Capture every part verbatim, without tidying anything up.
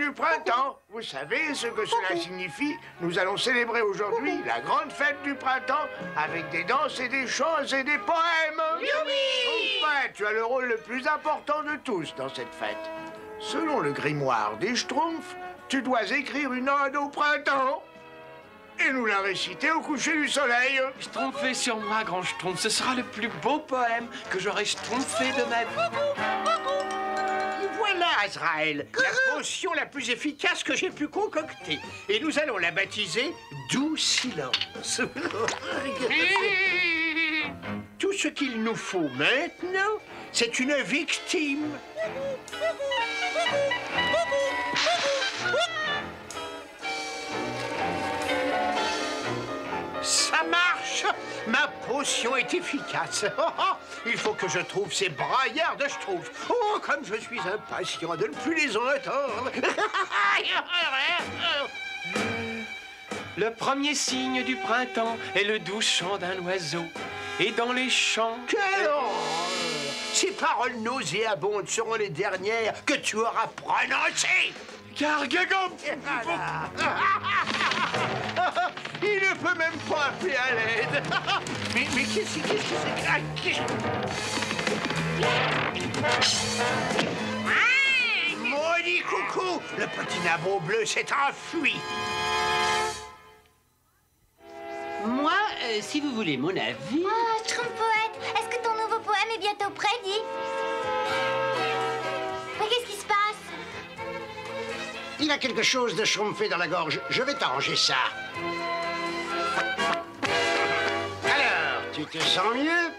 du printemps. Vous savez ce que cela signifie? Nous allons célébrer aujourd'hui la grande fête du printemps avec des danses et des chants et des poèmes. Youpi! Enfin, tu as le rôle le plus important de tous dans cette fête. Selon le grimoire des Schtroumpfs, tu dois écrire une ode au printemps et nous la réciter au coucher du soleil. Schtroumpfez sur moi, grand Schtroumpf. Ce sera le plus beau poème que j'aurai schtroumpfé de ma vie. Voilà, Azraël, la potion la plus efficace que j'ai pu concocter. Et nous allons la baptiser Doux Silence. Tout ce qu'il nous faut maintenant, c'est une victime. Ça marche! Ma potion est efficace. Oh, oh, il faut que je trouve ces braillards de Schtroumpfs. Oh, comme je suis impatient de ne plus les entendre. Le premier signe du printemps est le doux chant d'un oiseau. Et dans les champs... Quelle horreur! Ces paroles nauséabondes seront les dernières que tu auras prononcées. Gargagam! Il ne peut même pas appeler à l'aide. Mais, mais qu'est-ce que c'est? Ah, qu'est-ce que... Maudit coucou! Le petit nabot bleu s'est enfui. Moi, euh, si vous voulez mon avis... Oh, Schtroumpf poète, est-ce que ton nouveau poème est bientôt prêt, dis? Mais qu'est-ce qui se passe? Il a quelque chose de schtroumpfé dans la gorge. Je vais t'arranger ça. Alors, tu te sens mieux?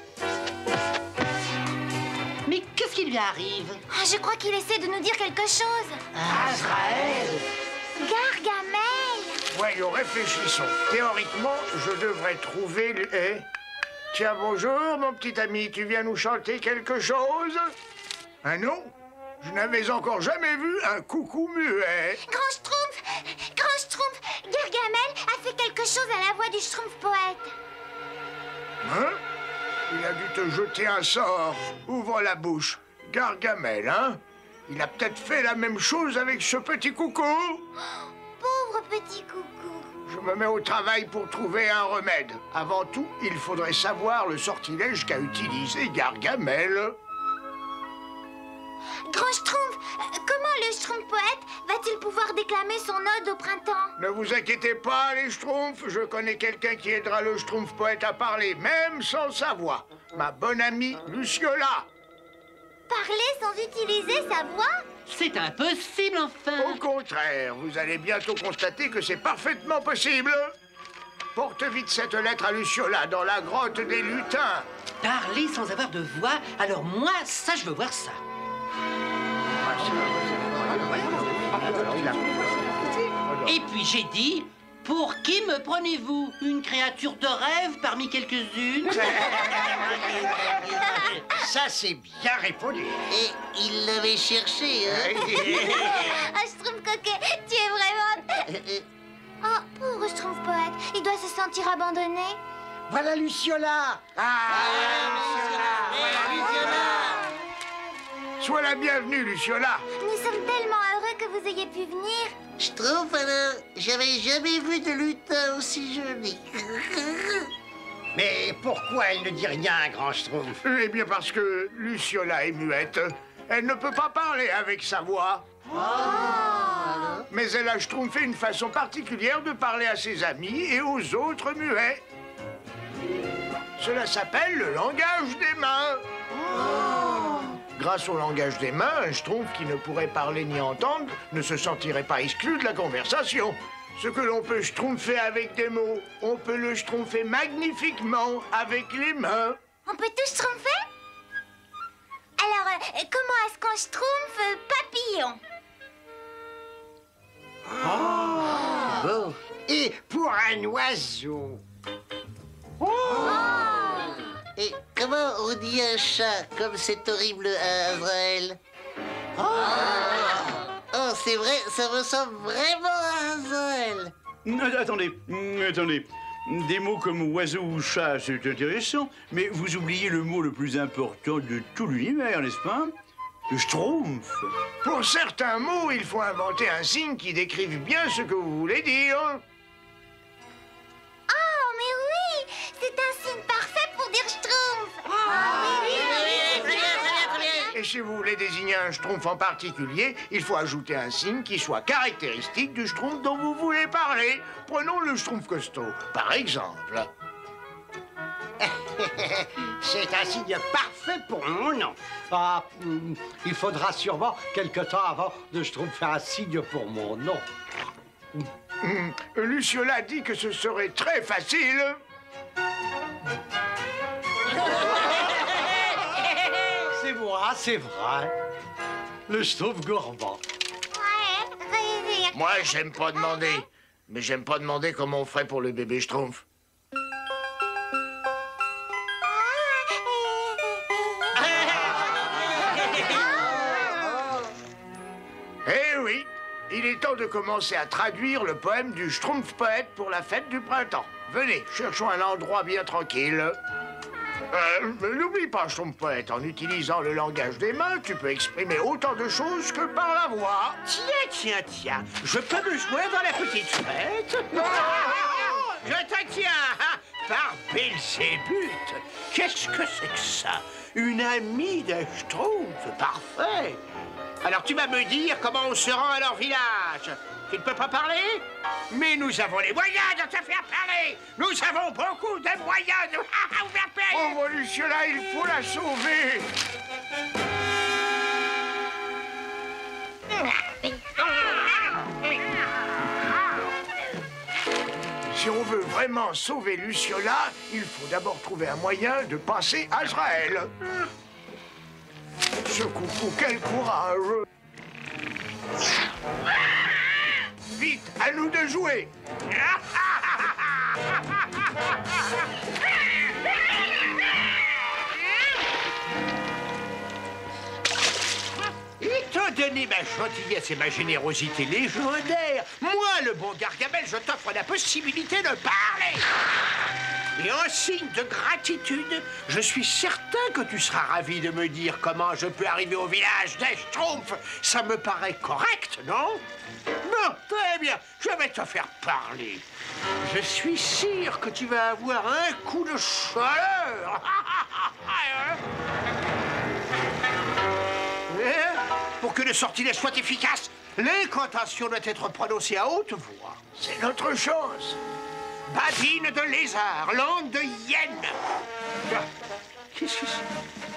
Mais qu'est-ce qui lui arrive? Ah, je crois qu'il essaie de nous dire quelque chose. Azraël! Gargamel! Voyons, réfléchissons. Théoriquement, je devrais trouver... le- Eh Tiens, bonjour, mon petit ami. Tu viens nous chanter quelque chose? Un nom? Je n'avais encore jamais vu un coucou muet. Grand Schtroumpf! Grand Schtroumpf! Gargamel a fait quelque chose à la voix du Schtroumpf poète. Hein? Il a dû te jeter un sort. Ouvre la bouche. Gargamel, hein? Il a peut-être fait la même chose avec ce petit coucou. Pauvre petit coucou. Je me mets au travail pour trouver un remède. Avant tout, il faudrait savoir le sortilège qu'a utilisé Gargamel. Grand Schtroumpf, euh, comment le Schtroumpf poète va-t-il pouvoir déclamer son ode au printemps? Ne vous inquiétez pas, les Schtroumpfs. Je connais quelqu'un qui aidera le Schtroumpf poète à parler, même sans sa voix. Ma bonne amie Luciola. Parler sans utiliser sa voix? C'est impossible, enfin! Au contraire, vous allez bientôt constater que c'est parfaitement possible. Porte vite cette lettre à Luciola dans la grotte des lutins. Parler sans avoir de voix? Alors moi, ça, je veux voir ça. Et puis j'ai dit, pour qui me prenez-vous? Une créature de rêve parmi quelques-unes? Ça, c'est bien répondu. Et il l'avait cherché, hein? Ah, Schtroumpf coquet, tu es vraiment... Oh, pauvre Schtroumpf poète, il doit se sentir abandonné. Voilà Luciola. Sois la bienvenue, Luciola. Nous sommes tellement heureux que vous ayez pu venir. Je trouve, alors, j'avais jamais vu de lutin aussi joli. Mais pourquoi elle ne dit rien, grand Schtroumpf? Eh bien parce que Luciola est muette. Elle ne peut pas parler avec sa voix. Mais elle a schtroumpfé une façon particulière de parler à ses amis et aux autres muets. Cela s'appelle le langage des mains. Grâce au langage des mains, un schtroumpf qui ne pourrait parler ni entendre ne se sentirait pas exclu de la conversation. Ce que l'on peut schtroumpfer avec des mots, on peut le schtroumpfer magnifiquement avec les mains. On peut tout schtroumpfer? Alors, euh, comment est-ce qu'on schtroumpfe euh, papillon? Bon. Et pour un oiseau? Et comment on dit un chat comme c'est horrible à Azraël? Oh, c'est vrai, ça ressemble vraiment à Azraël. Euh, Attendez, hum, attendez. Des mots comme oiseau ou chat, c'est intéressant, mais vous oubliez le mot le plus important de tout l'univers, n'est-ce pas? Schtroumpf. Pour certains mots, il faut inventer un signe qui décrive bien ce que vous voulez dire. Oh, mais oui! C'est un signe parfait pour dire Schtroumpf! Ah, oui, oui, oui, oui. Et si vous voulez désigner un schtroumpf en particulier, il faut ajouter un signe qui soit caractéristique du schtroumpf dont vous voulez parler. Prenons le schtroumpf costaud, par exemple. C'est un signe parfait pour mon nom. Ah, hmm, il faudra sûrement quelque temps avant de Schtroumpf faire un signe pour mon nom. Hum, Luciola dit que ce serait très facile. C'est moi, c'est vrai. Le Schtroumpf gourmand. Ouais, Moi, j'aime pas demander. Mais j'aime pas demander comment on ferait pour le bébé schtroumpf. Eh oui, il est temps de commencer à traduire le poème du Schtroumpf poète pour la fête du printemps. Venez, cherchons un endroit bien tranquille. Euh, N'oublie pas, Schtroumpf poète, en utilisant le langage des mains, tu peux exprimer autant de choses que par la voix. Tiens, tiens, tiens, je peux me jouer dans la petite fête. Je te tiens, hein, par Belzébuth. Qu'est-ce que c'est que ça? Une amie de Schtroumpf, parfait. Alors tu vas me dire comment on se rend à leur village. Tu ne peux pas parler? Mais nous avons les moyens de te faire parler. Nous avons beaucoup de moyens de vous faire payer. Oh, Luciola, il faut la sauver. Si on veut vraiment sauver Luciola, il faut d'abord trouver un moyen de passer Azraël. Ce coucou, quel courage! Vite, à nous de jouer! Étant donné ma gentillesse et ma générosité légendaire, moi, le bon Gargamel, je t'offre la possibilité de parler. Et en signe de gratitude, je suis certain que tu seras ravi de me dire comment je peux arriver au village des Schtroumpfs. Ça me paraît correct, non? Bon, très bien, je vais te faire parler. Je suis sûr que tu vas avoir un coup de chaleur. Pour que le sortilège soit efficace, l'incantation doit être prononcée à haute voix. C'est notre chance. Babine de lézard, langue de hyène. Qu'est-ce que c'est?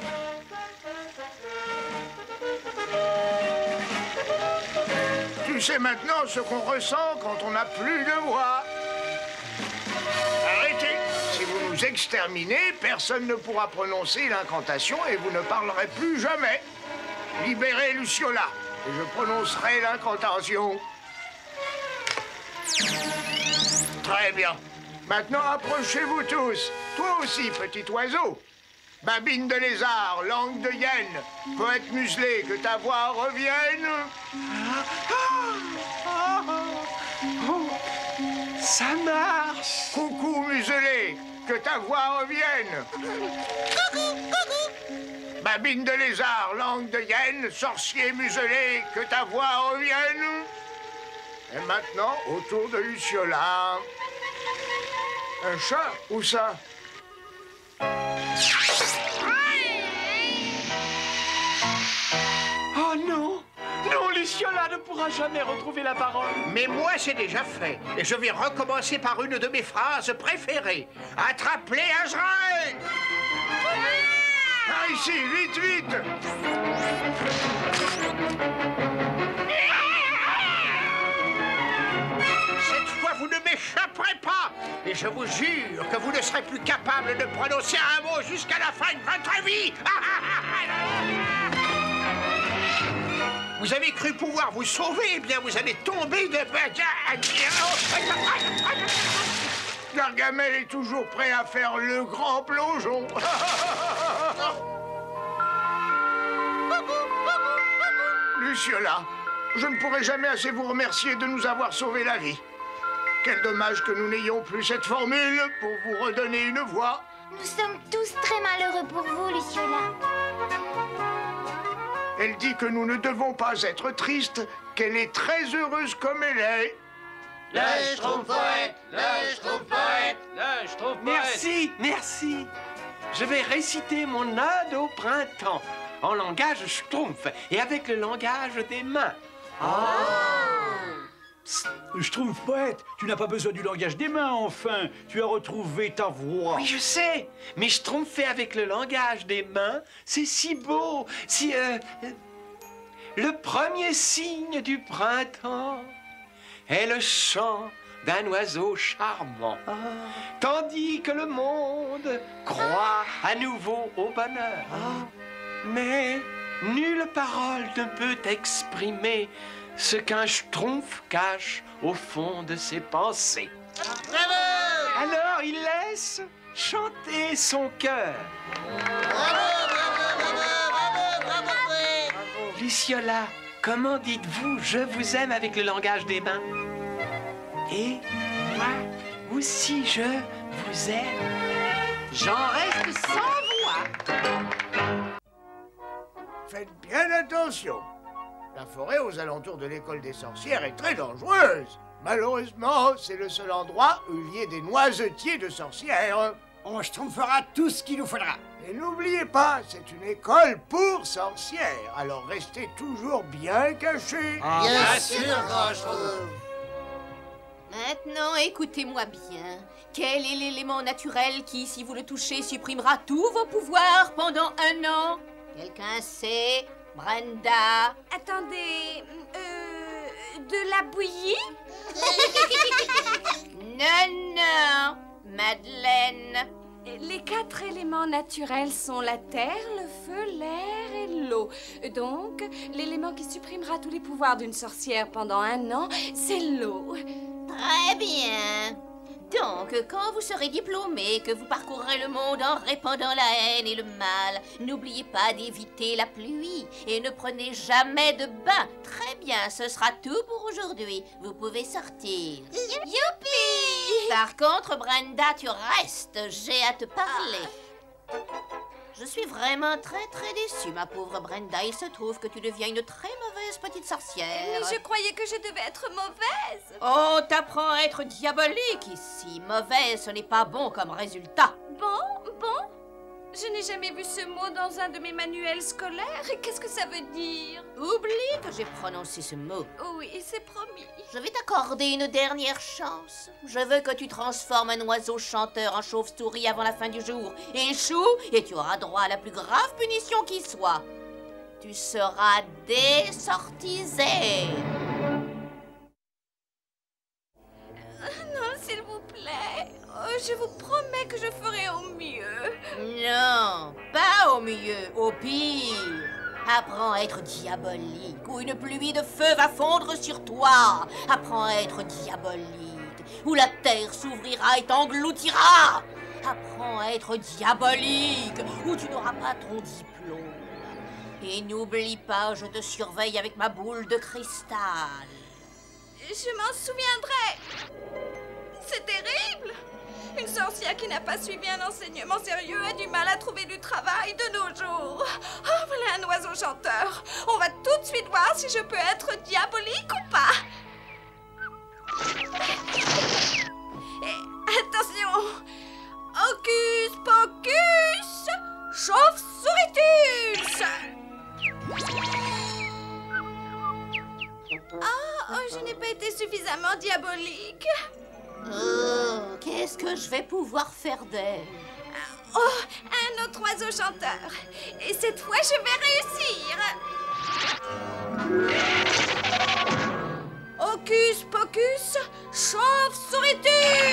Tu sais maintenant ce qu'on ressent quand on n'a plus de voix. Arrêtez. Si vous nous exterminez, personne ne pourra prononcer l'incantation et vous ne parlerez plus jamais. Libérez Luciola et je prononcerai l'incantation. Très bien. Maintenant, approchez-vous tous. Toi aussi, petit oiseau. Babine de lézard, langue de hyène, poète muselé, que ta voix revienne. Oh, ça marche. Coucou muselé, que ta voix revienne. Coucou, coucou. Babine de lézard, langue de hyène, sorcier muselé, que ta voix revienne. Et maintenant, autour de Luciola. Un chat, où ça? Oh non. Non, Luciola ne pourra jamais retrouver la parole. Mais moi, c'est déjà fait. Et je vais recommencer par une de mes phrases préférées. Attrape-les, Azraël! Ah, ici, vite, vite! Cette fois, vous ne m'échapperez pas! Et je vous jure que vous ne serez plus capable de prononcer un mot jusqu'à la fin de votre vie! Vous avez cru pouvoir vous sauver, eh bien vous allez tomber de... Gargamel est toujours prêt à faire le grand plongeon. Luciola, je ne pourrai jamais assez vous remercier de nous avoir sauvé la vie. Quel dommage que nous n'ayons plus cette formule pour vous redonner une voix. Nous sommes tous très malheureux pour vous, Luciola. Elle dit que nous ne devons pas être tristes, qu'elle est très heureuse comme elle est. Le Schtroumpf-poète, le Schtroumpf-poète, le Schtroumpf-poète. Merci, merci. Je vais réciter mon ode au printemps en langage Schtroumpf et avec le langage des mains. Schtroumpf-poète, tu n'as pas besoin du langage des mains, enfin. Tu as retrouvé ta voix. Oui, je sais, mais Schtroumpfer avec le langage des mains, c'est si beau, si... Euh, euh, le premier signe du printemps est le chant d'un oiseau charmant, tandis que le monde croit à nouveau au bonheur. Mais nulle parole ne peut exprimer ce qu'un schtroumpf cache au fond de ses pensées. Bravo! Alors il laisse chanter son cœur. Bravo, bravo, bravo, bravo, bravo! Luciola, comment dites-vous « je vous aime » avec le langage des mains? Et moi aussi je vous aime. J'en reste sans voix. Faites bien attention. La forêt aux alentours de l'école des sorcières est très dangereuse. Malheureusement, c'est le seul endroit où il y ait des noisetiers de sorcières. On schtroumpfera tout ce qu'il nous faudra. Et n'oubliez pas, c'est une école pour sorcières, alors restez toujours bien cachés. Bien sûr, grand Schtroumpf. Maintenant, écoutez-moi bien. Quel est l'élément naturel qui, si vous le touchez, supprimera tous vos pouvoirs pendant un an? Quelqu'un sait? Brenda? Attendez, euh, de la bouillie? Non, non, Madeleine. Les quatre éléments naturels sont la terre, le feu, l'air et l'eau. Donc, l'élément qui supprimera tous les pouvoirs d'une sorcière pendant un an, c'est l'eau. Très bien. Donc, quand vous serez diplômé, que vous parcourrez le monde en répandant la haine et le mal, n'oubliez pas d'éviter la pluie et ne prenez jamais de bain. Très bien, ce sera tout pour aujourd'hui. Vous pouvez sortir. Youpi! Par contre, Brenda, tu restes. J'ai à te parler. Je suis vraiment très très déçue, ma pauvre Brenda. Il se trouve que tu deviens une très mauvaise petite sorcière. Mais je croyais que je devais être mauvaise. On t'apprend à être diabolique ici. Mauvaise, ce n'est pas bon comme résultat. Bon, bon. Je n'ai jamais vu ce mot dans un de mes manuels scolaires. Et qu'est-ce que ça veut dire? Oublie que j'ai prononcé ce mot. Oui, c'est promis. Je vais t'accorder une dernière chance. Je veux que tu transformes un oiseau chanteur en chauve-souris avant la fin du jour. Échoue et tu auras droit à la plus grave punition qui soit. Tu seras désortisé. Non, s'il vous plaît. Oh, je vous promets que je ferai au mieux. Non, pas au mieux, au pire. Apprends à être diabolique, ou une pluie de feu va fondre sur toi. Apprends à être diabolique, ou la terre s'ouvrira et t'engloutira. Apprends à être diabolique, ou tu n'auras pas ton diplôme. Et n'oublie pas, je te surveille avec ma boule de cristal. Je m'en souviendrai. C'est terrible. Une sorcière qui n'a pas suivi un enseignement sérieux a du mal à trouver du travail de nos jours. Oh, voilà un oiseau chanteur. On va tout de suite voir si je peux être diabolique ou pas. Et attention. Hocus pocus, chauve-souritus. Oh, oh, je n'ai pas été suffisamment diabolique. Oh, qu'est-ce que je vais pouvoir faire d'elle? Oh, un autre oiseau chanteur. Et cette fois, je vais réussir. Hocus pocus, chauve-souritus.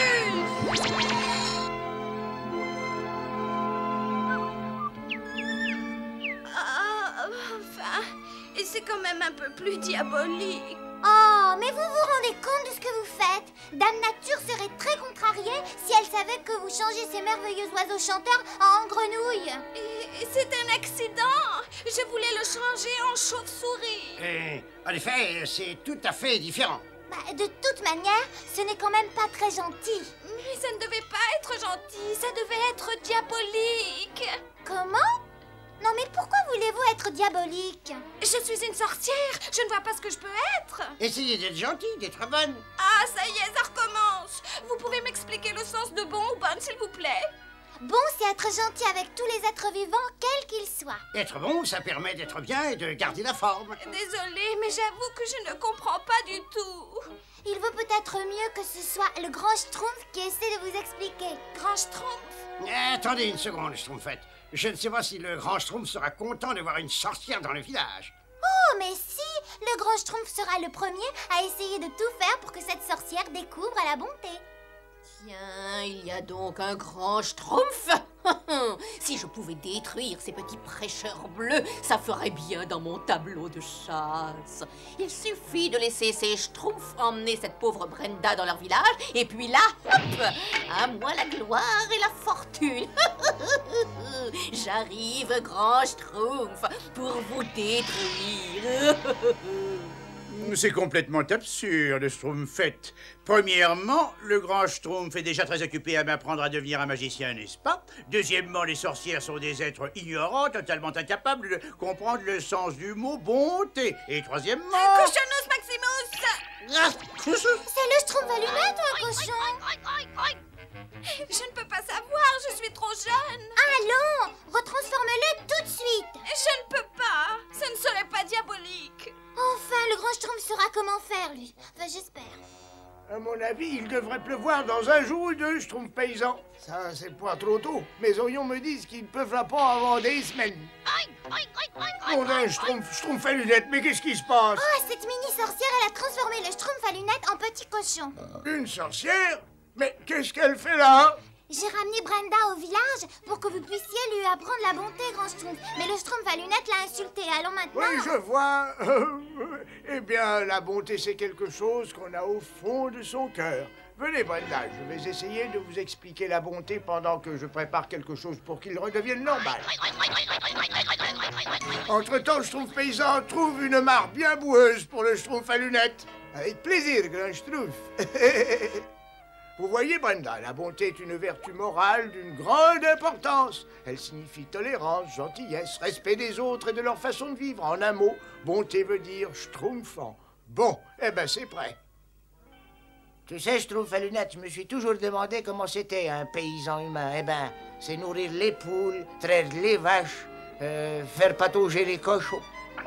Ah, enfin, et c'est quand même un peu plus diabolique. Oh, mais vous vous rendez compte de ce que vous faites? Dame Nature serait très contrariée si elle savait que vous changez ces merveilleux oiseaux chanteurs en grenouilles. Et, et c'est un accident. Je voulais le changer en chauve-souris. Et, en effet, c'est tout à fait différent. Bah, de toute manière, ce n'est quand même pas très gentil. Mais ça ne devait pas être gentil, ça devait être diabolique. Comment? Non mais pourquoi voulez-vous être diabolique? Je suis une sorcière, je ne vois pas ce que je peux être. Essayez d'être gentil, d'être bonne. Ah, ça y est, ça recommence. Vous pouvez m'expliquer le sens de bon ou bonne, s'il vous plaît? Bon, c'est être gentil avec tous les êtres vivants, quels qu'ils soient. Être bon, ça permet d'être bien et de garder la forme. Désolée, mais j'avoue que je ne comprends pas du tout. Il vaut peut-être mieux que ce soit le grand Schtroumpf qui essaie de vous expliquer. Grand Schtroumpf? Eh, attendez une seconde, Schtroumpfette. Je ne sais pas si le grand Schtroumpf sera content de voir une sorcière dans le village. Oh, mais si! Le grand Schtroumpf sera le premier à essayer de tout faire pour que cette sorcière découvre la bonté. Tiens, il y a donc un grand Schtroumpf. Si je pouvais détruire ces petits prêcheurs bleus, ça ferait bien dans mon tableau de chasse. Il suffit de laisser ces Schtroumpfs emmener cette pauvre Brenda dans leur village, et puis là, hop, à moi la gloire et la fortune. J'arrive, grand Schtroumpf, pour vous détruire. C'est complètement absurde, Schtroumpfette. Premièrement, le grand Schtroumpf est déjà très occupé à m'apprendre à devenir un magicien, n'est-ce pas? Deuxièmement, les sorcières sont des êtres ignorants, totalement incapables de comprendre le sens du mot bonté. Et troisièmement... Cochonous Maximus! C'est le Schtroumpf à lunettes ou un cochon? Je ne peux pas savoir, je suis trop jeune. Allons, retransforme-le tout de suite. Je ne peux pas, ce ne serait pas diabolique. Enfin, le grand Schtroumpf saura comment faire, lui. Enfin, j'espère. À mon avis, il devrait pleuvoir dans un jour ou deux, Schtroumpf paysan. Ça, c'est pas trop tôt. Mes oignons me disent qu'il ne pleuvra pas avant des semaines. Mon Dieu, Schtroumpf, Schtroumpf à lunettes, mais qu'est-ce qui se passe? Oh, cette mini-sorcière, elle a transformé le Schtroumpf à lunettes en petit cochon. Une sorcière? Mais qu'est-ce qu'elle fait là? J'ai ramené Brenda au village pour que vous puissiez lui apprendre la bonté, grand Schtroumpf. Mais le Schtroumpf à lunettes l'a insulté, alors maintenant... Oui, je vois. Eh bien, la bonté, c'est quelque chose qu'on a au fond de son cœur. Venez, Brenda, je vais essayer de vous expliquer la bonté pendant que je prépare quelque chose pour qu'il redevienne normal. Entre-temps, Schtroumpf paysan trouve une mare bien boueuse pour le Schtroumpf à lunettes. Avec plaisir, grand Schtroumpf. Vous voyez, Brenda, la bonté est une vertu morale d'une grande importance. Elle signifie tolérance, gentillesse, respect des autres et de leur façon de vivre. En un mot, bonté veut dire schtroumpfant. Bon, eh ben c'est prêt. Tu sais, Schtroumpf à lunettes, je me suis toujours demandé comment c'était un paysan humain. Eh ben, c'est nourrir les poules, traire les vaches, euh, faire patauger les cochons.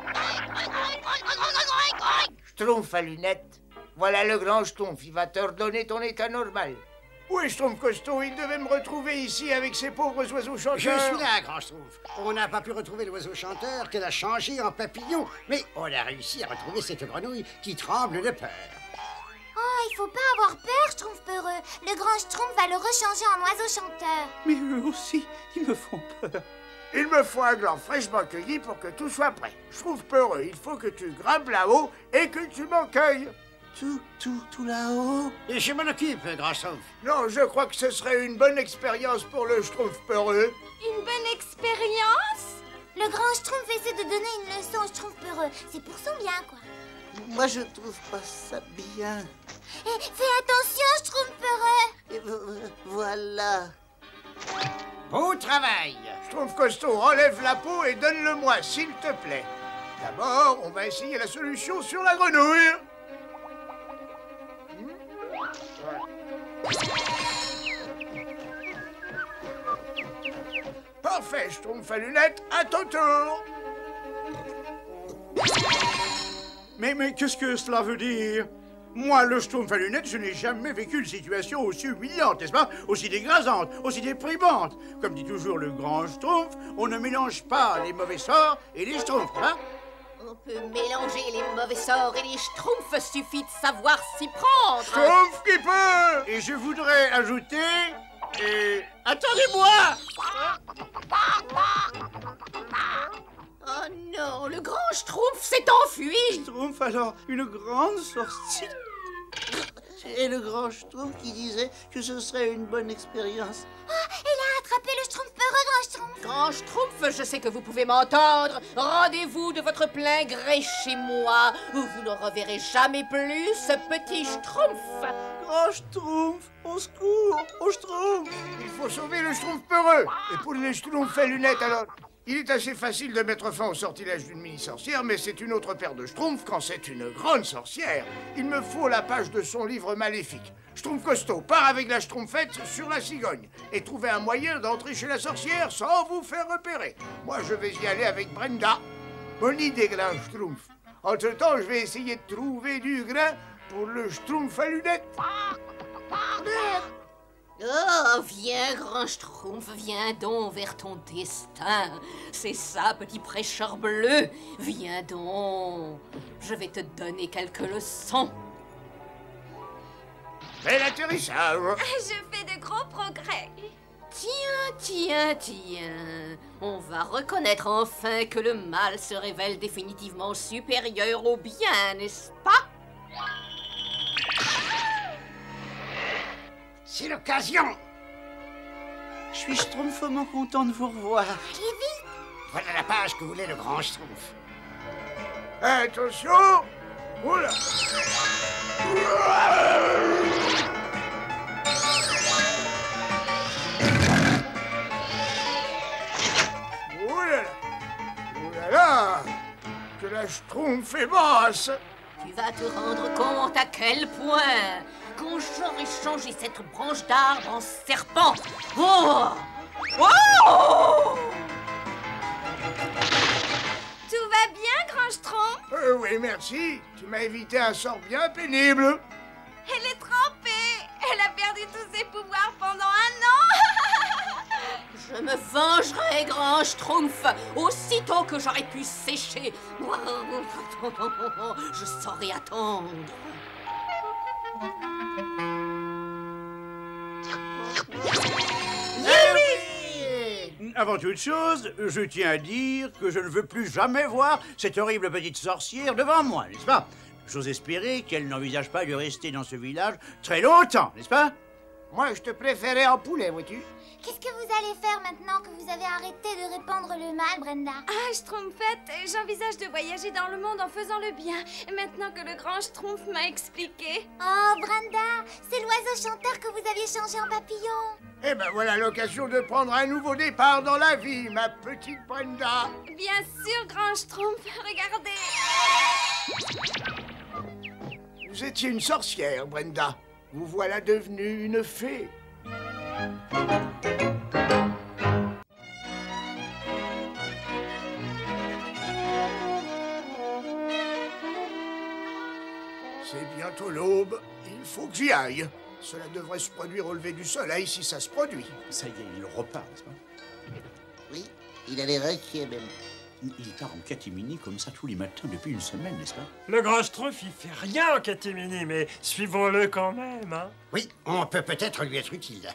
Schtroumpf à lunettes. Voilà le grand Schtroumpf, il va te redonner ton état normal. Où est Schtroumpf costaud? Il devait me retrouver ici avec ces pauvres oiseaux chanteurs. Je suis là, grand Schtroumpf. On n'a pas pu retrouver l'oiseau chanteur qu'elle a changé en papillon, mais on a réussi à retrouver cette grenouille qui tremble de peur. Oh, il faut pas avoir peur, Schtroumpf peureux. Le grand Schtroumpf va le rechanger en oiseau chanteur. Mais eux aussi, ils me font peur. Il me faut un gland fraîchement cueilli pour que tout soit prêt. Schtroumpf peureux, il faut que tu grimpes là-haut et que tu m'en cueilles. Tout, tout, tout là-haut. Et je m'en occupe, grand Schtroumpf. Non, je crois que ce serait une bonne expérience pour le Schtroumpf peureux. Une bonne expérience? Le grand Schtroumpf essaie de donner une leçon au Schtroumpf peureux. C'est pour son bien, quoi. Moi, je trouve pas ça bien. Et fais attention, Schtroumpf peureux. Et vo- voilà. Beau travail. Schtroumpf costaud, enlève la peau et donne-le-moi, s'il te plaît. D'abord, on va essayer la solution sur la grenouille. Parfait, Schtroumpf à lunettes, à ton tour. Mais, mais qu'est-ce que cela veut dire? Moi, le Schtroumpf à lunettes, je n'ai jamais vécu une situation aussi humiliante, n'est-ce pas? Aussi dégradante, aussi déprimante. Comme dit toujours le grand Schtroumpf, on ne mélange pas les mauvais sorts et les Schtroumpfs, hein? On peut mélanger les mauvais sorts et les Schtroumpfs, suffit de savoir s'y prendre. Schtroumpf qui peut. Et je voudrais ajouter... Et... Attendez-moi! Oh non, le grand Schtroumpf s'est enfui. Schtroumpf, alors, une grande sortie. Et le grand Schtroumpf qui disait que ce serait une bonne expérience. Oh, il a attrapé le Schtroumpf peureux, grand Schtroumpf. Grand Schtroumpf, je sais que vous pouvez m'entendre. Rendez-vous de votre plein gré chez moi, où vous ne reverrez jamais plus ce petit Schtroumpf. Grand Schtroumpf, au secours, au Schtroumpf. Il faut sauver le Schtroumpf peureux. Et pour les Schtroumpf à lunettes, alors? Il est assez facile de mettre fin au sortilège d'une mini-sorcière, mais c'est une autre paire de schtroumpfs quand c'est une grande sorcière. Il me faut la page de son livre maléfique. Schtroumpf costaud part avec la schtroumpfette sur la cigogne et trouver un moyen d'entrer chez la sorcière sans vous faire repérer. Moi, je vais y aller avec Brenda. Bonne idée, grand schtroumpf. Entre-temps, je vais essayer de trouver du grain pour le schtroumpf à lunettes. Oh, viens, grand schtroumpf, viens donc vers ton destin. C'est ça, petit prêcheur bleu. Viens donc. Je vais te donner quelques leçons. Bel atterrissage. Je fais de gros progrès. Tiens, tiens, tiens. On va reconnaître enfin que le mal se révèle définitivement supérieur au bien, n'est-ce pas? C'est l'occasion. Je suis schtroumpfement content de vous revoir. Allez vite. Voilà la page que voulait le grand schtroumpf. Attention. Oula. Oula. Oula là. Que la schtroumpf est basse. Tu vas te rendre compte à quel point, quand j'aurai changé cette branche d'arbre en serpent. Oh! Oh! Tout va bien, grand schtroumpf? Euh, oui, merci. Tu m'as évité un sort bien pénible. Elle est trempée. Elle a perdu tous ses pouvoirs pendant un an. Je me vengerai, grand schtroumpf, aussitôt que j'aurai pu sécher. Je saurai attendre. Avant toute chose, je tiens à dire que je ne veux plus jamais voir cette horrible petite sorcière devant moi, n'est-ce pas? J'ose espérer qu'elle n'envisage pas de rester dans ce village très longtemps, n'est-ce pas? Moi, je te préférais en poulet, vois-tu? Qu'est-ce que vous allez faire maintenant que vous avez arrêté de répandre le mal, Brenda? Ah, Schtroumpfette, j'envisage de voyager dans le monde en faisant le bien, maintenant que le grand Schtroumpf m'a expliqué. Oh, Brenda, c'est l'oiseau chanteur que vous aviez changé en papillon. Eh ben voilà l'occasion de prendre un nouveau départ dans la vie, ma petite Brenda. Bien sûr, grand Schtroumpf, regardez. Vous étiez une sorcière, Brenda. Vous voilà devenue une fée. C'est bientôt l'aube. Il faut que j'y aille. Cela devrait se produire au lever du soleil si ça se produit. Ça y est, il repart, n'est-ce pas? Oui, il a l'air inquiet même. Il part en catimini comme ça tous les matins depuis une semaine, n'est-ce pas? Le grand Schtroumpf, il fait rien en catimini, mais suivons-le quand même, hein? Oui, on peut peut-être lui être utile.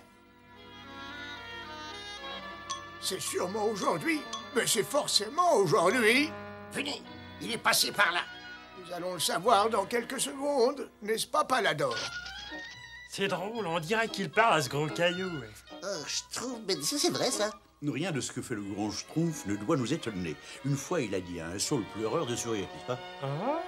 C'est sûrement aujourd'hui, mais c'est forcément aujourd'hui. Venez, il est passé par là. Nous allons le savoir dans quelques secondes, n'est-ce pas, Palador? C'est drôle, on dirait qu'il parle à ce gros caillou. Oh, je trouve, mais ça c'est vrai ça. Rien de ce que fait le grand Schtroumpf ne doit nous étonner. Une fois, il a dit à un saule pleureur de sourire, n'est-ce pas? Ah.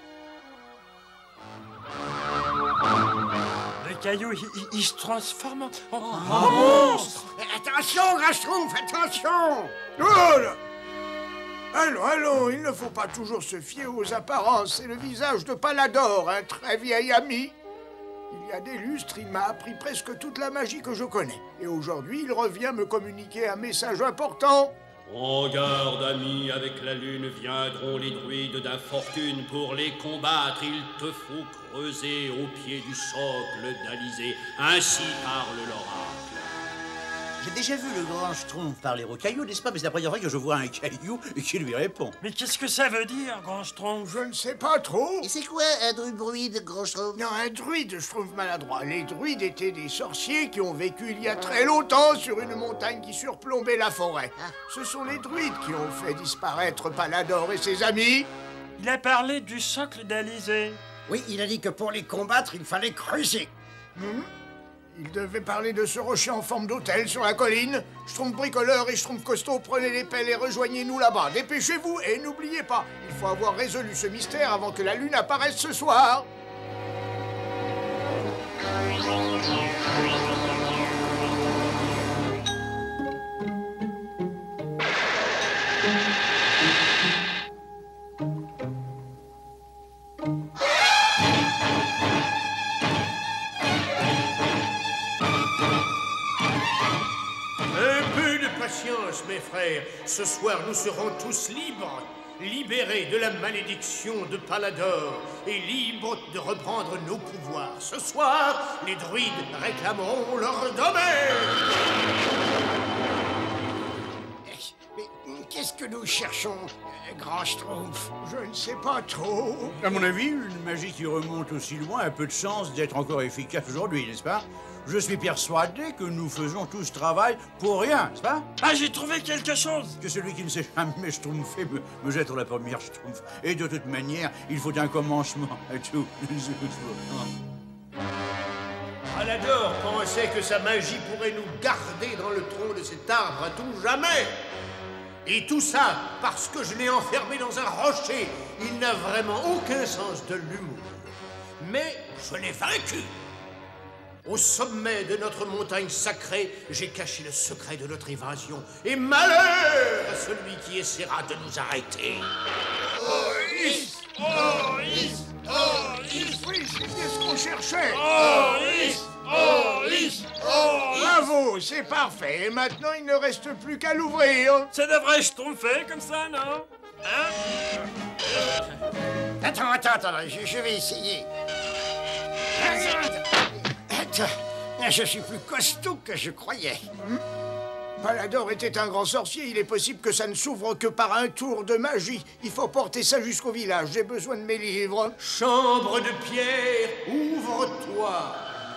Le caillou, il, il, il se transforme en... en, Oh, en monstre. Attention, grand Schtroumpf, attention! Oh là! Allons, allons, il ne faut pas toujours se fier aux apparences. C'est le visage de Palador, un très vieil ami. Il y a des lustres, il m'a appris presque toute la magie que je connais. Et aujourd'hui, il revient me communiquer un message important. En garde, amis, avec la lune viendront les druides d'infortune pour les combattre. Il te faut creuser au pied du socle d'Alizé. Ainsi parle l'oracle. J'ai déjà vu le grand Schtroumpf parler au caillou, n'est-ce pas? Mais c'est la première fois que je vois un caillou et qui lui répond. Mais qu'est-ce que ça veut dire, grand Schtroumpf? Je ne sais pas trop. Et c'est quoi un druide, grand Schtroumpf? Non, un druide, je trouve maladroit. Les druides étaient des sorciers qui ont vécu il y a très longtemps sur une montagne qui surplombait la forêt. Ah. Ce sont les druides qui ont fait disparaître Palador et ses amis. Il a parlé du socle d'Alizé. Oui, il a dit que pour les combattre, il fallait creuser. Hmm? Il devait parler de ce rocher en forme d'autel sur la colline. Schtroumpf bricoleur et Schtroumpf costaud, prenez les pelles et rejoignez-nous là-bas. Dépêchez-vous et n'oubliez pas, il faut avoir résolu ce mystère avant que la lune apparaisse ce soir. Ce soir, nous serons tous libres, libérés de la malédiction de Palador et libres de reprendre nos pouvoirs. Ce soir, les druides réclameront leur domaine. Mais qu'est-ce que nous cherchons, grand Schtroumpf? Je ne sais pas trop. À mon avis, une magie qui remonte aussi loin a peu de chance d'être encore efficace aujourd'hui, n'est-ce pas? Je suis persuadé que nous faisons tout ce travail pour rien, n'est-ce pas? Ah, j'ai trouvé quelque chose! Que celui qui ne s'est jamais schtroumpfé me, me jette sur la première schtroumpf. Et de toute manière, il faut un commencement à tout. Palador pensait que sa magie pourrait nous garder dans le tronc de cet arbre à tout jamais. Et tout ça parce que je l'ai enfermé dans un rocher. Il n'a vraiment aucun sens de l'humour. Mais je l'ai vaincu. Au sommet de notre montagne sacrée, j'ai caché le secret de notre évasion. Et malheur à celui qui essaiera de nous arrêter. Oh, Is Oh, Is Oh, Is Oui, c'est bien ce qu'on cherchait. Oh, Is Oh, Is Oh, Bravo, c'est parfait. Et maintenant, il ne reste plus qu'à l'ouvrir. Ça devrait schtroumpfer comme ça, non? Hein? Attends, attends, attends, je, je vais essayer. Attends, je suis plus costaud que je croyais. Hmm? Palador était un grand sorcier. Il est possible que ça ne s'ouvre que par un tour de magie. Il faut porter ça jusqu'au village. J'ai besoin de mes livres. Chambre de pierre, ouvre-toi.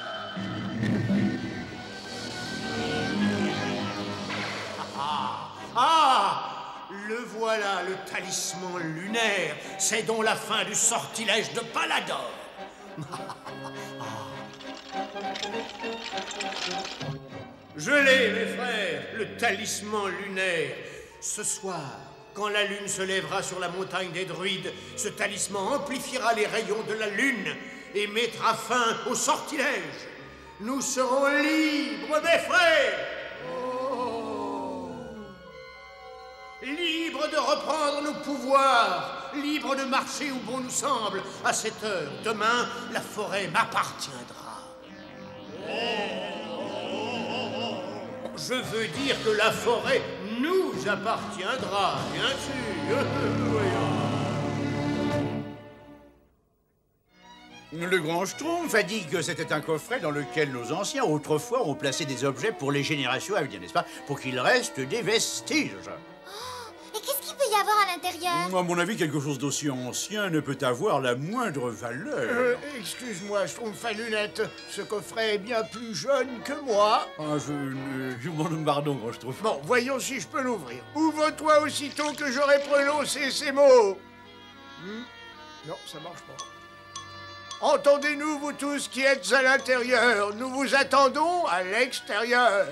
Ah, ah, le voilà, le talisman lunaire. C'est donc la fin du sortilège de Palador. Je l'ai, mes frères, le talisman lunaire. Ce soir, quand la lune se lèvera sur la montagne des druides, ce talisman amplifiera les rayons de la lune et mettra fin au sortilège. Nous serons libres, mes frères. Oh. Libres de reprendre nos pouvoirs, libres de marcher où bon nous semble. À cette heure, demain, la forêt m'appartiendra. Je veux dire que la forêt nous appartiendra, bien sûr. Le grand Schtroumpf a dit que c'était un coffret dans lequel nos anciens, autrefois, ont placé des objets pour les générations à venir, n'est-ce pas? Pour qu'il reste des vestiges. Et qu'est-ce qu'il peut y avoir à l'intérieur? À mon avis, quelque chose d'aussi ancien ne peut avoir la moindre valeur. Euh, excuse-moi, Schtroumpf à lunettes. Ce coffret est bien plus jeune que moi. Ah, je ne... Je m'en pardon, grand Schtroumpf. Bon, voyons si je peux l'ouvrir. Ouvre-toi aussitôt que j'aurai prononcé ces mots. Hmm? Non, ça marche pas. Entendez-nous, vous tous qui êtes à l'intérieur. Nous vous attendons à l'extérieur.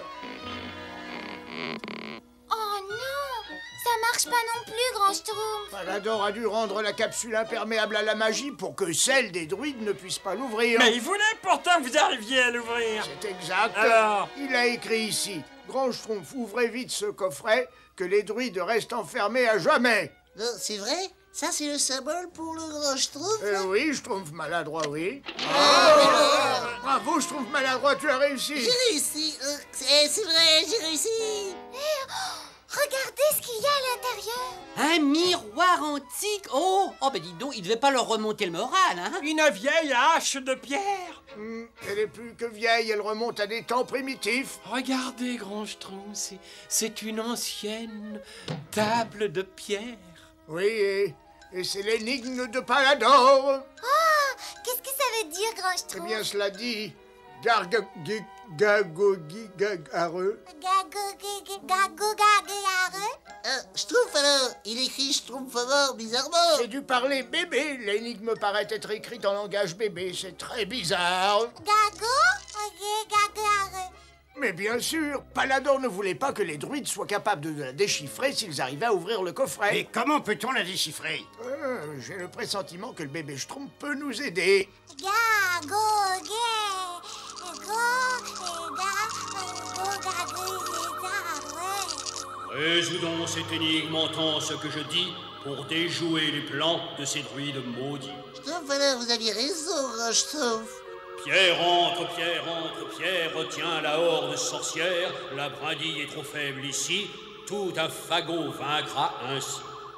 Oh non! Ça marche pas non plus, grand Schtroumpf. Palador a dû rendre la capsule imperméable à la magie pour que celle des druides ne puisse pas l'ouvrir. Mais il voulait pourtant que vous arriviez à l'ouvrir. C'est exact. Alors? Il a écrit ici. Grand Schtroumpf, ouvrez vite ce coffret, que les druides restent enfermés à jamais. Non, c'est vrai? Ça, c'est le symbole pour le grand Schtroumpf? Euh, oui, Schtroumpf maladroit, oui. Oh, oh, bravo, Schtroumpf maladroit, tu as réussi. J'ai réussi. Euh, c'est vrai, j'ai réussi. Eh, oh, regardez ce qu'il y a à l'intérieur. Un miroir antique. Oh, oh, ben dis donc, il devait pas leur remonter le moral, hein? Une vieille hache de pierre. Mmh, elle est plus que vieille, elle remonte à des temps primitifs. Regardez, grand Schtroumpf, c'est, c'est une ancienne table de pierre. Oui, et, et c'est l'énigme de Palador. Oh, qu'est-ce que ça veut dire, grand Schtroumpf? Eh bien, cela dit... Garg... Gagogi... Gagareux. Gagogi... Gagogareux. Euh, Schtroumpf alors, il écrit Schtroumpf fort bizarrement. C'est du parler bébé. L'énigme paraît être écrite en langage bébé. C'est très bizarre. Gago? Ok, gagareux. Mais bien sûr, Palador ne voulait pas que les druides soient capables de la déchiffrer s'ils arrivaient à ouvrir le coffret. Et comment peut-on la déchiffrer? euh, J'ai le pressentiment que le bébé Schtroumpf peut nous aider. Gago, gay, go, ga, go, gago, Résous donc cette énigme, entends ce que je dis, pour déjouer les plans de ces druides maudits. Schtroumpf alors, vous aviez raison, grand Schtroumpf. Pierre entre, pierre entre, pierre, retiens la horde sorcière, la brindille est trop faible ici, Tout un fagot vaincra ainsi.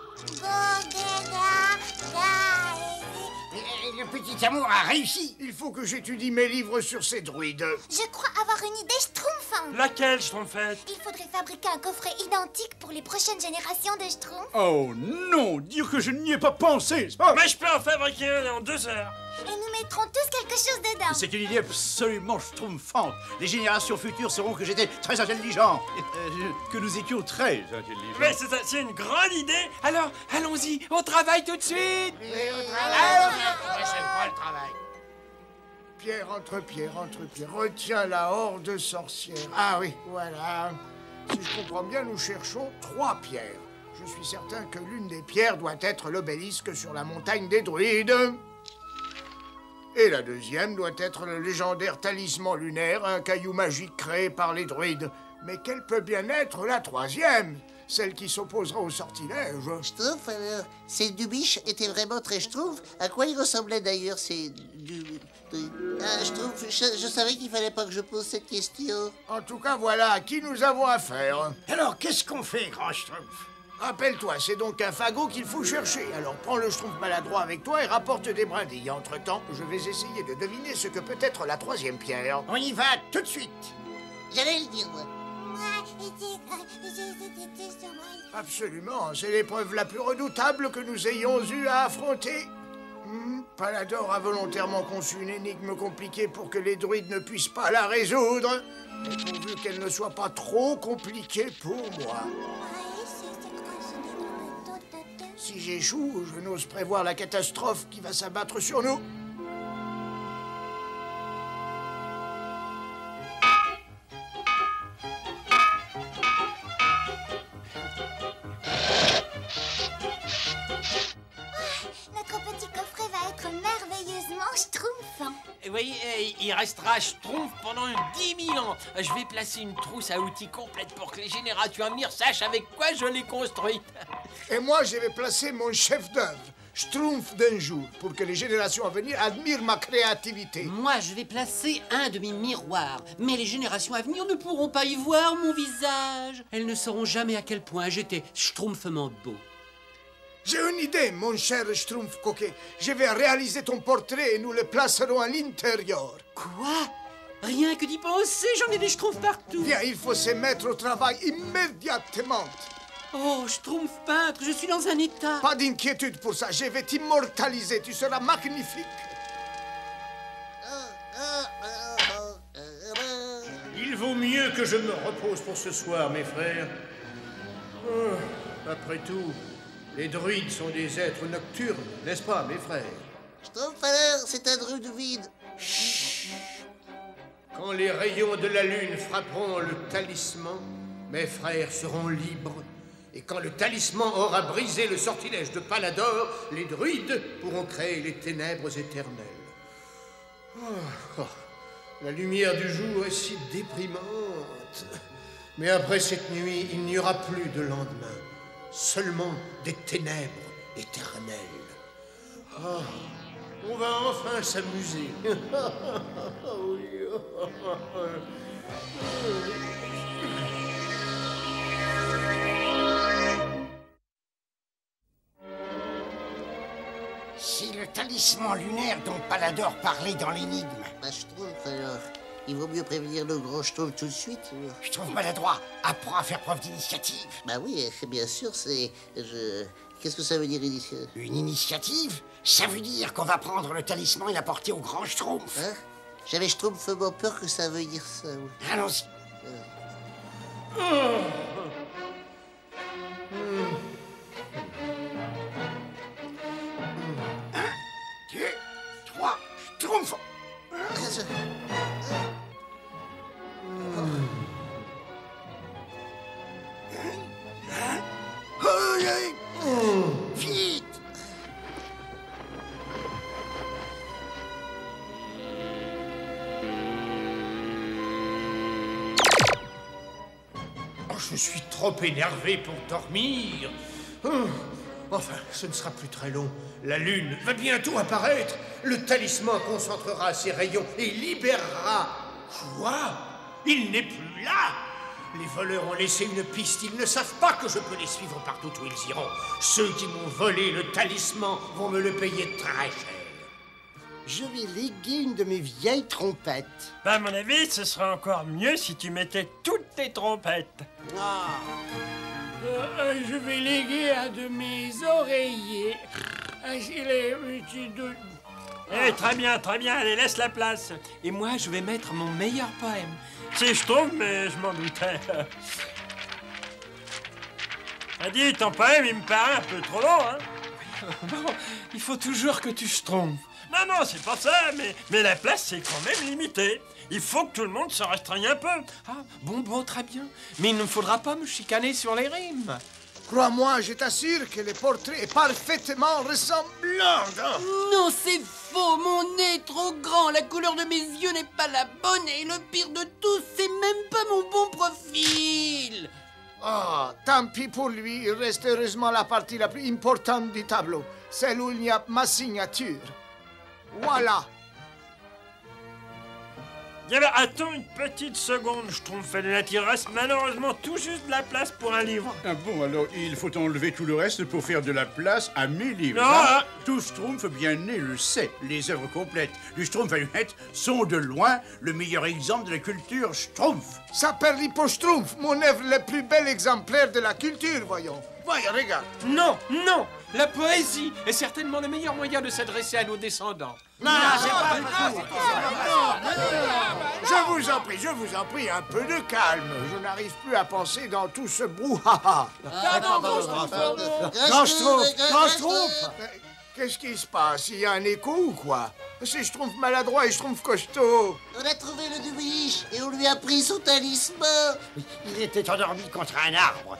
Le petit amour a réussi. Il faut que j'étudie mes livres sur ces druides. Je crois avoir une idée schtroumpf. Laquelle, Schtroumpfette? Il faudrait fabriquer un coffret identique pour les prochaines générations de schtroumpfs. Oh non, dire que je n'y ai pas pensé. Oh. Mais je peux en fabriquer un en deux heures. Et nous mettrons tous quelque chose dedans. C'est une idée absolument schtroumpfante. Les générations futures sauront que j'étais très intelligent. Euh, que nous étions très intelligents. Mais c'est c'est une grande idée. Alors, allons-y, au travail tout de suite. Et au travail. J'aime pas le travail. Pierre entre pierre entre pierre, retiens la horde sorcière. Ah oui, voilà. Si je comprends bien, nous cherchons trois pierres. Je suis certain que l'une des pierres doit être l'obélisque sur la montagne des druides. Et la deuxième doit être le légendaire talisman lunaire, un caillou magique créé par les druides. Mais quelle peut bien être la troisième? Celle qui s'opposera au sortilège. Schtroumpf, alors, ces Dubiche étaient vraiment très Schtroumpf. À quoi il ressemblait d'ailleurs, ces du... du- Ah, Schtroumpf, je, je savais qu'il fallait pas que je pose cette question. En tout cas, voilà à qui nous avons affaire. Alors, qu'est-ce qu'on fait, grand Schtroumpf? Rappelle-toi, c'est donc un fagot qu'il faut chercher. Alors prends le schtroumpf maladroit avec toi et rapporte des brindilles. Entre-temps, je vais essayer de deviner ce que peut être la troisième pierre. On y va tout de suite. J'allais le dire, moi. Absolument, c'est l'épreuve la plus redoutable que nous ayons eu à affronter. Hmm, Palador a volontairement conçu une énigme compliquée pour que les druides ne puissent pas la résoudre. Mais pourvu qu'elle ne soit pas trop compliquée pour moi. Si j'échoue, je n'ose prévoir la catastrophe qui va s'abattre sur nous. Notre petit coffret va être merveilleusement schtroumpfant. Et oui, et il restera Schtroumpf pendant dix mille ans. Je vais placer une trousse à outils complète pour que les générations à venir sachent avec quoi je l'ai construite. Et moi, je vais placer mon chef-d'œuvre, Schtroumpf d'un jour, pour que les générations à venir admirent ma créativité. Moi, je vais placer un de mes miroirs. Mais les générations à venir ne pourront pas y voir mon visage. Elles ne sauront jamais à quel point j'étais schtroumpfement beau. J'ai une idée, mon cher Schtroumpf coquet. Je vais réaliser ton portrait et nous le placerons à l'intérieur. Quoi? Rien que d'y penser, j'en ai des schtroumpfs partout. Bien, il faut se mettre au travail immédiatement. Oh, schtroumpf peintre, je suis dans un état. Pas d'inquiétude pour ça, je vais t'immortaliser, tu seras magnifique. Il vaut mieux que je me repose pour ce soir, mes frères. Oh, après tout, les druides sont des êtres nocturnes, n'est-ce pas, mes frères? Schtroumpf, alors, c'est un druide vide. Quand les rayons de la lune frapperont le talisman, mes frères seront libres. Et quand le talisman aura brisé le sortilège de Palador, les druides pourront créer les ténèbres éternelles. Oh, oh, la lumière du jour est si déprimante. Mais après cette nuit, il n'y aura plus de lendemain. Seulement des ténèbres éternelles. Oh, on va enfin s'amuser. C'est le talisman lunaire dont Palador parlait dans l'énigme. Bah, Schtroumpf, alors, il vaut mieux prévenir le grand Schtroumpf tout de suite. alors. Je trouve maladroit. Apprends à faire preuve d'initiative. Bah oui, bien sûr, c'est... Je... Qu'est-ce que ça veut dire, initiative? Une initiative? Ça veut dire qu'on va prendre le talisman et l'apporter au grand Schtroumpf. Hein? J'avais Schtroumpfement peur que ça veuille dire ça. oui. Allons-y. Oh. Un, deux, trois, Schtroumpf. Vite! Oh, je suis trop énervé pour dormir. Oh, enfin, ce ne sera plus très long. La lune va bientôt apparaître. Le talisman concentrera ses rayons et libérera. Quoi? Il n'est plus là. Les voleurs ont laissé une piste. Ils ne savent pas que je peux les suivre partout où ils iront. Ceux qui m'ont volé le talisman vont me le payer très cher. Je vais léguer une de mes vieilles trompettes. Bah, à mon avis, ce serait encore mieux si tu mettais toutes tes trompettes. Ah. Euh, euh, je vais léguer un de mes oreillers. Ah, il est petit de... Eh, très bien, très bien, allez, laisse la place. Et moi, je vais mettre mon meilleur poème. Si, je trouve, mais je m'en doutais. Ah, dis, ton poème, il me paraît un peu trop long, hein. Bon, il faut toujours que tu schtroumpfes. Non, non, c'est pas ça, mais, mais la place, c'est quand même limité. Il faut que tout le monde se restreigne un peu. Ah, bon, bon, très bien. Mais il ne faudra pas me chicaner sur les rimes. Crois-moi, je t'assure que le portrait est parfaitement ressemblant. Hein? Non, c'est faux. Mon nez est trop grand. La couleur de mes yeux n'est pas la bonne. Et le pire de tout, c'est même pas mon bon profil. Ah, tant pis pour lui. Il reste heureusement la partie la plus importante du tableau. Celle où il y a ma signature. Voilà. Eh bien, attends une petite seconde, je trouve fait de la il reste malheureusement tout juste de la place pour un livre. Ah bon, alors il faut enlever tout le reste pour faire de la place à mes livres. Non, hein? hein. Tout Schtroumpf bien né le sait. Les œuvres complètes du Schtroumpf à lunettes sont de loin le meilleur exemple de la culture Schtroumpf. Saperlippo-Schtroumpf, mon œuvre le plus bel exemplaire de la culture, voyons. Voyons, regarde. Non, non. La poésie est certainement le meilleur moyen de s'adresser à nos descendants. Non, c'est pas Je vous en prie, je vous en prie, un peu de calme. Je n'arrive plus à penser dans tout ce brouhaha. Pardon, Grand Schtroumpf. Grand Schtroumpf, Grand Schtroumpf. Qu'est-ce qui se passe? Il y a un écho ou quoi? C'est Schtroumpf maladroit et Schtroumpf costaud. On a trouvé le Dubiche et on lui a pris son talisman. Il était endormi contre un arbre.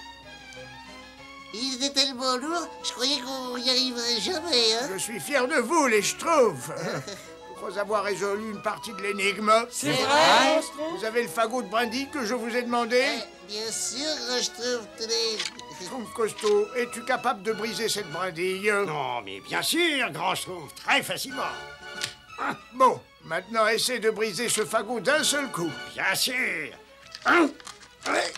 Il était tellement lourd, je croyais qu'on y arriverait jamais, hein. Je suis fier de vous, les Schtroumpfs. Je crois avoir résolu une partie de l'énigme. C'est vrai? Vous avez le fagot de brindille que je vous ai demandé? Eh, bien sûr, je trouve tenez. Schtroumpf costaud, es-tu capable de briser cette brindille? Non, mais bien sûr, Grand Schtroumpf, très facilement. Bon, maintenant essaie de briser ce fagot d'un seul coup. Bien sûr. Hein? Ouais.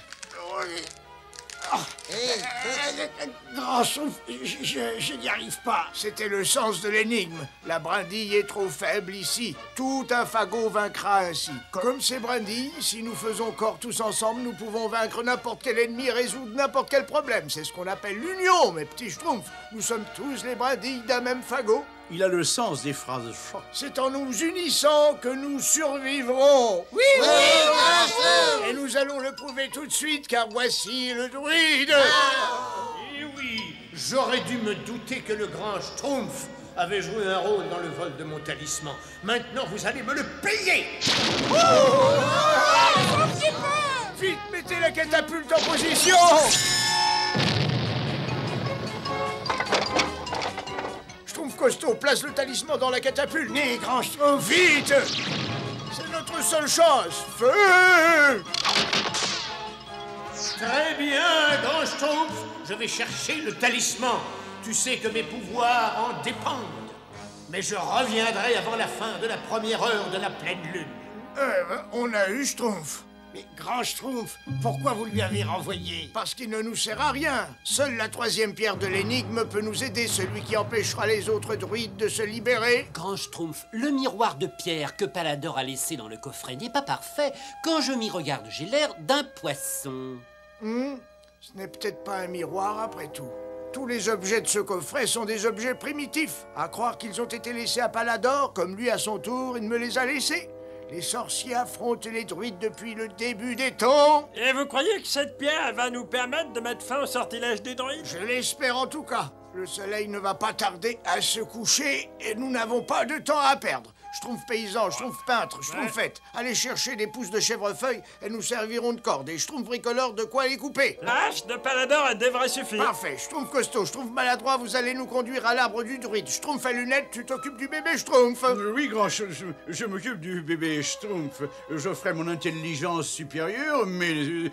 Eh, Grand Schtroumpf, je, je, je n'y arrive pas. C'était le sens de l'énigme. La brindille est trop faible ici. Tout un fagot vaincra ainsi. Comme ces brindilles, si nous faisons corps tous ensemble, nous pouvons vaincre n'importe quel ennemi et résoudre n'importe quel problème. C'est ce qu'on appelle l'union, mes petits Schtroumpfs. Nous sommes tous les brindilles d'un même fagot. Il a le sens des phrases choc. C'est en nous unissant que nous survivrons. Oui, oui, oui. Et nous allons le prouver tout de suite, car voici le druide. Eh oui, j'aurais dû me douter que le grand Schtroumpf avait joué un rôle dans le vol de mon talisman. Maintenant, vous allez me le payer. Vite, mettez la catapulte en position. Schtroumpf costaud, place le talisman dans la catapulte. Né, Grand Schtroumpf. Vite! C'est notre seule chance. Feu! Très bien, grand Schtroumpf. Je vais chercher le talisman. Tu sais que mes pouvoirs en dépendent. Mais je reviendrai avant la fin de la première heure de la pleine lune. Euh, on a eu Schtroumpf. Mais Grand Schtroumpf, pourquoi vous lui avez renvoyé? Parce qu'il ne nous sert à rien. Seule la troisième pierre de l'énigme peut nous aider, celui qui empêchera les autres druides de se libérer. Grand Schtroumpf, le miroir de pierre que Palador a laissé dans le coffret n'est pas parfait. Quand je m'y regarde, j'ai l'air d'un poisson. Hmm? Ce n'est peut-être pas un miroir après tout. Tous les objets de ce coffret sont des objets primitifs. À croire qu'ils ont été laissés à Palador, comme lui à son tour, il me les a laissés. Les sorciers affrontent les druides depuis le début des temps. Et vous croyez que cette pierre va nous permettre de mettre fin au sortilège des druides? Je l'espère en tout cas. Le soleil ne va pas tarder à se coucher et nous n'avons pas de temps à perdre. Schtroumpf paysan, Schtroumpf peintre, Schtroumpfette. Allez chercher des pousses de chèvrefeuille et nous servirons de corde. Et Schtroumpf bricoleur, de quoi les couper. La hache de Palador, elle devrait suffire. Parfait. Schtroumpf costaud, Schtroumpf maladroit, vous allez nous conduire à l'arbre du druide. Schtroumpf à lunettes, tu t'occupes du bébé Schtroumpf. Euh, oui, grand, je, je, je m'occupe du bébé Schtroumpf. J'offrais mon intelligence supérieure, mais...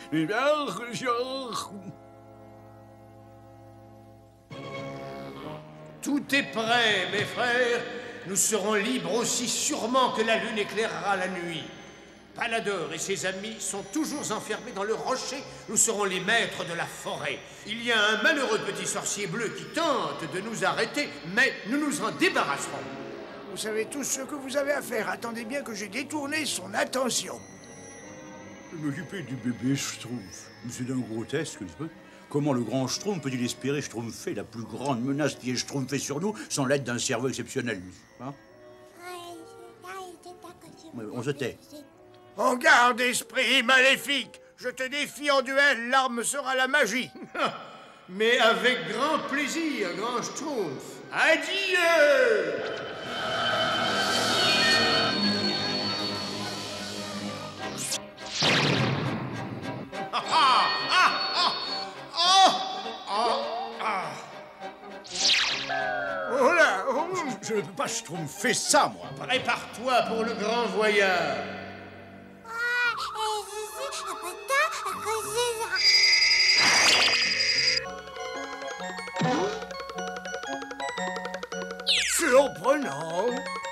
Tout est prêt, mes frères. Nous serons libres aussi sûrement que la lune éclairera la nuit. Palador et ses amis sont toujours enfermés dans le rocher. Nous serons les maîtres de la forêt. Il y a un malheureux petit sorcier bleu qui tente de nous arrêter, mais nous nous en débarrasserons. Vous savez tous ce que vous avez à faire. Attendez bien que j'ai détourné son attention. M'occuper du bébé Schtroumpf. C'est d'un grotesque, n'est-ce pas? Comment le grand Schtroumpf peut-il espérer schtroumpfer la plus grande menace qui est schtroumpfée sur nous sans l'aide d'un cerveau exceptionnel, hein? On se tait. En garde, esprit maléfique. Je te défie en duel, l'arme sera la magie. Mais avec grand plaisir, grand Schtroumpf. Adieu! Ah ah ah ah ah. Oh là, oh. Je ne peux pas schtroumpfer ça, moi. Prépare-toi pour le grand voyage. Surprenant.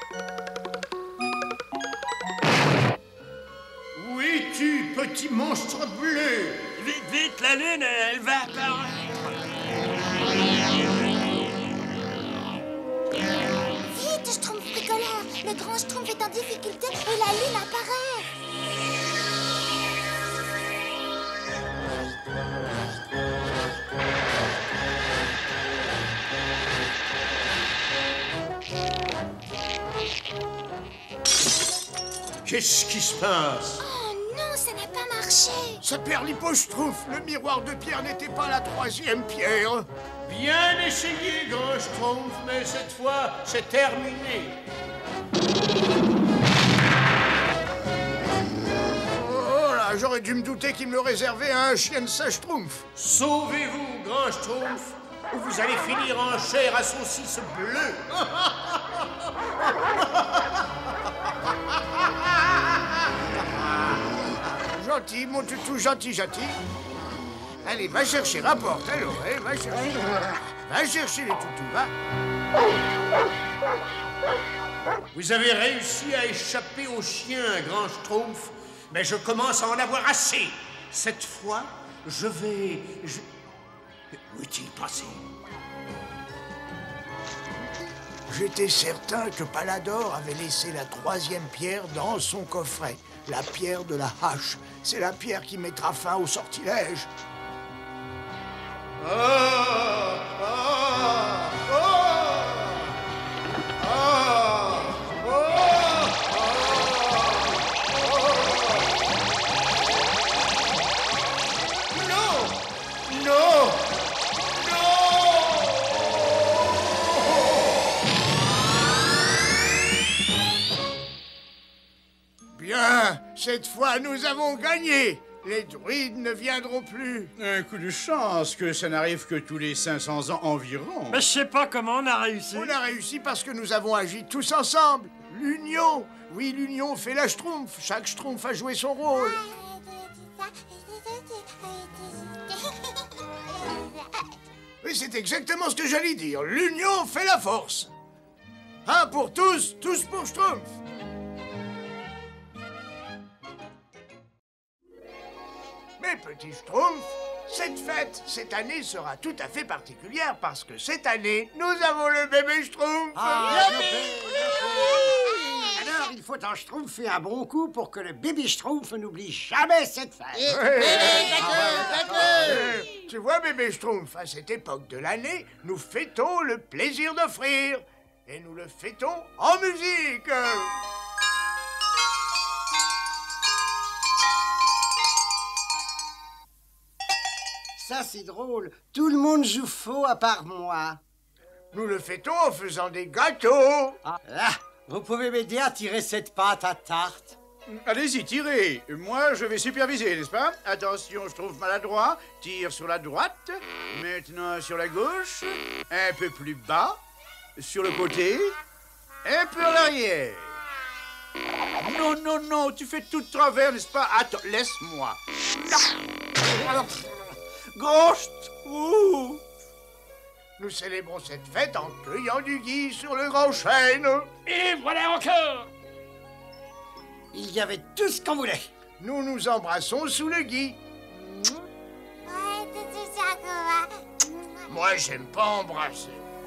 Où es-tu, petit monstre bleu? Vite, vite, la lune, elle va apparaître. Vite, Schtroumpf bricoleur. Le grand Schtroumpf est en difficulté et la lune apparaît. Qu'est-ce qui se passe? Oh non, ça n'a pas marché. Ça perd l'hypo-Schtroumpf. Le miroir de pierre n'était pas la troisième pierre. Bien essayé, grand Schtroumpf, mais cette fois, c'est terminé. Oh là, j'aurais dû me douter qu'il me le réservait à un chien de sa Schtroumpf. Sauvez-vous, grand Schtroumpf, ou vous allez finir en chair à saucisse bleue. Gentil, mon toutou, gentil, gentil. Allez, va chercher, rapporte, alors, hein, va chercher. Va chercher les toutous, va. Vous avez réussi à échapper au chien, grand Schtroumpf, mais je commence à en avoir assez. Cette fois, je vais... Je... Où est-il passé? J'étais certain que Palador avait laissé la troisième pierre dans son coffret. La pierre de la hache. C'est la pierre qui mettra fin au sortilège. Oh, oh, oh, oh, oh, non, non, Bien, cette fois nous avons gagné. Les druides ne viendront plus. Un coup de chance que ça n'arrive que tous les cinq cents ans environ. Mais je sais pas comment on a réussi. On a réussi parce que nous avons agi tous ensemble. L'union. Oui, l'union fait la Schtroumpf. Chaque Schtroumpf a joué son rôle. Oui, c'est exactement ce que j'allais dire. L'union fait la force. Un pour tous, tous pour Schtroumpf. Mes petits Schtroumpfs, cette fête, cette année sera tout à fait particulière parce que cette année, nous avons le bébé Schtroumpf. Ah, alors, il faut en schtroumpfer un bon coup pour que le bébé Schtroumpf n'oublie jamais cette fête. Eh, eh, d'accord, d'accord. Eh, tu vois, bébé Schtroumpf, à cette époque de l'année, nous fêtons le plaisir d'offrir. Et nous le fêtons en musique. Ça, c'est drôle. Tout le monde joue faux à part moi. Nous le fêtons en faisant des gâteaux. Ah, là, vous pouvez m'aider à tirer cette pâte à tarte? Allez-y, tirez. Moi, je vais superviser, n'est-ce pas? Attention, je trouve maladroit. Tire sur la droite. Maintenant, sur la gauche. Un peu plus bas. Sur le côté. Un peu en arrière. Non, non, non, tu fais tout de travers, n'est-ce pas? Attends, laisse-moi. Gauche. Ouh. Nous célébrons cette fête en cueillant du gui sur le grand chêne. Et voilà encore. Il y avait tout ce qu'on voulait. Nous nous embrassons sous le gui. Moi, j'aime pas embrasser.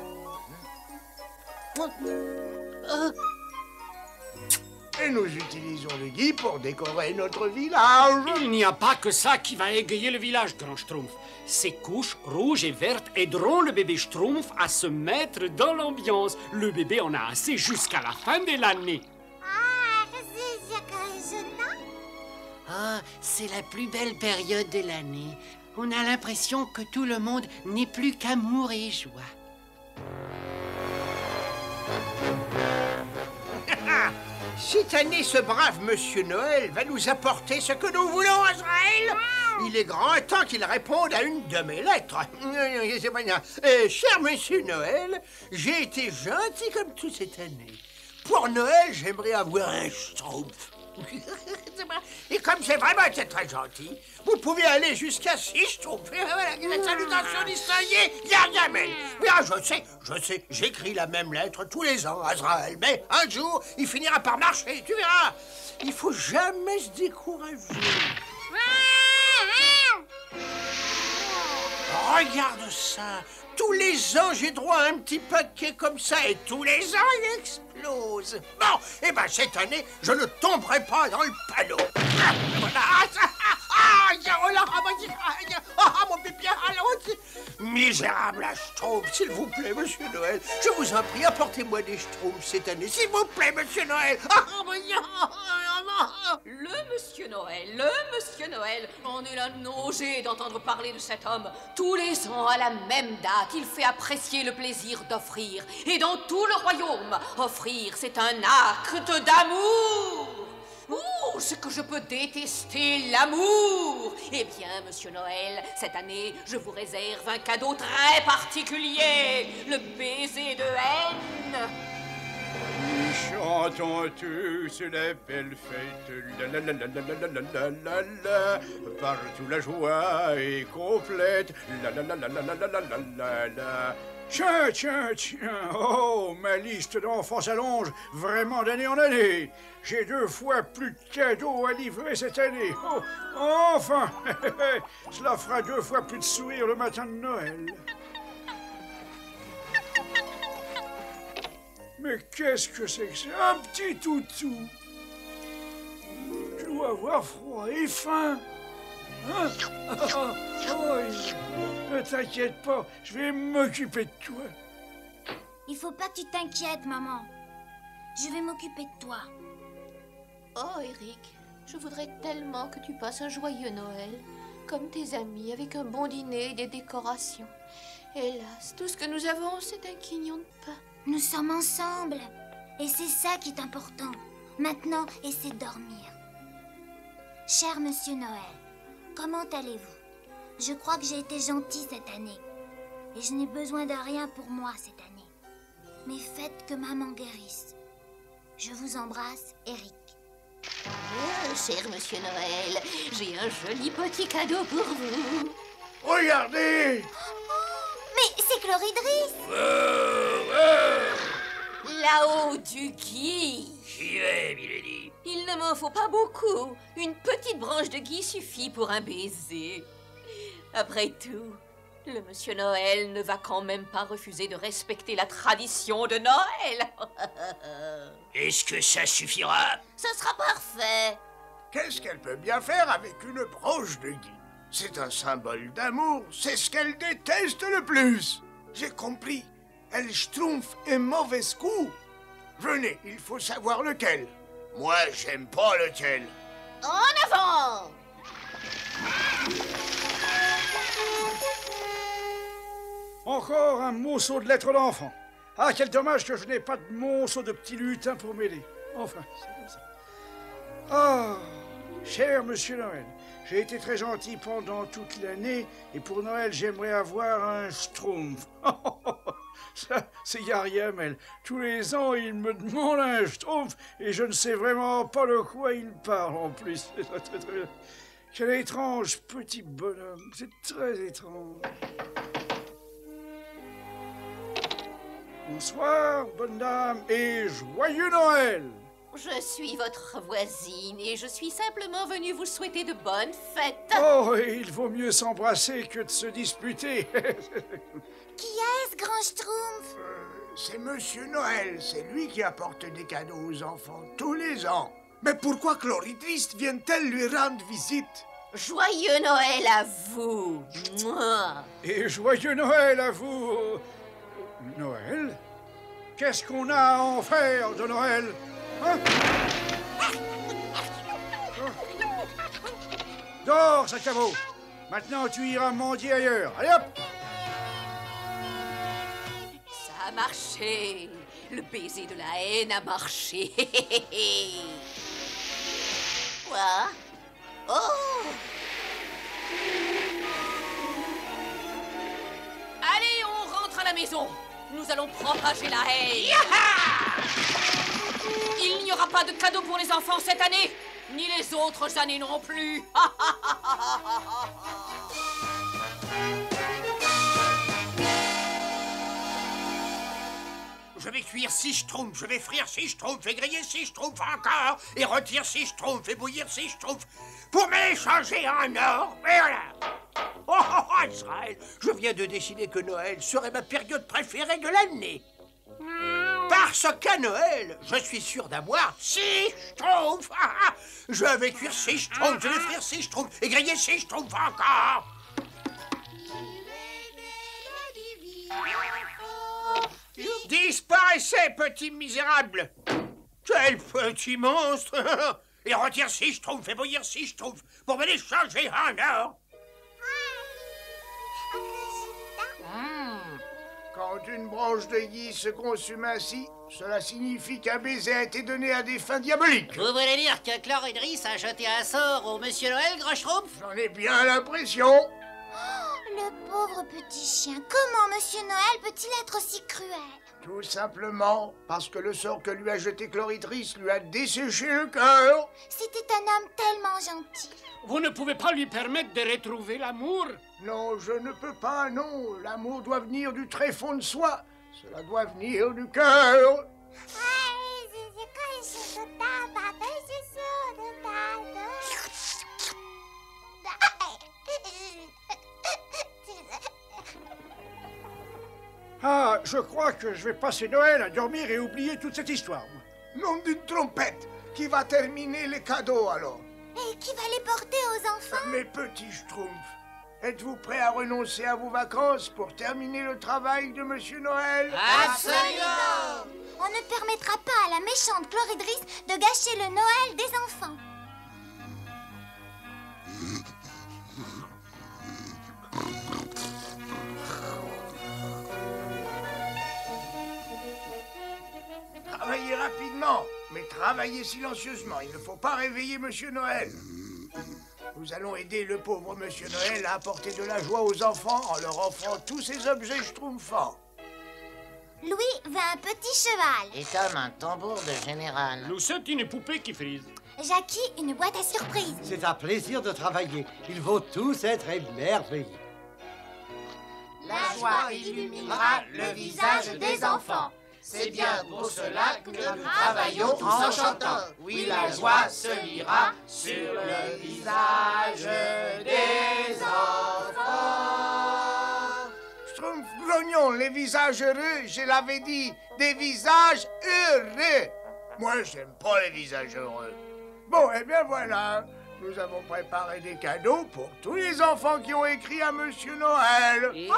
Et nous utilisons le gui pour décorer notre village. Il n'y a pas que ça qui va égayer le village, grand Schtroumpf. Ces couches rouges et vertes aideront le bébé Schtroumpf à se mettre dans l'ambiance. Le bébé en a assez jusqu'à la fin de l'année. Ah, c'est la plus belle période de l'année. On a l'impression que tout le monde n'est plus qu'amour et joie. Cette année, ce brave Monsieur Noël va nous apporter ce que nous voulons, Azraël. Il est grand temps qu'il réponde à une de mes lettres. Euh, cher Monsieur Noël, j'ai été gentil comme tout cette année. Pour Noël, j'aimerais avoir un Schtroumpf. Et comme c'est vraiment c'est très gentil, vous pouvez aller jusqu'à six Schtroumpfs. La salutation distinguée, Gargamel. Oui, ah, je sais, je sais, j'écris la même lettre tous les ans, Azraël, mais un jour, il finira par marcher, tu verras. Il faut jamais se décourager. Regarde ça. Tous les ans, j'ai droit à un petit paquet comme ça, et tous les ans, il explose. Bon, et ben cette année, je ne tomberai pas dans le panneau. Ah, voilà. Ah, oh là, ah, mon pipi, allons. Misérable Schtroumpf, s'il vous plaît, Monsieur Noël, je vous en prie, apportez-moi des Schtroumpfs cette année, s'il vous plaît, Monsieur Noël. Le Monsieur Noël, le Monsieur Noël, on est là nausée d'entendre parler de cet homme. Tous les ans, à la même date, il fait apprécier le plaisir d'offrir. Et dans tout le royaume, offrir, c'est un acte d'amour. Ouh, ce que je peux détester l'amour. Eh bien, Monsieur Noël, cette année, je vous réserve un cadeau très particulier, le baiser de haine. Chantons tous la belle fête, la la la la la la la la la la, partout la joie est complète, la la la la la la la la la la. Tiens, tiens, tiens, oh, ma liste d'enfants s'allonge vraiment d'année en année. J'ai deux fois plus de cadeaux à livrer cette année. Oh, enfin, cela fera deux fois plus de sourires le matin de Noël. Mais qu'est-ce que c'est que ça? Un petit toutou. Je dois avoir froid et faim. Hein? Oh, oh, ne t'inquiète pas, je vais m'occuper de toi. Il faut pas que tu t'inquiètes, maman. Je vais m'occuper de toi. Oh, Eric, je voudrais tellement que tu passes un joyeux Noël, comme tes amis, avec un bon dîner et des décorations. Hélas, tout ce que nous avons, c'est un quignon de pain. Nous sommes ensemble, et c'est ça qui est important. Maintenant, essaie de dormir. Cher Monsieur Noël, comment allez-vous? Je crois que j'ai été gentille cette année, et je n'ai besoin de rien pour moi cette année. Mais faites que maman guérisse. Je vous embrasse, Eric. Oh, cher Monsieur Noël, j'ai un joli petit cadeau pour vous. Regardez! Mais c'est Chloridris! Là-haut du gui. J'y vais, Milady. Il ne m'en faut pas beaucoup. Une petite branche de gui suffit pour un baiser. Après tout, le Monsieur Noël ne va quand même pas refuser de respecter la tradition de Noël. Est-ce que ça suffira? Ce sera parfait. Qu'est-ce qu'elle peut bien faire avec une branche de gui? C'est un symbole d'amour, c'est ce qu'elle déteste le plus. J'ai compris. Elle Schtroumpf est mauvais coup. Venez, il faut savoir lequel. Moi, j'aime pas lequel. En avant! Encore un monceau de lettres d'enfant. Ah, quel dommage que je n'ai pas de monceau de petits lutins pour m'aider. Enfin, c'est comme ça. Ah, cher Monsieur Noël, j'ai été très gentil pendant toute l'année, et pour Noël, j'aimerais avoir un Schtroumpf. Ça, c'est Gargamel. Tous les ans, il me demande un Schtroumpf, et je ne sais vraiment pas de quoi il parle en plus. Quel étrange petit bonhomme. C'est très étrange. Bonsoir, bonne dame, et joyeux Noël! Je suis votre voisine et je suis simplement venue vous souhaiter de bonnes fêtes. Oh, il vaut mieux s'embrasser que de se disputer. Qui est-ce, Grand Schtroumpf? C'est Monsieur Noël, c'est lui qui apporte des cadeaux aux enfants tous les ans. Mais pourquoi Chloridris vient-elle lui rendre visite? Joyeux Noël à vous. Mouah. Et joyeux Noël à vous. Noël? Qu'est-ce qu'on a à en faire de Noël? Hein? Dors, sac à veau. Maintenant, tu iras mendier ailleurs. Allez hop! Ça a marché. Le baiser de la haine a marché. Quoi? Oh! Allez, on rentre à la maison. Nous allons propager la haine. Il n'y aura pas de cadeaux pour les enfants cette année, ni les autres années non plus. Je vais cuire six schtroumpfs, je vais frire six schtroumpfs, et griller six schtroumpfs encore, et rôtir six schtroumpfs, et bouillir six schtroumpfs, pour me les changer en or. Et voilà. Oh, oh, oh, Israël, je viens de décider que Noël serait ma période préférée de l'année. Parce qu'à Noël, je suis sûr d'avoir six schtroumpfs. Je vais cuire six schtroumpfs, je vais frire six schtroumpfs, et griller six schtroumpfs encore. Disparaissez, petit misérable! Quel petit monstre! Et retire six schtroumpfs et bouillir six schtroumpfs pour me les changer en or! Quand une branche de gui se consume ainsi, cela signifie qu'un baiser a été donné à des fins diaboliques. Vous voulez dire que Chloridris a jeté un sort au Monsieur Noël, Grand Schtroumpf? J'en ai bien l'impression. Le pauvre petit chien, comment Monsieur Noël peut-il être si cruel? Tout simplement parce que le sort que lui a jeté Chloridris lui a desséché le cœur. C'était un homme tellement gentil. Vous ne pouvez pas lui permettre de retrouver l'amour? Non, je ne peux pas, non. L'amour doit venir du très fond de soi. Cela doit venir du cœur. Ah, je crois que je vais passer Noël à dormir et oublier toute cette histoire. Nom d'une trompette. Qui va terminer les cadeaux alors? Et qui va les porter aux enfants? Mes petits schtroumpfs, êtes-vous prêts à renoncer à vos vacances pour terminer le travail de Monsieur Noël? Absolument! On ne permettra pas à la méchante Chloridris de gâcher le Noël des enfants. Travaillez rapidement, mais travaillez silencieusement. Il ne faut pas réveiller Monsieur Noël. Nous allons aider le pauvre Monsieur Noël à apporter de la joie aux enfants en leur offrant tous ces objets schtroumpfants. Louis veut un petit cheval. Et Tom, un tambour de général. Lucette, une poupée qui frise. Jackie, une boîte à surprise. C'est un plaisir de travailler. Ils vont tous être émerveillés. La joie illuminera le visage des enfants. C'est bien pour cela que nous travaillons en chantant. Oui, la joie se lira sur le visage des enfants. Schtroumpf grognon, les visages heureux, je l'avais dit, des visages heureux. Moi, j'aime pas les visages heureux. Bon, eh bien voilà, nous avons préparé des cadeaux pour tous les enfants qui ont écrit à Monsieur Noël. Oh,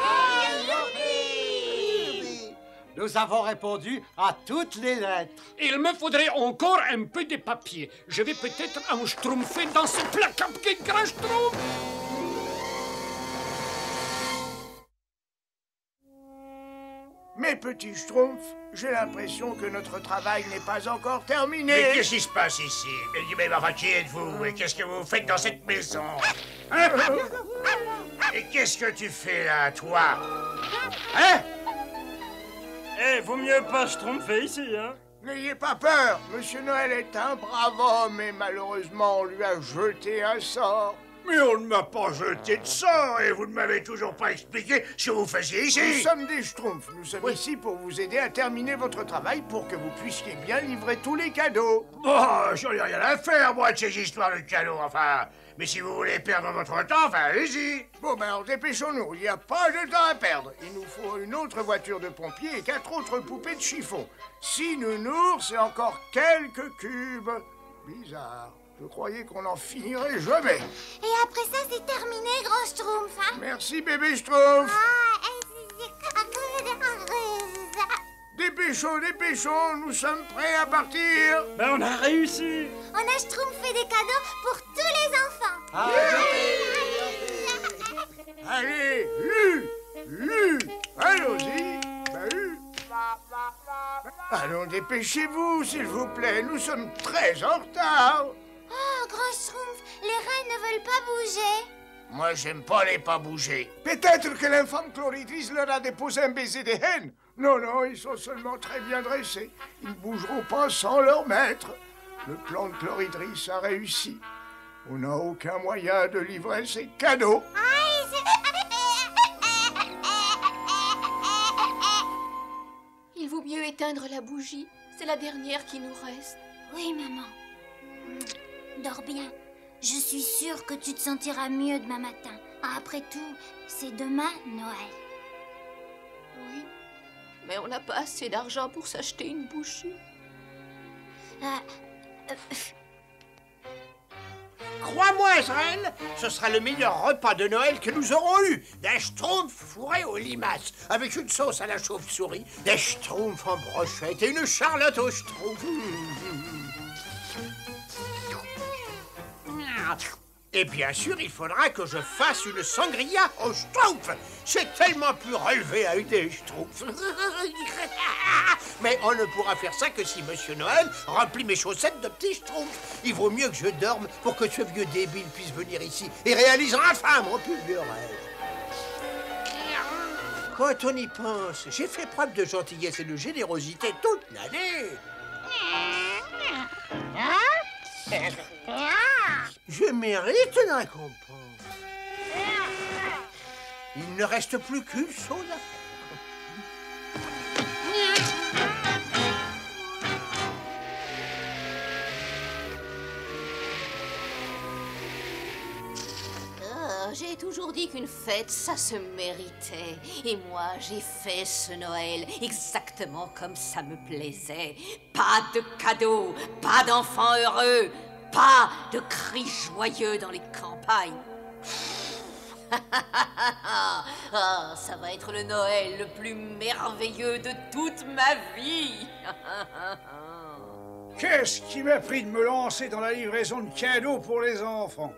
nous avons répondu à toutes les lettres. Il me faudrait encore un peu de papier. Je vais peut-être en schtroumpfer dans ce plat cupcake grand schtroumpf. Mes petits schtroumpfs, j'ai l'impression que notre travail n'est pas encore terminé. Mais qu'est-ce qui se passe ici? Mais enfin, qui êtes-vous? Et qu'est-ce que vous faites dans cette maison? Hein? Et qu'est-ce que tu fais là, toi? Hein? Eh, vaut mieux pas schtroumpfer ici, hein? N'ayez pas peur, Monsieur Noël est un brave homme et malheureusement on lui a jeté un sort. Mais on ne m'a pas jeté de sort et vous ne m'avez toujours pas expliqué ce que vous faisiez ici. Nous sommes des Schtroumpfs. Nous sommes oui. ici pour vous aider à terminer votre travail pour que vous puissiez bien livrer tous les cadeaux. Oh, j'en ai rien à faire, moi, de ces histoires de cadeaux, enfin. Mais si vous voulez perdre votre temps, enfin, allez-y. Bon, ben alors dépêchons-nous. Il n'y a pas de temps à perdre. Il nous faut une autre voiture de pompiers et quatre autres poupées de chiffon. Six nounours et encore quelques cubes. Bizarre. Je croyais qu'on n'en finirait jamais. Et après ça, c'est terminé, grand Schtroumpf. Hein? Merci, bébé Schtroumpf. Ah, dépêchons, dépêchons, nous sommes prêts à partir. Ben, on a réussi. On a Schtroumpfé des cadeaux pour tous les enfants. Ah, allez, hu, hu, allons-y. Bah, hu. Allons, dépêchez-vous, s'il vous plaît. Nous sommes très en retard. Oh, grand Schtroumpf, les reines ne veulent pas bouger. Moi, j'aime pas les pas bouger. Peut-être que l'infâme Chloridris leur a déposé un baiser des haines. Non, non, ils sont seulement très bien dressés. Ils ne bougeront pas sans leur maître. Le plan de Chloridris a réussi. On n'a aucun moyen de livrer ces cadeaux. Il vaut mieux éteindre la bougie. C'est la dernière qui nous reste. Oui, maman. Dors bien. Je suis sûre que tu te sentiras mieux demain matin. Après tout, c'est demain Noël. Oui, mais on n'a pas assez d'argent pour s'acheter une bougie. Euh, euh, Crois-moi, Ezrel, ce sera le meilleur repas de Noël que nous aurons eu. Des schtroumpfs fourrés aux limaces, avec une sauce à la chauve-souris, des schtroumpfs en brochette et une charlotte aux schtroumpfs. Et bien sûr, il faudra que je fasse une sangria aux schtroumpfs. C'est tellement plus relevé à une des schtroumpfs. Mais on ne pourra faire ça que si Monsieur Noël remplit mes chaussettes de petits schtroumpfs. Il vaut mieux que je dorme pour que ce vieux débile puisse venir ici et réaliser enfin mon plus vieux rêve. Quand on y pense, j'ai fait preuve de gentillesse et de générosité toute l'année. Je mérite une récompense. Il ne reste plus qu'une chose à faire. Oh, j'ai toujours dit qu'une fête, ça se méritait. Et moi, j'ai fait ce Noël exactement comme ça me plaisait. Pas de cadeaux, pas d'enfants heureux. Pas de cris joyeux dans les campagnes. Oh, ça va être le Noël le plus merveilleux de toute ma vie. Qu'est-ce qui m'a pris de me lancer dans la livraison de cadeaux pour les enfants?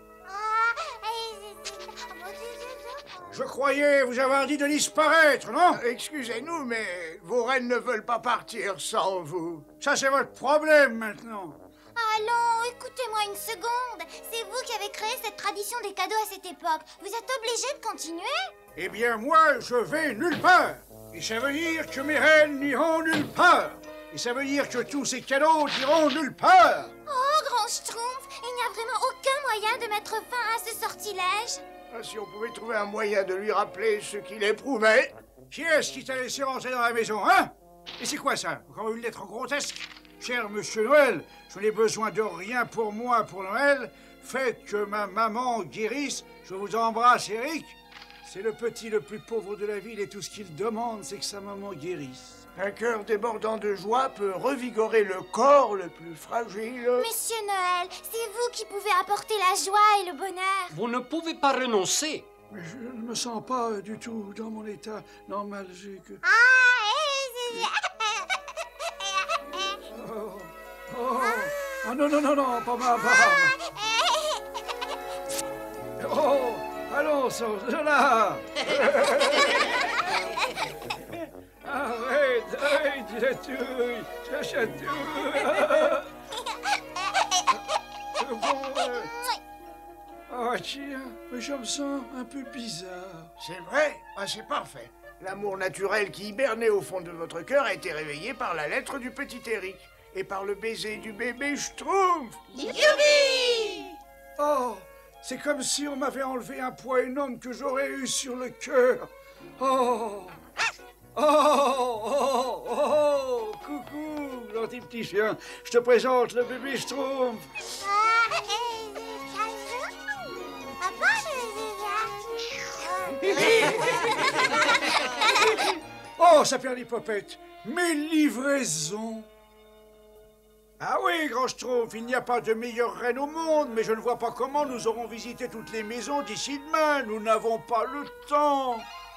Je croyais vous avoir dit de disparaître, non? Excusez-nous, mais vos reines ne veulent pas partir sans vous. Ça, c'est votre problème maintenant. Allons, écoutez-moi une seconde. C'est vous qui avez créé cette tradition des cadeaux à cette époque. Vous êtes obligé de continuer? Eh bien, moi, je vais nulle part. Et ça veut dire que mes reines n'iront nulle part. Et ça veut dire que tous ces cadeaux n'iront nulle part. Oh, grand Schtroumpf, il n'y a vraiment aucun moyen de mettre fin à ce sortilège. Ah, si on pouvait trouver un moyen de lui rappeler ce qu'il éprouvait. Qui est-ce qui t'a laissé rentrer dans la maison, hein? Et c'est quoi ça? Encore une lettre grotesque? Cher Monsieur Noël, je n'ai besoin de rien pour moi pour Noël. Faites que ma maman guérisse. Je vous embrasse, Eric. C'est le petit le plus pauvre de la ville et tout ce qu'il demande, c'est que sa maman guérisse. Un cœur débordant de joie peut revigorer le corps le plus fragile. Monsieur Noël, c'est vous qui pouvez apporter la joie et le bonheur. Vous ne pouvez pas renoncer. Mais je ne me sens pas du tout dans mon état normal. J'ai que... Ah, Oh, oh, oh, non, non, non, non, pas ma barbe. Oh, allons, sors de là. Arrête, arrête, je chatouille, je chatouille. Bon, euh... oh, tiens, mais je me sens un peu bizarre. C'est vrai? Ah, c'est parfait. L'amour naturel qui hibernait au fond de votre cœur a été réveillé par la lettre du petit Eric et par le baiser du bébé Schtroumpf. Youpi! Oh, C'est comme si on m'avait enlevé un poids énorme que j'aurais eu sur le cœur. Oh! Oh! Oh! Oh! Coucou, gentil petit chien. Je te présente le bébé Schtroumpf. Oh, ça perd les popettes. Mes livraisons. Ah oui, grand Schtroumpf, il n'y a pas de meilleure reine au monde, mais je ne vois pas comment nous aurons visité toutes les maisons d'ici demain. Nous n'avons pas le temps.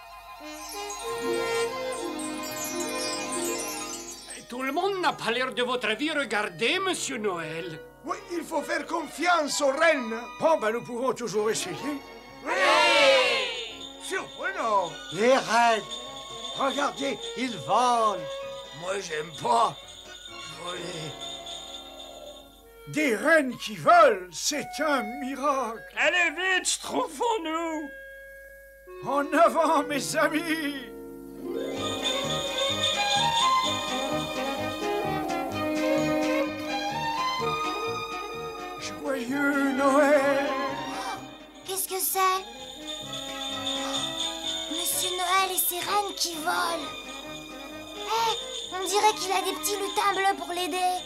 Tout le monde n'a pas l'air de votre avis. Regardez, Monsieur Noël. Oui, il faut faire confiance aux reines. Bon, ben nous pouvons toujours essayer. Oui! Surprenant. Les reines, regardez, ils volent. Moi, j'aime pas voler. Des reines qui volent, c'est un miracle. Allez vite, Schtroumpfons-nous. En avant, mes amis. Joyeux Noël. Qu'est-ce que c'est? Monsieur Noël et ses reines qui volent. Hé, on dirait qu'il a des petits lutins bleus pour l'aider.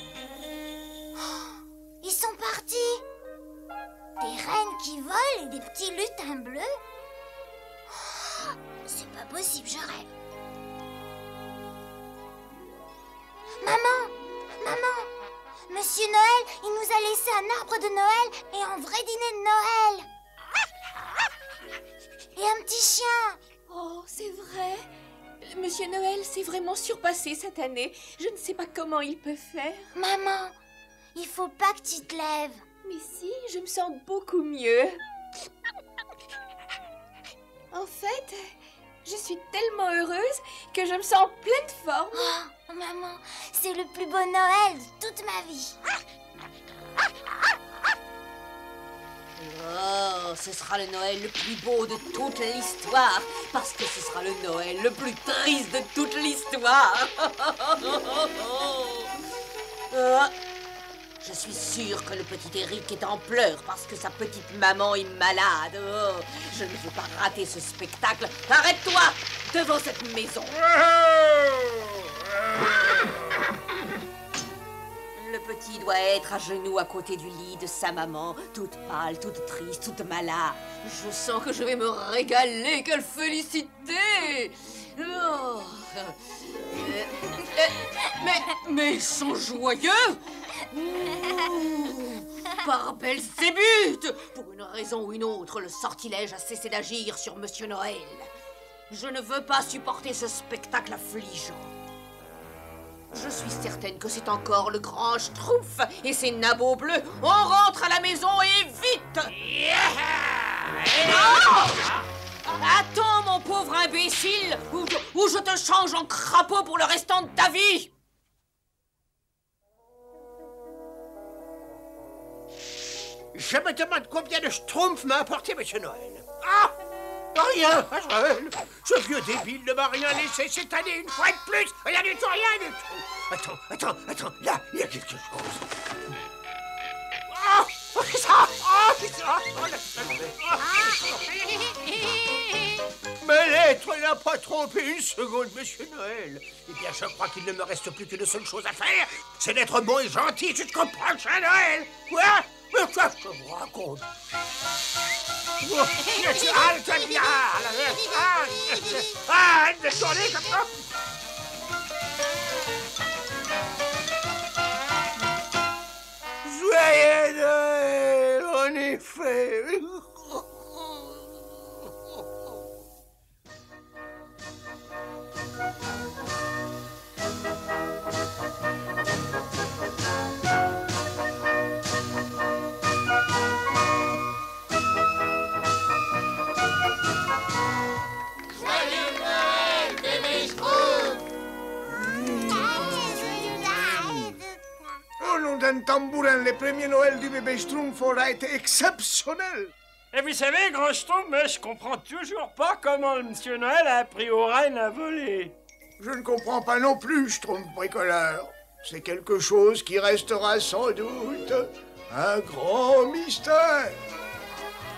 Ils sont partis. Des reines qui volent et des petits lutins bleus. C'est pas possible, je rêve. Maman, maman, Monsieur Noël, il nous a laissé un arbre de Noël et un vrai dîner de Noël. Et un petit chien. Oh, c'est vrai. Monsieur Noël s'est vraiment surpassé cette année. Je ne sais pas comment il peut faire. Maman, il faut pas que tu te lèves. Mais si, je me sens beaucoup mieux. En fait, je suis tellement heureuse que je me sens en pleine forme. Oh, maman, c'est le plus beau Noël de toute ma vie. Oh, ce sera le Noël le plus beau de toute l'histoire, parce que ce sera le Noël le plus triste de toute l'histoire. Oh, je suis sûre que le petit Eric est en pleurs parce que sa petite maman est malade. Oh, je ne veux pas rater ce spectacle. Arrête-toi devant cette maison. Le petit doit être à genoux à côté du lit de sa maman, toute pâle, toute triste, toute malade. Je sens que je vais me régaler, quelle félicité! Oh. Euh, euh, mais, mais ils sont joyeux! Ouh, par Belzébuth! Pour une raison ou une autre, le sortilège a cessé d'agir sur Monsieur Noël. Je ne veux pas supporter ce spectacle affligeant. Je suis certaine que c'est encore le grand Schtroumpf et ses nabots bleus. On rentre à la maison et vite! Oh! Attends, mon pauvre imbécile, ou, ou je te change en crapaud pour le restant de ta vie! Je me demande combien de Schtroumpf m'a apporté Monsieur Noël. Ah! Rien, Joël. Ce vieux débile ne m'a rien laissé cette année, une fois de plus. Rien du tout, rien du tout. Attends, attends, attends. Là, il y a quelque chose. Ah! Oh, c'est ça! Ah, c'est ça! Oh, ma lettre n'a pas trompé une seconde, Monsieur Noël. Eh bien, je crois qu'il ne me reste plus qu'une seule chose à faire. C'est d'être bon et gentil jusqu'au prochain Noël. Quoi? Mais qu'est-ce que je vous raconte? Halte bien! Ah, désolé comme ça! Joyeux Noël, en effet! Un tambourin, le premier Noël du bébé Schtroumpf aura été exceptionnel. Et vous savez, grand Schtroumpf, mais je comprends toujours pas comment Monsieur Noël a appris aux reines à voler. Je ne comprends pas non plus, Schtroumpf bricoleur. C'est quelque chose qui restera sans doute un grand mystère.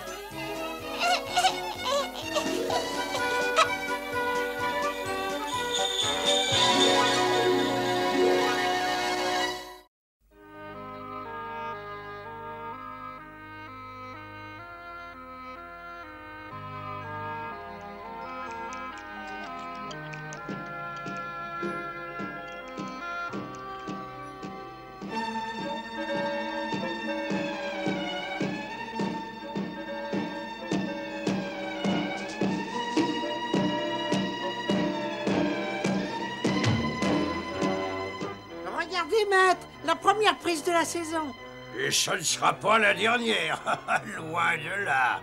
Regardez, maître, la première prise de la saison. Et ce ne sera pas la dernière, loin de là.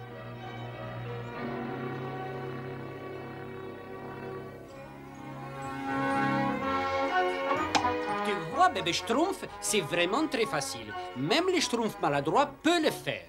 Tu vois, bébé Schtroumpf, c'est vraiment très facile. Même les Schtroumpfs maladroits peuvent le faire.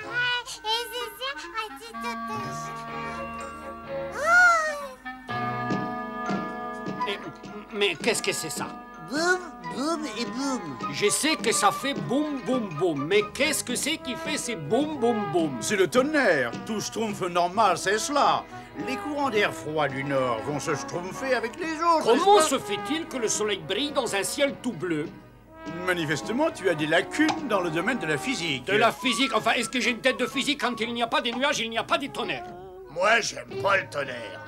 Et, mais qu'est-ce que c'est ça? Boum, boum et boum. Je sais que ça fait boum, boum, boum, mais qu'est-ce que c'est qui fait ces boum, boum, boum? C'est le tonnerre. Tout schtroumpf normal, c'est cela. Les courants d'air froid du nord vont se schtroumpfer avec les autres. Comment se fait-il que le soleil brille dans un ciel tout bleu? Manifestement, tu as des lacunes dans le domaine de la physique. De la physique? Enfin, est-ce que j'ai une tête de physique? Quand il n'y a pas de nuages, il n'y a pas de tonnerre. Moi, j'aime pas le tonnerre.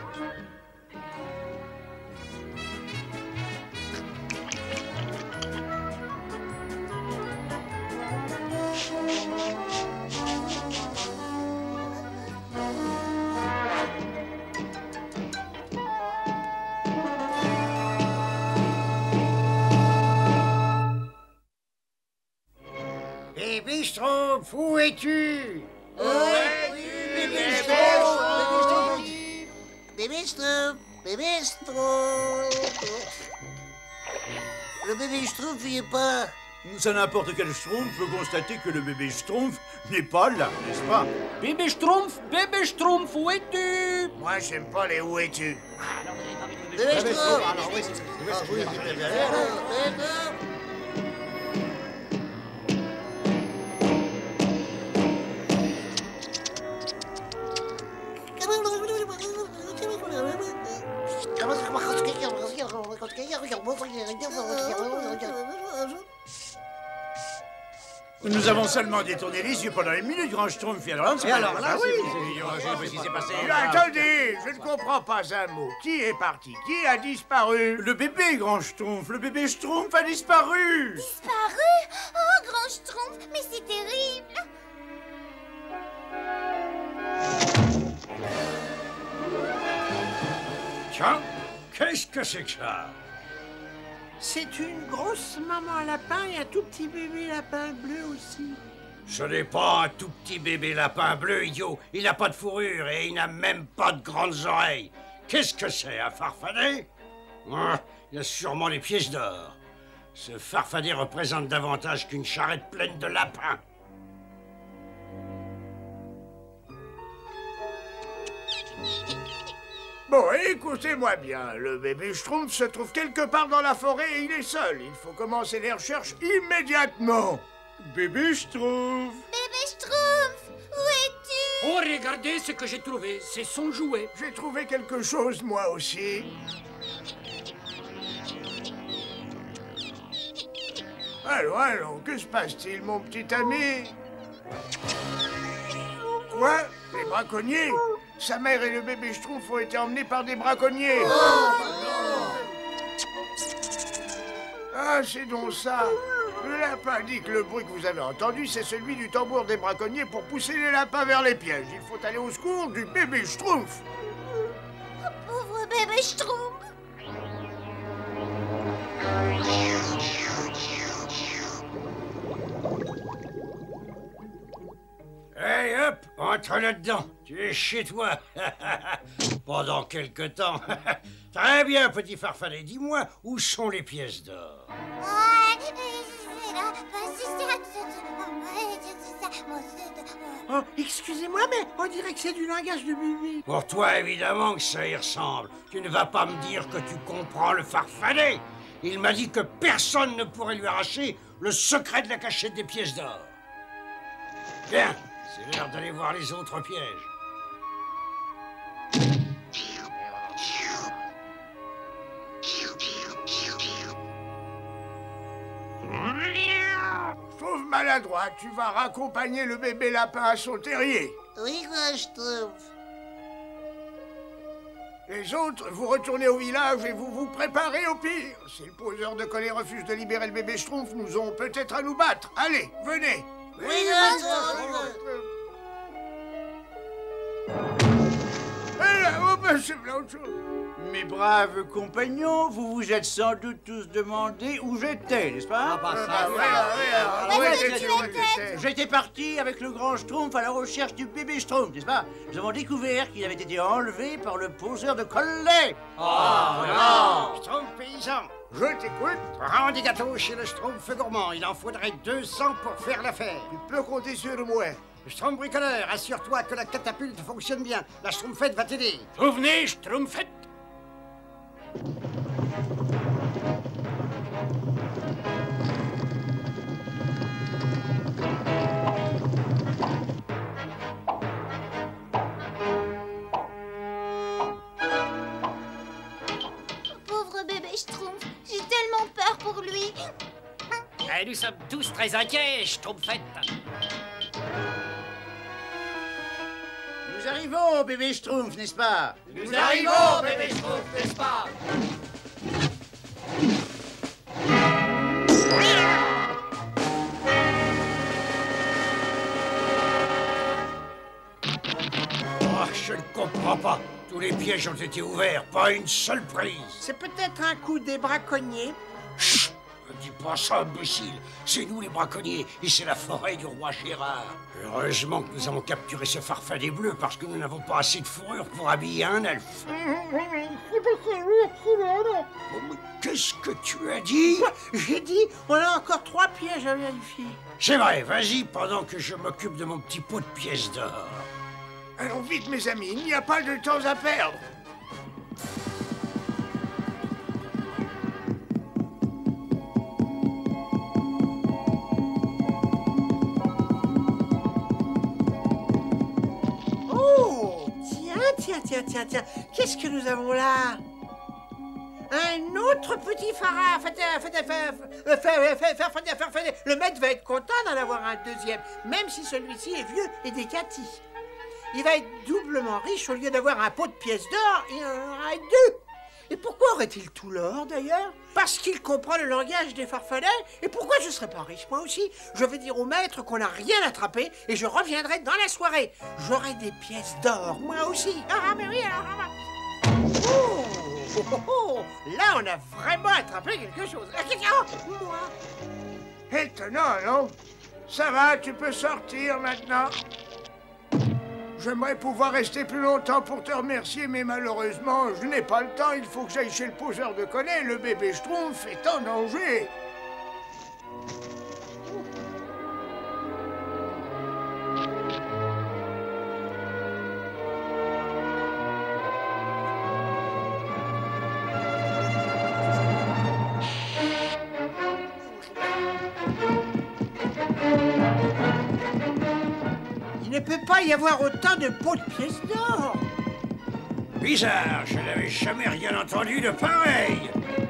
Bébé Schtroumpf, où es-tu? Où es-tu, bébé Schtroumpf? Bébé Schtroumpf, bébé Schtroumpf. Le bébé Schtroumpf n'y est pas. Ça, n'importe quel schtroumpf peut constater que le bébé Schtroumpf n'est pas là, n'est-ce pas? Bébé Schtroumpf, bébé Schtroumpf, où es-tu? Moi, j'aime pas les où es-tu. Bébé Schtroumpf. Alors, oui, c'est... Ah oui, bébé Schtroumpf. Nous avons seulement détourné les yeux pendant une minute, grand Schtroumpf. Et alors, Et alors là, oui, c'est- ce qui s'est passé. Mais attendez, je ne comprends pas un mot. Qui est parti? Qui a disparu? Le bébé, grand Schtroumpf. Le bébé Schtroumpf a disparu. Disparu? Oh, grand Schtroumpf, mais c'est terrible. Tiens, qu'est-ce que c'est que ça? C'est une grosse maman lapin et un tout petit bébé lapin bleu aussi. Ce n'est pas un tout petit bébé lapin bleu, idiot. Il n'a pas de fourrure et il n'a même pas de grandes oreilles. Qu'est-ce que c'est, un farfadet? Ah, il a sûrement les pièces d'or. Ce farfadet représente davantage qu'une charrette pleine de lapins. Bon, écoutez-moi bien. Le bébé Schtroumpf se trouve quelque part dans la forêt et il est seul. Il faut commencer les recherches immédiatement. Bébé Schtroumpf. Bébé Schtroumpf, où es-tu? Oh, regardez ce que j'ai trouvé. C'est son jouet. J'ai trouvé quelque chose, moi aussi. Allons, allons, que se passe-t-il, mon petit ami? Quoi? Les braconniers? Sa mère et le bébé Schtroumpf ont été emmenés par des braconniers. Ah, c'est donc ça. Le lapin dit que le bruit que vous avez entendu, c'est celui du tambour des braconniers pour pousser les lapins vers les pièges. Il faut aller au secours du bébé Schtroumpf. Oh, pauvre bébé Schtroumpf. Hey, hop, entre là-dedans. Tu es chez toi. Pendant quelque temps. Très bien, petit farfadet. Dis-moi, où sont les pièces d'or? Oh, excusez-moi, mais on dirait que c'est du langage de bébé. Pour toi, évidemment que ça y ressemble. Tu ne vas pas me dire que tu comprends le farfadet. Il m'a dit que personne ne pourrait lui arracher le secret de la cachette des pièces d'or. Bien, c'est l'heure d'aller voir les autres pièges. Je trouve maladroit, tu vas raccompagner le bébé lapin à son terrier. Oui, grand Schtroumpf. Les autres, vous retournez au village et vous vous préparez au pire. Si le poseur de collier refuse de libérer le bébé Schtroumpf, nous aurons peut-être à nous battre. Allez, venez. Oui, grand Schtroumpf. Eh là, oh ben, c'est là autre chose. Mes braves compagnons, vous vous êtes sans doute tous demandé où j'étais, n'est-ce pas? Ah, pas ça. Où est-ce que tu étais? J'étais parti avec le grand Schtroumpf à la recherche du bébé Schtroumpf, n'est-ce pas? Nous avons découvert qu'il avait été enlevé par le poseur de Collet. Oh non! Schtroumpf paysan, Je t'écoute. rends des gâteaux chez le Schtroumpf gourmand. Il en faudrait deux cents pour faire l'affaire. Tu peux compter sur moi. Schtroumpf bricoleur, assure-toi que la catapulte fonctionne bien. La Schtroumpfette va t'aider. Vous venez, Schtroumpfette? Pauvre bébé Schtroumpf, j'ai tellement peur pour lui. Eh, nous sommes tous très inquiets, Schtroumpfette. Nous arrivons, bébé Schtroumpf, n'est-ce pas? Nous arrivons, bébé Schtroumpf, n'est-ce pas? Oh, je ne comprends pas. Tous les pièges ont été ouverts, pas une seule prise. C'est peut-être un coup des braconniers. Chut! Ne dis pas ça, imbécile. C'est nous les braconniers, et c'est la forêt du roi Gérard. Heureusement que nous avons capturé ce farfadet bleu, parce que nous n'avons pas assez de fourrure pour habiller un elfe. Oh, mais qu'est-ce que tu as dit? J'ai dit, on a encore trois pièges à vérifier. C'est vrai, vas-y, pendant que je m'occupe de mon petit pot de pièces d'or. Allons vite, mes amis, il n'y a pas de temps à perdre. Oh, tiens, tiens, tiens, tiens, tiens. Qu'est-ce que nous avons là? Un autre petit phara. Le maître va être content d'en avoir un deuxième, même si celui-ci est vieux et décati. Il va être doublement riche au lieu d'avoir un pot de pièces d'or, il en aura deux. Et pourquoi aurait-il tout l'or d'ailleurs? Parce qu'il comprend le langage des farfadets. Et pourquoi je ne serais pas riche moi aussi? Je vais dire au maître qu'on n'a rien attrapé et je reviendrai dans la soirée. J'aurai des pièces d'or moi aussi. Ah mais oui alors. Oh, oh, oh, oh. Là on a vraiment attrapé quelque chose. Oh, moi. Étonnant, non? Ça va, tu peux sortir maintenant. J'aimerais pouvoir rester plus longtemps pour te remercier, mais malheureusement, je n'ai pas le temps. Il faut que j'aille chez le poseur de Collet. Le bébé Schtroumpf est en danger. Il ne peut pas y avoir autant de pots de pièces d'or. Bizarre, je n'avais jamais rien entendu de pareil.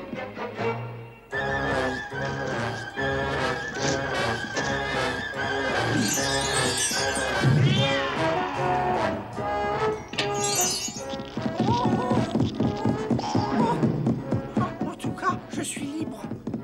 En tout cas, je suis libre.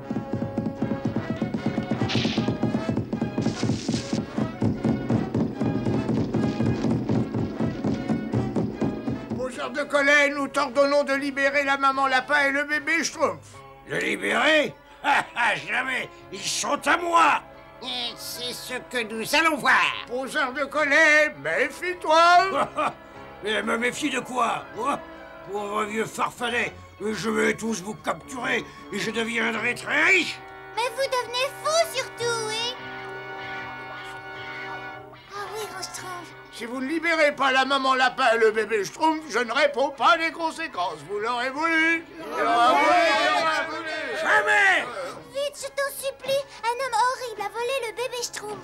Poseur de Collet, nous t'ordonnons de libérer la maman lapin et le bébé Schtroumpf. Le libérer? Ah, ah, jamais. Ils sont à moi. Et c'est ce que nous allons voir. Poseur de Collet, méfie-toi. Mais me méfie de quoi? Moi, pauvre vieux farfadet, je vais tous vous capturer et je deviendrai très riche. Mais vous devenez fou surtout, oui? Ah oui, grand Schtroumpf. Si vous ne libérez pas la maman lapin et le bébé Schtroumpf, je ne réponds pas des conséquences. Vous l'aurez voulu. Vous l'aurez voulu. Jamais. Vite, je t'en supplie. Un homme horrible a volé le bébé Schtroumpf.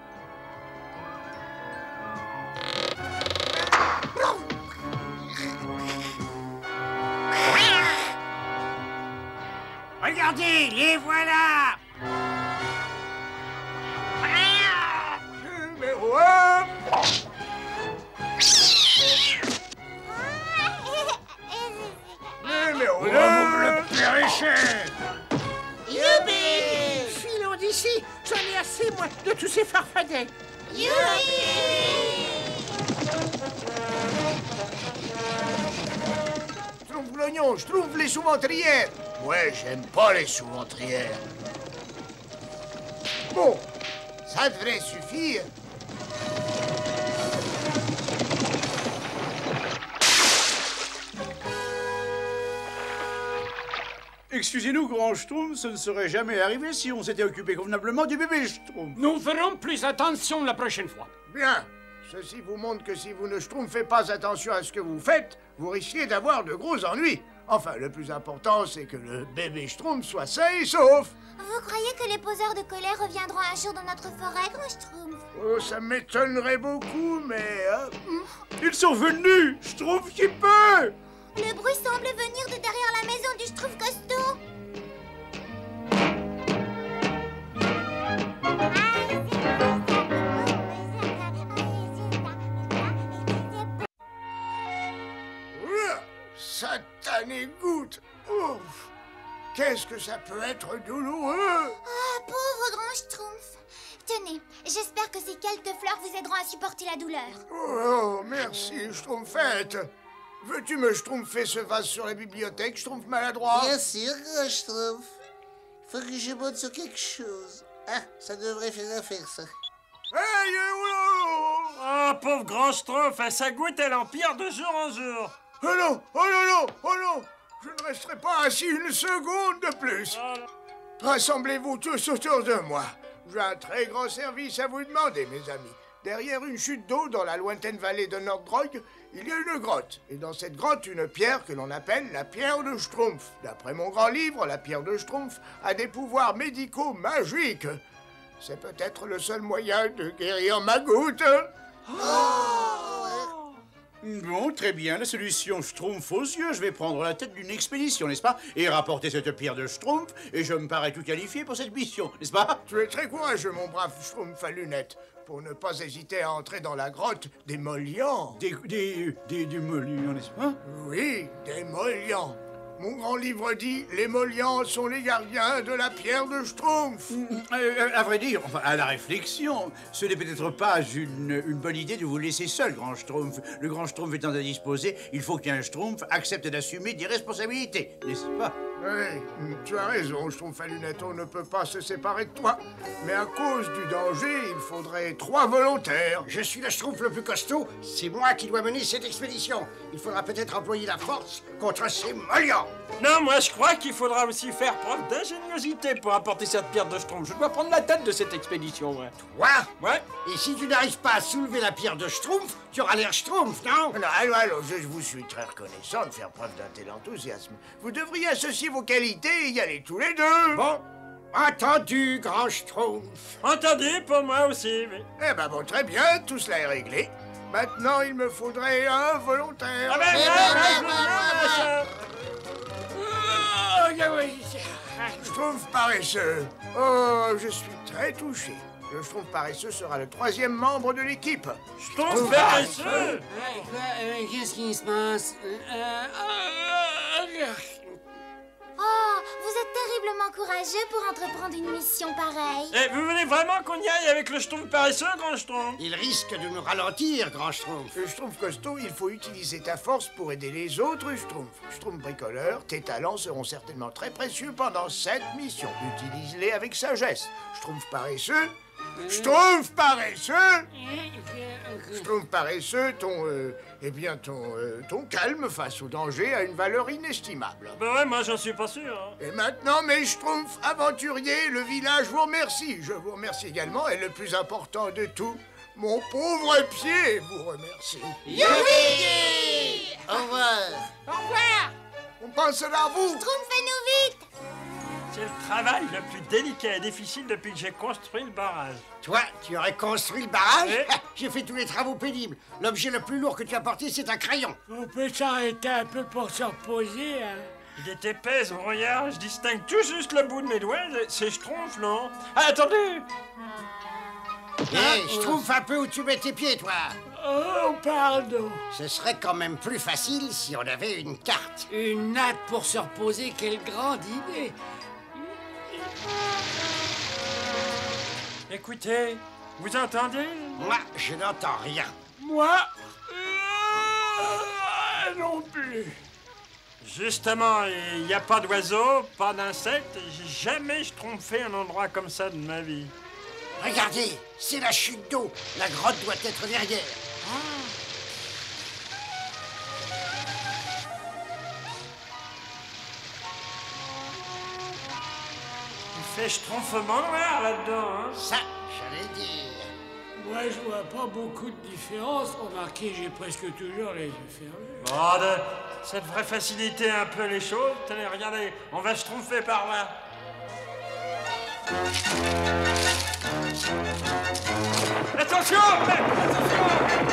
Regardez, les voilà. Numéro un. Numéro deux. Oh, vous me le périshez. Youpi! Filons d'ici. J'en ai assez, moi, de tous ces farfadets. Donc, le oignons, je trouve les sous-ventrières. Ouais, j'aime pas les sous-ventrières. Bon, ça devrait suffire. Excusez-nous, grand Schtroumpf, ce ne serait jamais arrivé si on s'était occupé convenablement du bébé Schtroumpf. Nous ferons plus attention la prochaine fois. Bien. Ceci vous montre que si vous ne schtroumpfez pas attention à ce que vous faites, vous risquez d'avoir de gros ennuis. Enfin, le plus important, c'est que le bébé Schtroumpf soit sain et sauf. Vous croyez que les poseurs de colère reviendront un jour dans notre forêt, grand Schtroumpf? Oh, ça m'étonnerait beaucoup, mais... Hein... Ils sont venus! Schtroumpf qui peut! Le bruit semble venir de derrière la maison du Schtroumpf costaud. Satané goutte! Ouf! Qu'est-ce que ça peut être douloureux! Ah, pauvre grand Schtroumpf! Tenez, j'espère que ces quelques fleurs vous aideront à supporter la douleur. Oh, merci, Schtroumpfette! Veux-tu me schtroumpfer ce vase sur la bibliothèque, Schtroumpf maladroit? Bien sûr, grand Schtroumpf. Faut que je monte sur quelque chose. Ah, ça devrait faire l'affaire, ça. Hey, oh! Oh, pauvre grand Schtroumpf, sa goutte, elle empire de jour en jour. Oh non, oh non, non, oh non! Je ne resterai pas assis une seconde de plus. Rassemblez-vous tous autour de moi. J'ai un très grand service à vous demander, mes amis. Derrière une chute d'eau dans la lointaine vallée de Nordrog, il y a une grotte. Et dans cette grotte, une pierre que l'on appelle la pierre de Schtroumpf. D'après mon grand livre, la pierre de Schtroumpf a des pouvoirs médicaux magiques. C'est peut-être le seul moyen de guérir ma goutte. Bon, très bien, la solution Schtroumpf aux yeux. Je vais prendre la tête d'une expédition, n'est-ce pas? Et rapporter cette pierre de Schtroumpf, et je me parais tout qualifié pour cette mission, n'est-ce pas? Tu es très courageux, mon brave Schtroumpf à lunettes, pour ne pas hésiter à entrer dans la grotte des Molians. Des... des... des, des Molians, n'est-ce pas? Oui, des Molians. Mon grand livre dit « Les Molians sont les gardiens de la pierre de Schtroumpf ». Euh, à vrai dire, enfin, à la réflexion, ce n'est peut-être pas une, une bonne idée de vous laisser seul, grand Schtroumpf. Le grand Schtroumpf étant indisposé, il faut qu'un Schtroumpf accepte d'assumer des responsabilités, n'est-ce pas? Oui, tu as raison, Schtroumpf à lunettes, on ne peut pas se séparer de toi. Mais à cause du danger, il faudrait trois volontaires. Je suis le Schtroumpf le plus costaud, c'est moi qui dois mener cette expédition. Il faudra peut-être employer la force contre ces Molians. Non, moi je crois qu'il faudra aussi faire preuve d'ingéniosité pour apporter cette pierre de Schtroumpf. Je dois prendre la tête de cette expédition, ouais. Toi? Ouais. Et si tu n'arrives pas à soulever la pierre de Schtroumpf, tu auras l'air Schtroumpf, non? Non, allô, allô, je vous suis très reconnaissant de faire preuve d'un tel enthousiasme. Vous devriez associer vos qualités et y aller tous les deux. Bon, entendu, grand Schtroumpf. Entendu pour moi aussi, mais... Eh ben bon, très bien, tout cela est réglé. Maintenant, il me faudrait un volontaire. Ah ben, eh ben, ben, Schtroumpf paresseux. Oh, je suis très touché. Le Schtroumpf paresseux sera le troisième membre de l'équipe. Schtroumpf paresseux? Qu'est-ce qui se passe? Oh, vous êtes terriblement courageux pour entreprendre une mission pareille. Eh, vous voulez vraiment qu'on y aille avec le Schtroumpf paresseux, grand Schtroumpf? Il risque de nous ralentir, grand Schtroumpf. Le Schtroumpf costaud, il faut utiliser ta force pour aider les autres Schtroumpfs. Schtroumpf bricoleur, tes talents seront certainement très précieux pendant cette mission. Utilise-les avec sagesse. Schtroumpf paresseux, Schtroumpf paresseux Schtroumpf paresseux, ton, euh, eh bien, ton, euh, ton calme face au danger a une valeur inestimable. Ben ouais, moi j'en suis pas sûr. Hein. Et maintenant, mes Schtroumpfs aventuriers, le village vous remercie. Je vous remercie également, et le plus important de tout, mon pauvre pied vous remercie. Youpi! Au revoir. Au revoir. On pense à vous. Schtroumpfez-nous vite. C'est le travail le plus délicat et difficile depuis que j'ai construit le barrage. Toi, tu aurais construit le barrage? Oui. J'ai fait tous les travaux pénibles. L'objet le plus lourd que tu as porté, c'est un crayon. On peut s'arrêter un peu pour se reposer, hein? Il est épais, ce brouillard. Je distingue tout juste le bout de mes doigts. C'est Schtroumpf, non? Ah, attendez! Hé, je trouve un peu où tu mets tes pieds, toi. Oh, pardon. Ce serait quand même plus facile si on avait une carte. Une natte pour se reposer, quelle grande idée. Écoutez, vous entendez? Moi, je n'entends rien. Moi euh, non plus. Justement, il n'y a pas d'oiseaux, pas d'insectes. Jamais je trompé un endroit comme ça de ma vie. Regardez, c'est la chute d'eau. La grotte doit être derrière. Ah. Il fait schtroumpfement noir là-dedans, hein? Ça, j'allais dire. Moi, je vois pas beaucoup de différence. Remarquez, j'ai presque toujours les yeux fermés. Bon, de, ça devrait faciliter un peu les choses. Tenez, regardez, on va schtroumpfer par là. Attention! Attention!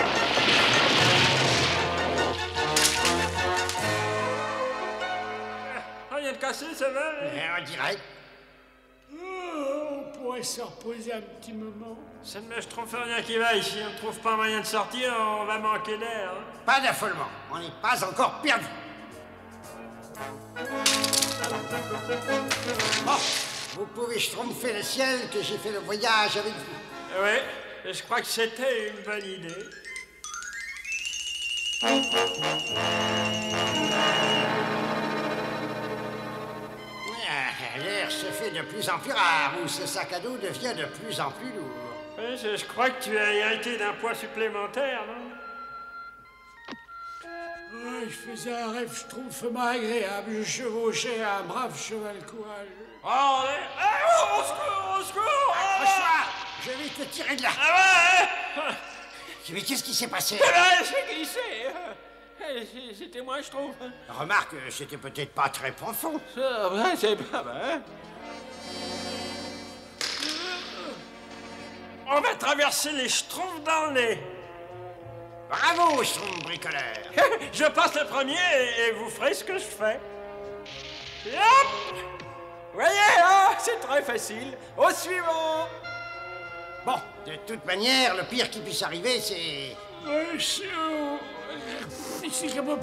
Rien de cassé, ça va? On dirait. Oh, on pourrait se reposer un petit moment. Ça ne me trompe rien qui va. Si on ne trouve pas moyen de sortir, on va manquer d'air. Hein. Pas d'affolement. On n'est pas encore perdu. Bon, vous pouvez schtroumpfer le ciel que j'ai fait le voyage avec vous. Oui, je crois que c'était une bonne idée. L'air se fait de plus en plus rare, ou ce sac à dos devient de plus en plus lourd. Oui, je, je crois que tu as hérité d'un poids supplémentaire, non? Ouais, je faisais un rêve schtroumpfement agréable. Je chevauchais un brave cheval courageux. Oh, mais... ah, au secours, au secours! Accroche-toi! Je vais te tirer de là. Ah ouais! Mais qu'est-ce qui s'est passé? Eh ben, j'ai glissé. C'était moi, je trouve. Remarque, c'était peut-être pas très profond. Ça, ouais, c'est pas mal. On va traverser les schtroumpfs dans le nez. Bravo, schtroumpf bricoleur. Je passe le premier et, et vous ferez ce que je fais. Et hop! Voyez, hein, c'est très facile. Au suivant. Bon, de toute manière, le pire qui puisse arriver, c'est... Monsieur... C'est comme...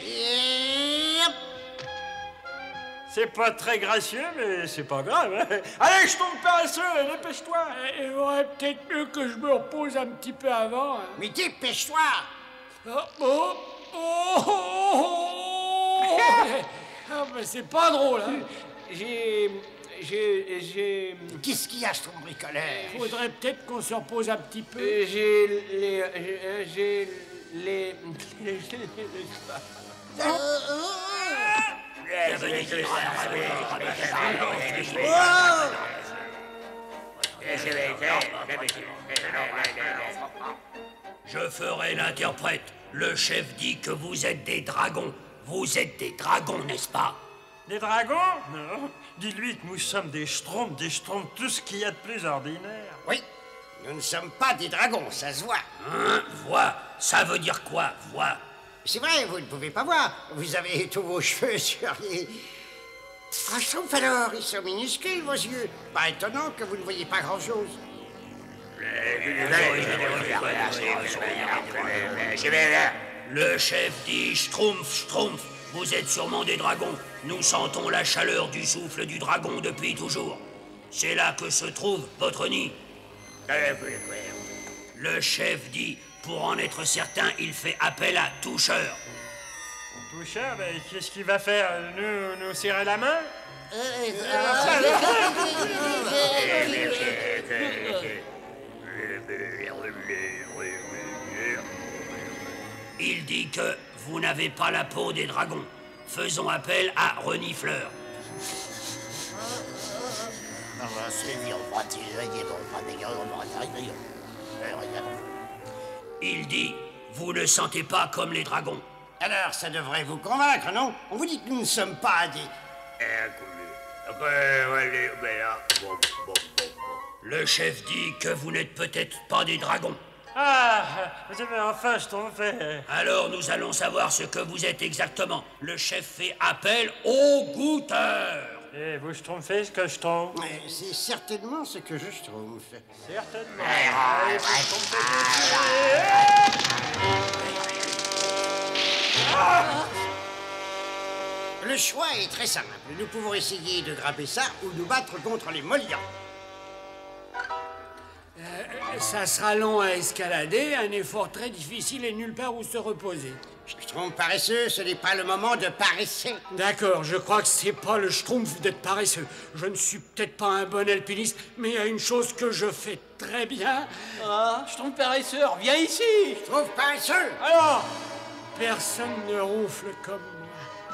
C'est pas très gracieux, mais c'est pas grave. Hein. Allez, je tombe paresseux, dépêche-toi. Il vaudrait peut-être mieux que je me repose un petit peu avant. Hein. Mais dépêche-toi. Oh, oh, oh, oh, oh. Ah, mais c'est pas drôle, hein. J'ai... J'ai... J'ai... Qu'est-ce qu'il y a, ton bricoleur? Faudrait peut-être qu'on se repose un petit peu. Euh, j'ai les... J'ai... J'ai les... les... Je ferai l'interprète. Le chef dit que vous êtes des dragons. Vous êtes des dragons, n'est-ce pas? Des dragons? Non. Dis-lui que nous sommes des schtroumpfs, des schtroumpfs, tout ce qu'il y a de plus ordinaire. Oui, nous ne sommes pas des dragons, ça se voit. Hein? Voix? Ça veut dire quoi, voix? C'est vrai, vous ne pouvez pas voir. Vous avez tous vos cheveux sur les... Ah, schtroumpf alors, ils sont minuscules, vos yeux. Pas étonnant que vous ne voyez pas grand-chose. Le chef dit schtroumpf, schtroumpf. Vous êtes sûrement des dragons. Nous sentons la chaleur du souffle du dragon depuis toujours. C'est là que se trouve votre nid. Le chef dit, pour en être certain, il fait appel à Toucheur. Toucheur, ben, qu'est-ce qu'il va faire? Nous, nous serrer la main? Il dit que vous n'avez pas la peau des dragons. Faisons appel à Renifleur. Il dit, vous ne sentez pas comme les dragons. Alors, ça devrait vous convaincre, non? On vous dit que nous ne sommes pas des... Le chef dit que vous n'êtes peut-être pas des dragons. Ah, vous avez enfin schtroumpfé. Alors nous allons savoir ce que vous êtes exactement. Le chef fait appel au goûteur. Et vous schtroumpfez ce que je trompe? C'est certainement ce que je schtroumpfe. Certainement. Allez, Le choix est très simple. Nous pouvons essayer de grapper ça ou nous battre contre les Molians. Euh, ça sera long à escalader, un effort très difficile et nulle part où se reposer. Schtroumpf paresseux, ce n'est pas le moment de paresser. D'accord, je crois que c'est pas le Schtroumpf d'être paresseux. Je ne suis peut-être pas un bon alpiniste, mais il y a une chose que je fais très bien. Ah, Schtroumpf paresseux, viens ici. Schtroumpf paresseux. Alors, personne ne ronfle comme moi.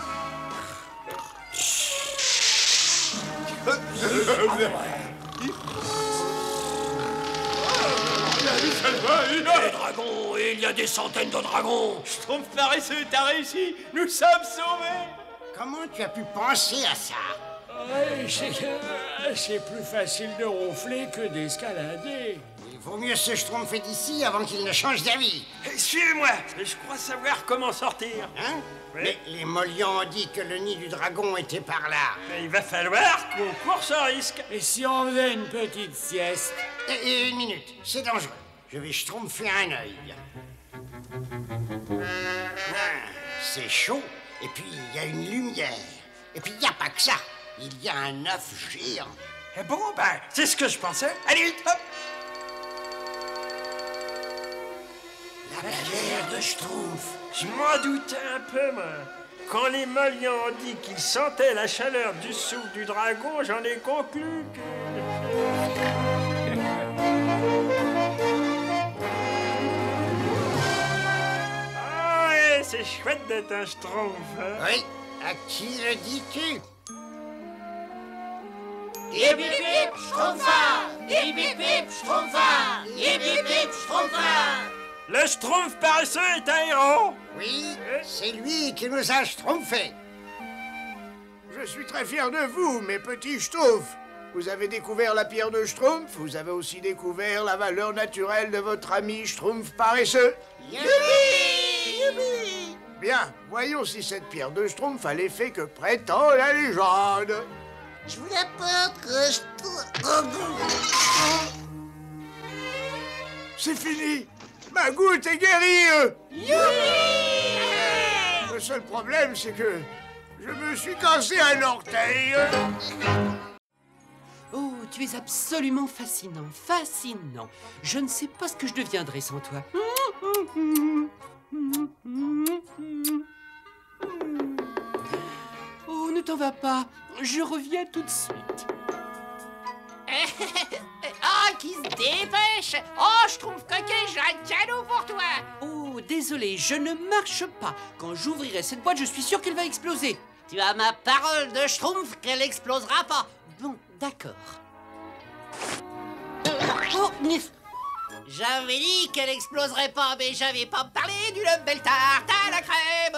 Les dragons, il y a des centaines de dragons. Schtroumpf paresseux, t'as réussi. Nous sommes sauvés. Comment tu as pu penser à ça? Oui, c'est que c'est plus facile de ronfler que d'escalader. Il vaut mieux se schtroumpfer d'ici avant qu'il ne change d'avis. Suivez-moi, je crois savoir comment sortir. Hein? Oui. Mais les Molians ont dit que le nid du dragon était par là. Mais il va falloir qu'on court sans risque. Et si on faisait une petite sieste? Et, et une minute, c'est dangereux. Je vais schtroumpfer un œil. Ah, c'est chaud, et puis il y a une lumière. Et puis il n'y a pas que ça. Il y a un œuf géant. Eh bon, ben, c'est ce que je pensais. Allez, hop! La pierre de Schtroumpf. Je m'en doutais un peu, moi. Quand les Molians ont dit qu'ils sentaient la chaleur du souffle du dragon, j'en ai conclu que... Ah ouais, c'est chouette d'être un Schtroumpf, hein? Oui, à qui le dis-tu? Hip hip hip, Schtroumpfard! Hip hip hip, Schtroumpfard! Hip hip hip, Schtroumpfard! Le Schtroumpf paresseux est un héros? Oui, c'est lui qui nous a schtroumpfés. Je suis très fier de vous, mes petits Schtroumpfs. Vous avez découvert la pierre de Schtroumpf, vous avez aussi découvert la valeur naturelle de votre ami Schtroumpf paresseux. Youpi! Youpi! Bien, voyons si cette pierre de Schtroumpf a l'effet que prétend la légende. Je vous l'apporte, Schtroumpf. C'est fini. Ma goutte est guérie. Youpi! Le seul problème, c'est que je me suis cassé un orteil. Oh, tu es absolument fascinant, fascinant. Je ne sais pas ce que je deviendrais sans toi. Oh, ne t'en va pas. Je reviens tout de suite. Ah, qui se dépêche! Oh, je trouve coquet, j'ai un cadeau pour toi! Oh, désolé, je ne marche pas. Quand j'ouvrirai cette boîte, je suis sûr qu'elle va exploser. Tu as ma parole de Schtroumpf qu'elle explosera pas. Bon, d'accord. Oh, nif. J'avais dit qu'elle exploserait pas, mais j'avais pas parlé d'une belle tarte à la crème.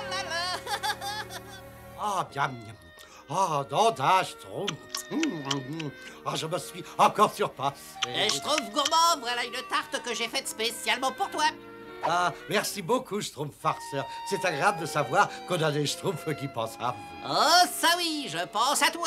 Ah, bien, bien. Ah, Dada, Schtroumpf. Ah, je me suis encore surpassé. Schtroumpf gourmand, voilà une tarte que j'ai faite spécialement pour toi. Ah, merci beaucoup, Schtroumpf farceur. C'est agréable de savoir qu'on a des Schtroumpfs qui pensent à vous. Oh, ça oui, je pense à toi.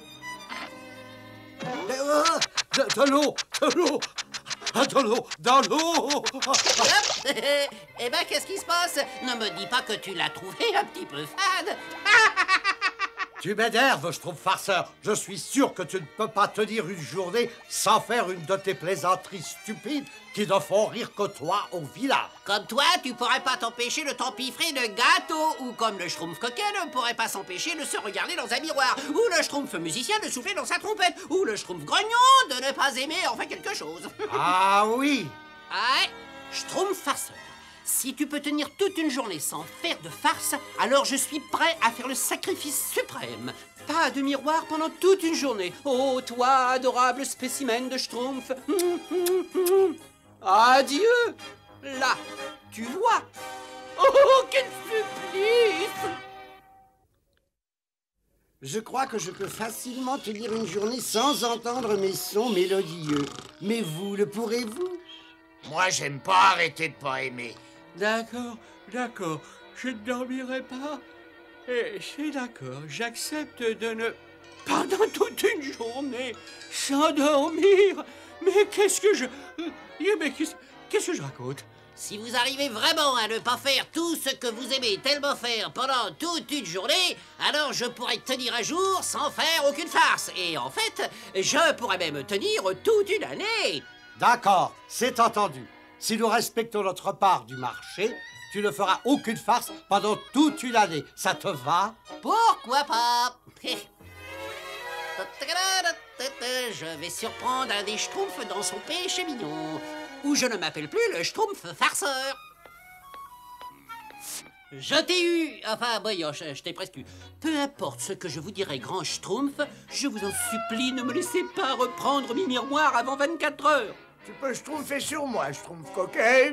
Mais, oh, de, de l'eau, de l'eau, ah, de l'eau, dans l'eau. Eh ben, qu'est-ce qui se passe? Ne me dis pas que tu l'as trouvé un petit peu fade. Tu m'énerves, Schtroumpf farceur. Je suis sûr que tu ne peux pas tenir une journée sans faire une de tes plaisanteries stupides qui ne font rire que toi au village. Comme toi, tu pourrais pas t'empêcher de t'empiffrer de gâteaux, ou comme le Schtroumpf coquet ne pourrait pas s'empêcher de se regarder dans un miroir, ou le Schtroumpf musicien de souffler dans sa trompette, ou le Schtroumpf grognon de ne pas aimer enfin quelque chose. Ah oui. Ouais. Schtroumpf farceur. Si tu peux tenir toute une journée sans faire de farce, alors je suis prêt à faire le sacrifice suprême. Pas de miroir pendant toute une journée. Oh, toi, adorable spécimen de Schtroumpf. Adieu. Là, tu vois. Oh, quel supplice! Je crois que je peux facilement tenir une journée sans entendre mes sons mélodieux. Mais vous, le pourrez-vous? Moi, j'aime pas arrêter de pas aimer. D'accord, d'accord, je ne dormirai pas. Et c'est d'accord, j'accepte de ne... Pendant toute une journée, sans dormir. Mais qu'est-ce que je... Mais qu'est-ce qu'est-ce que je raconte? Si vous arrivez vraiment à ne pas faire tout ce que vous aimez tellement faire pendant toute une journée, alors je pourrais tenir un jour sans faire aucune farce. Et en fait, je pourrais même tenir toute une année. D'accord, c'est entendu. Si nous respectons notre part du marché, tu ne feras aucune farce pendant toute une année. Ça te va? Pourquoi pas? Je vais surprendre un des schtroumpfs dans son péché mignon, où je ne m'appelle plus le schtroumpf farceur. Je t'ai eu, enfin, voyons, je, je t'ai presque eu. Peu importe ce que je vous dirai, grand schtroumpf, je vous en supplie, ne me laissez pas reprendre mes miroirs avant vingt-quatre heures. Tu peux schtroumpfer sur moi, schtroumpf coquet.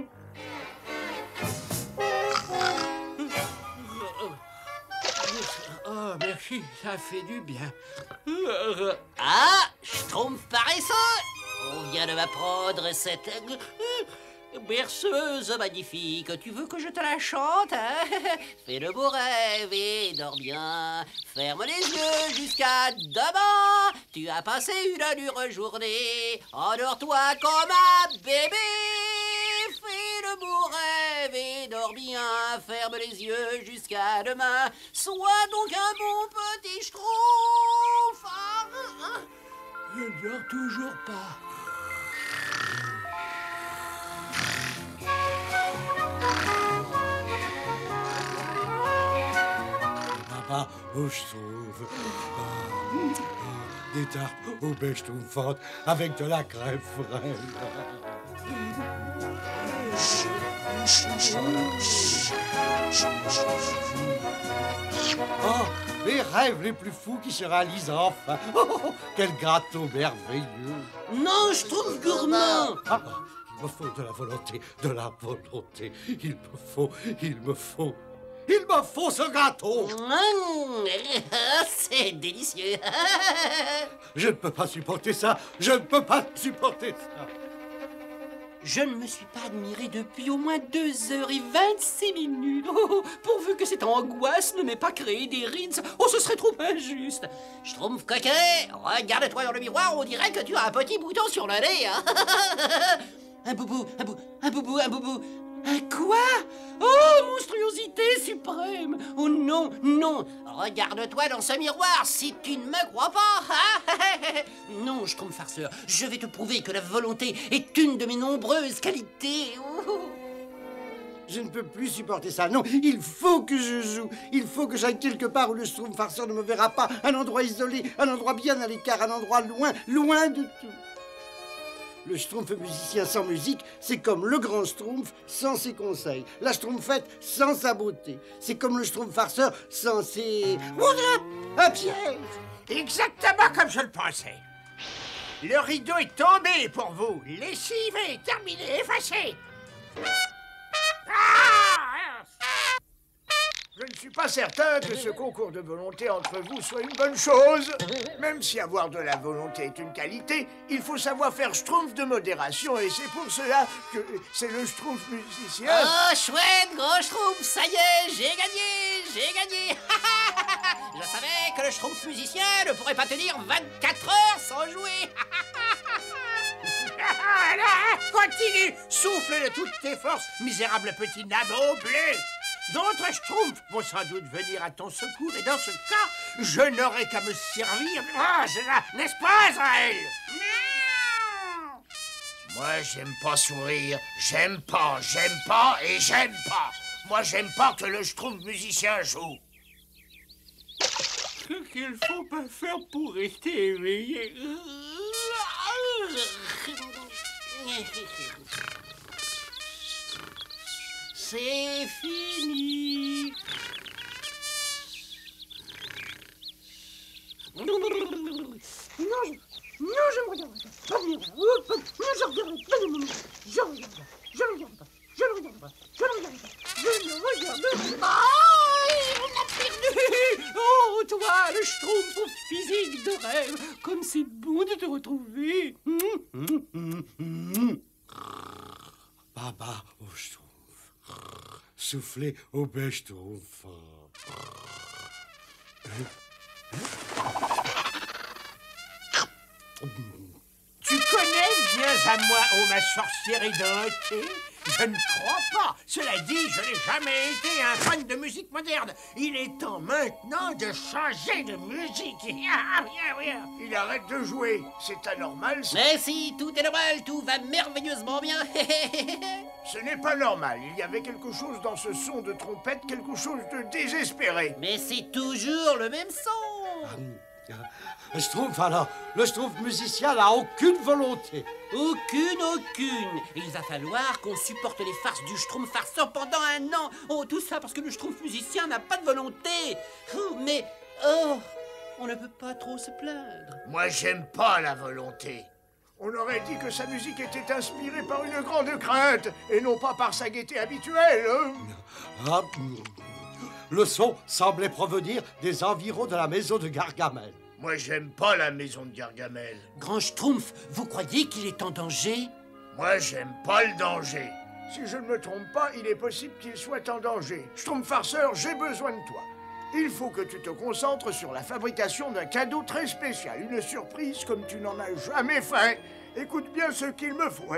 Oh, merci, ça fait du bien. Ah, schtroumpf paresseux! On vient de m'apprendre cette berceuse magnifique. Tu veux que je te la chante, hein? Fais le beau rêve et dors bien. Ferme les yeux jusqu'à demain. Tu as passé une dure journée. Endors-toi comme un bébé. Fais le beau rêve et dors bien. Ferme les yeux jusqu'à demain. Sois donc un bon petit schtroumpf. Ah, ah. Je ne dors toujours pas. Papa, où je trouve ah, ah, des tartes aux bêches schtroumpfantes avec de la crème fraîche. Oh, les rêves les plus fous qui se réalisent enfin. Oh, oh, quel gâteau merveilleux. Non, je trouve gourmand. Ah, il me faut de la volonté, de la volonté. Il me faut, il me faut. Il me faut ce gâteau. Mmh, c'est délicieux. Je ne peux pas supporter ça. Je ne peux pas supporter ça. Je ne me suis pas admiré depuis au moins deux heures et vingt-six minutes. Oh, pourvu que cette angoisse ne m'ait pas créé des rides. Oh, ce serait trop injuste. Schtroumpf coquet, regarde-toi dans le miroir, on dirait que tu as un petit bouton sur le nez. Hein. Un boubou, un boubou, un boubou, un boubou. Un quoi? Oh, monstruosité suprême! Oh non, non! Regarde-toi dans ce miroir si tu ne me crois pas! Hein? Non, schtroumpf farceur, je vais te prouver que la volonté est une de mes nombreuses qualités. Oh. Je ne peux plus supporter ça. Non, il faut que je joue. Il faut que j'aille quelque part où le schtroumpf farceur ne me verra pas. Un endroit isolé, un endroit bien à l'écart, un endroit loin, loin de tout. Le schtroumpf musicien sans musique, c'est comme le grand schtroumpf sans ses conseils. La schtroumpfette sans sa beauté. C'est comme le schtroumpf farceur sans ses... Voilà, un piège. Exactement comme je le pensais. Le rideau est tombé pour vous. Lessivé, terminé, effacé. Je ne suis pas certain que ce concours de volonté entre vous soit une bonne chose. Même si avoir de la volonté est une qualité, il faut savoir faire schtroumpf de modération et c'est pour cela que c'est le schtroumpf musicien. Oh, chouette, gros schtroumpf, ça y est, j'ai gagné, j'ai gagné. Je savais que le schtroumpf musicien ne pourrait pas tenir vingt-quatre heures sans jouer. Continue, souffle de toutes tes forces, misérable petit nabo bleu. D'autres schtroumpfs vont sans doute venir à ton secours, et dans ce cas, je n'aurai qu'à me servir. Ah, c'est ça, n'est-ce pas, Israël? Moi, j'aime pas sourire. J'aime pas, j'aime pas et j'aime pas. Moi, j'aime pas que le schtroumpf musicien joue. Ce qu'il faut pas faire pour rester éveillé. C'est fini. Non, non, je, non, je me regarde pas. Non, je regarde pas. Je regarde pas. Je regarde pas. Je ne regarde pas. Je ne regarde pas. Je ne regarde pas. Ah, on a perdu. Oh, toi, le schtroumpf au physique de rêve. Comme c'est bon de te retrouver. Baba au schtroumpf. Soufflez au bêche schtroumpf. Tu connais Viens à moi, ô ma sorcière édentée? Je ne crois pas. Cela dit, je n'ai jamais été un fan de musique moderne. Il est temps maintenant de changer de musique. Il arrête de jouer. C'est anormal. ça. Mais si, tout est normal, tout va merveilleusement bien. Ce n'est pas normal. Il y avait quelque chose dans ce son de trompette, quelque chose de désespéré. Mais c'est toujours le même son. Le Schtroumpf, alors, le Schtroumpf musicien n'a aucune volonté. Aucune, aucune. Il va falloir qu'on supporte les farces du Schtroumpf farceur pendant un an. Oh, tout ça parce que le Schtroumpf musicien n'a pas de volonté. Oh, mais, oh, on ne peut pas trop se plaindre. Moi, j'aime pas la volonté. On aurait dit que sa musique était inspirée par une grande crainte et non pas par sa gaieté habituelle. Hein. Ah, le son semblait provenir des environs de la maison de Gargamel. Moi, j'aime pas la maison de Gargamel. Grand Schtroumpf, vous croyez qu'il est en danger? Moi, j'aime pas le danger. Si je ne me trompe pas, il est possible qu'il soit en danger. Schtroumpf farceur, j'ai besoin de toi. Il faut que tu te concentres sur la fabrication d'un cadeau très spécial, une surprise comme tu n'en as jamais fait. Écoute bien ce qu'il me faut.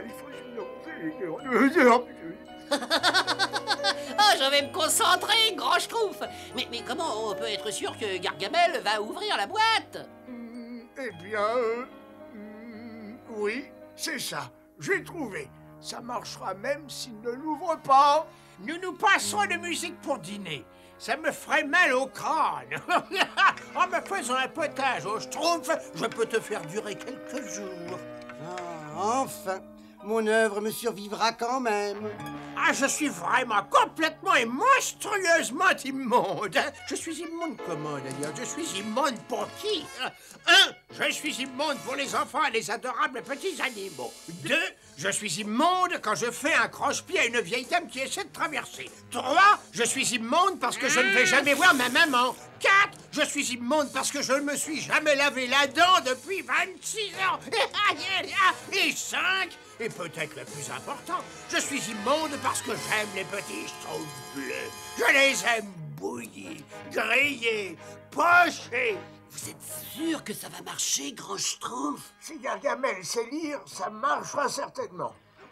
Oh, je vais me concentrer, Grand Schtroumpf. Mais, mais comment on peut être sûr que Gargamel va ouvrir la boîte? Mm, Eh bien, euh, mm, oui, c'est ça. J'ai trouvé. Ça marchera même s'il ne l'ouvre pas. Nous nous passerons de musique pour dîner. Ça me ferait mal au crâne. En me faisant un potage au Schtroumpf, je peux te faire durer quelques jours. Ah, enfin, mon œuvre me survivra quand même. Ah, je suis vraiment complètement et monstrueusement immonde. Je suis immonde comment, d'ailleurs? Je suis immonde pour qui? Un, je suis immonde pour les enfants et les adorables petits animaux. Deux, je suis immonde quand je fais un croche-pied à une vieille dame qui essaie de traverser. Trois, je suis immonde parce que je ne vais jamais voir ma maman. Quatre, je suis immonde parce que je ne me suis jamais lavé la dent depuis vingt-six ans. Et cinq, et peut-être le plus important, je suis immonde parce que j'aime les petits Schtroumpfs bleus. Je les aime bouillis, grillés, pochés. Vous êtes sûr que ça va marcher, Grand Schtroumpf? Si Gargamel sait lire, ça marchera certainement.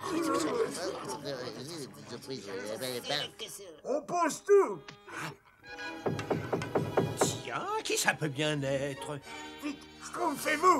On pose tout. Tiens, qui ça peut bien être? Vite, Schtroumpfez-vous.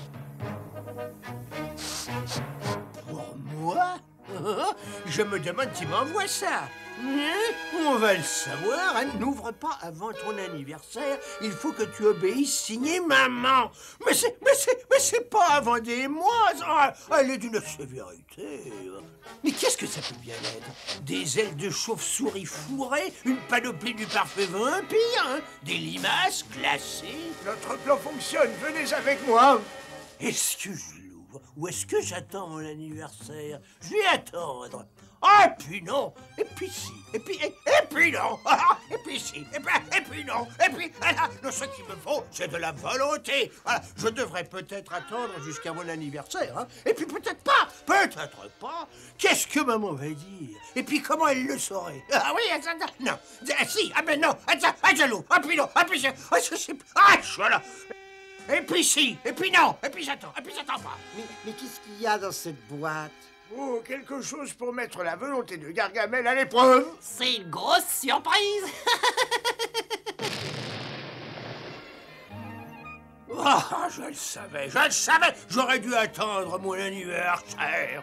Pour moi? Je me demande qui m'envoie ça. On va le savoir, elle n'ouvre pas avant ton anniversaire. Il faut que tu obéisses, signer maman. Mais c'est, mais c'est, mais c'est pas avant des mois. Ah, elle est d'une sévérité. Mais qu'est-ce que ça peut bien être? Des ailes de chauve-souris fourrées, une panoplie du parfait vampire, hein? Des limaces glacées. Notre plan fonctionne, venez avec moi. Est-ce que je l'ouvre ou est-ce que j'attends mon anniversaire? Je vais attendre. Ah, et puis non, et puis si, et puis, et, et puis non, ah, et puis si, et puis, et puis non, et puis, ah, non, ce qu'il me faut, c'est de la volonté. Ah, je devrais peut-être attendre jusqu'à mon anniversaire, hein, et puis peut-être pas, peut-être pas. Qu'est-ce que maman va dire? Et puis comment elle le saurait? Ah oui, ah, ah, non, ah, si, ah ben non, ah, ah, je l'ouvre, ah puis non, ah puis je, ah, je sais pas, ah, voilà. Et puis si, et puis non, et puis j'attends, et puis j'attends pas. Mais, mais qu'est-ce qu'il y a dans cette boîte? Oh, quelque chose pour mettre la volonté de Gargamel à l'épreuve. C'est une grosse surprise. Ah, je le savais, je le savais. J'aurais dû attendre mon anniversaire.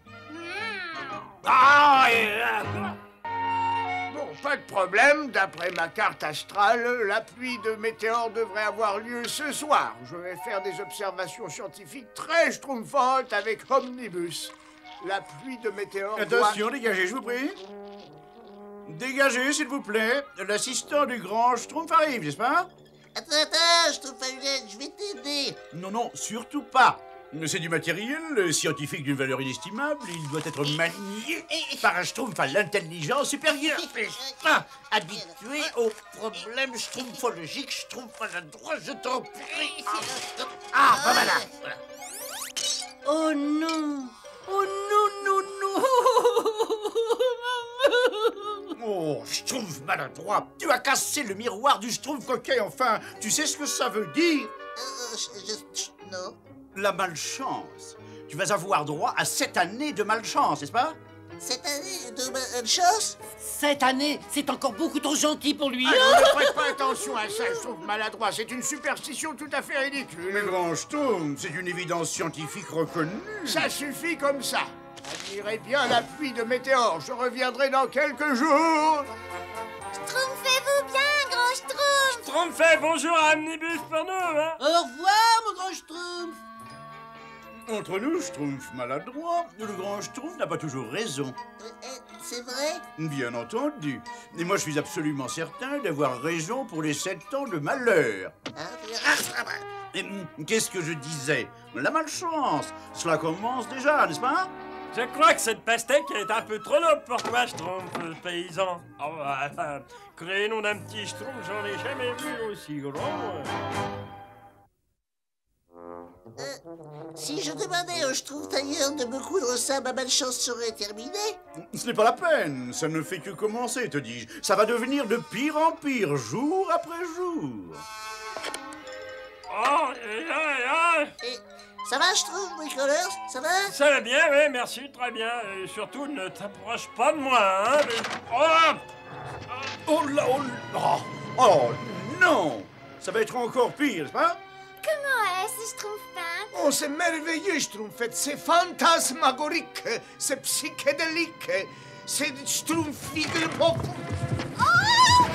Ah, et... Bon, pas de problème. D'après ma carte astrale, la pluie de météores devrait avoir lieu ce soir. Je vais faire des observations scientifiques très schtroumpfantes avec Omnibus. La pluie de météores Attention, doit... dégagez, je vous prie. Dégagez, s'il vous plaît. L'assistant du grand Schtroumpf arrive, n'est-ce pas? Attends, attends, Schtroumpfalunette, je vais t'aider. Non, non, surtout pas. C'est du matériel scientifique d'une valeur inestimable. Il doit être manié par un Schtroumpf à l'intelligence supérieure. Ah, habitué aux problèmes schtroumpfologiques, Schtroumpf maladroit, je t'en prie. Ah, ben voilà, voilà. Oh non! Oh non, non, non! Oh, Schtroumpf maladroit, tu as cassé le miroir du Schtroumpf coquet, enfin. Tu sais ce que ça veut dire? Euh, je, je, non. La malchance. Tu vas avoir droit à sept années de malchance, n'est-ce pas? Cette année de malchance? Cette année, c'est encore beaucoup trop gentil pour lui. Ah, non, ne prête pas attention à ça, je trouve maladroit. C'est une superstition tout à fait ridicule. Mais grand Schtroumpf, c'est une évidence scientifique reconnue. Ça suffit comme ça. Admirez bien la pluie de météores. Je reviendrai dans quelques jours. Schtroumpfez-vous bien, grand Schtroumpf. Schtroumpfez bonjour à Omnibus pour nous, hein. Au revoir, mon grand Schtroumpf. Entre nous, Schtroumpf maladroit, le grand Schtroumpf n'a pas toujours raison. Euh, euh, c'est vrai? Bien entendu. Et moi, je suis absolument certain d'avoir raison pour les sept ans de malheur. Et, qu'est-ce que je disais? La malchance. Cela commence déjà, n'est-ce pas? Je crois que cette pastèque est un peu trop lourde pour toi, Schtroumpf, le paysan. Oh, enfin, créez-nous d'un petit Schtroumpf, j'en ai jamais vu aussi grand. Euh, si je demandais au Schtroumpf tailleur de me coudre ça, ma malchance serait terminée. Ce n'est pas la peine, ça ne fait que commencer, te dis-je. Ça va devenir de pire en pire, jour après jour. Oh, aïe, aïe, aïe. Et ça va, Schtroumpf, bricoleur? Ça va? Ça va bien, oui, merci, très bien. Et surtout, ne t'approche pas de moi, hein. Mais... Oh, oh là, oh là. Oh non. Ça va être encore pire, n'est-ce pas? Comment est-ce, Schtroumpfin? Oh, c'est merveilleux, Schtroumpfette. C'est fantasmagorique. C'est psychédélique. C'est Schtroumpfigel pop. Oh!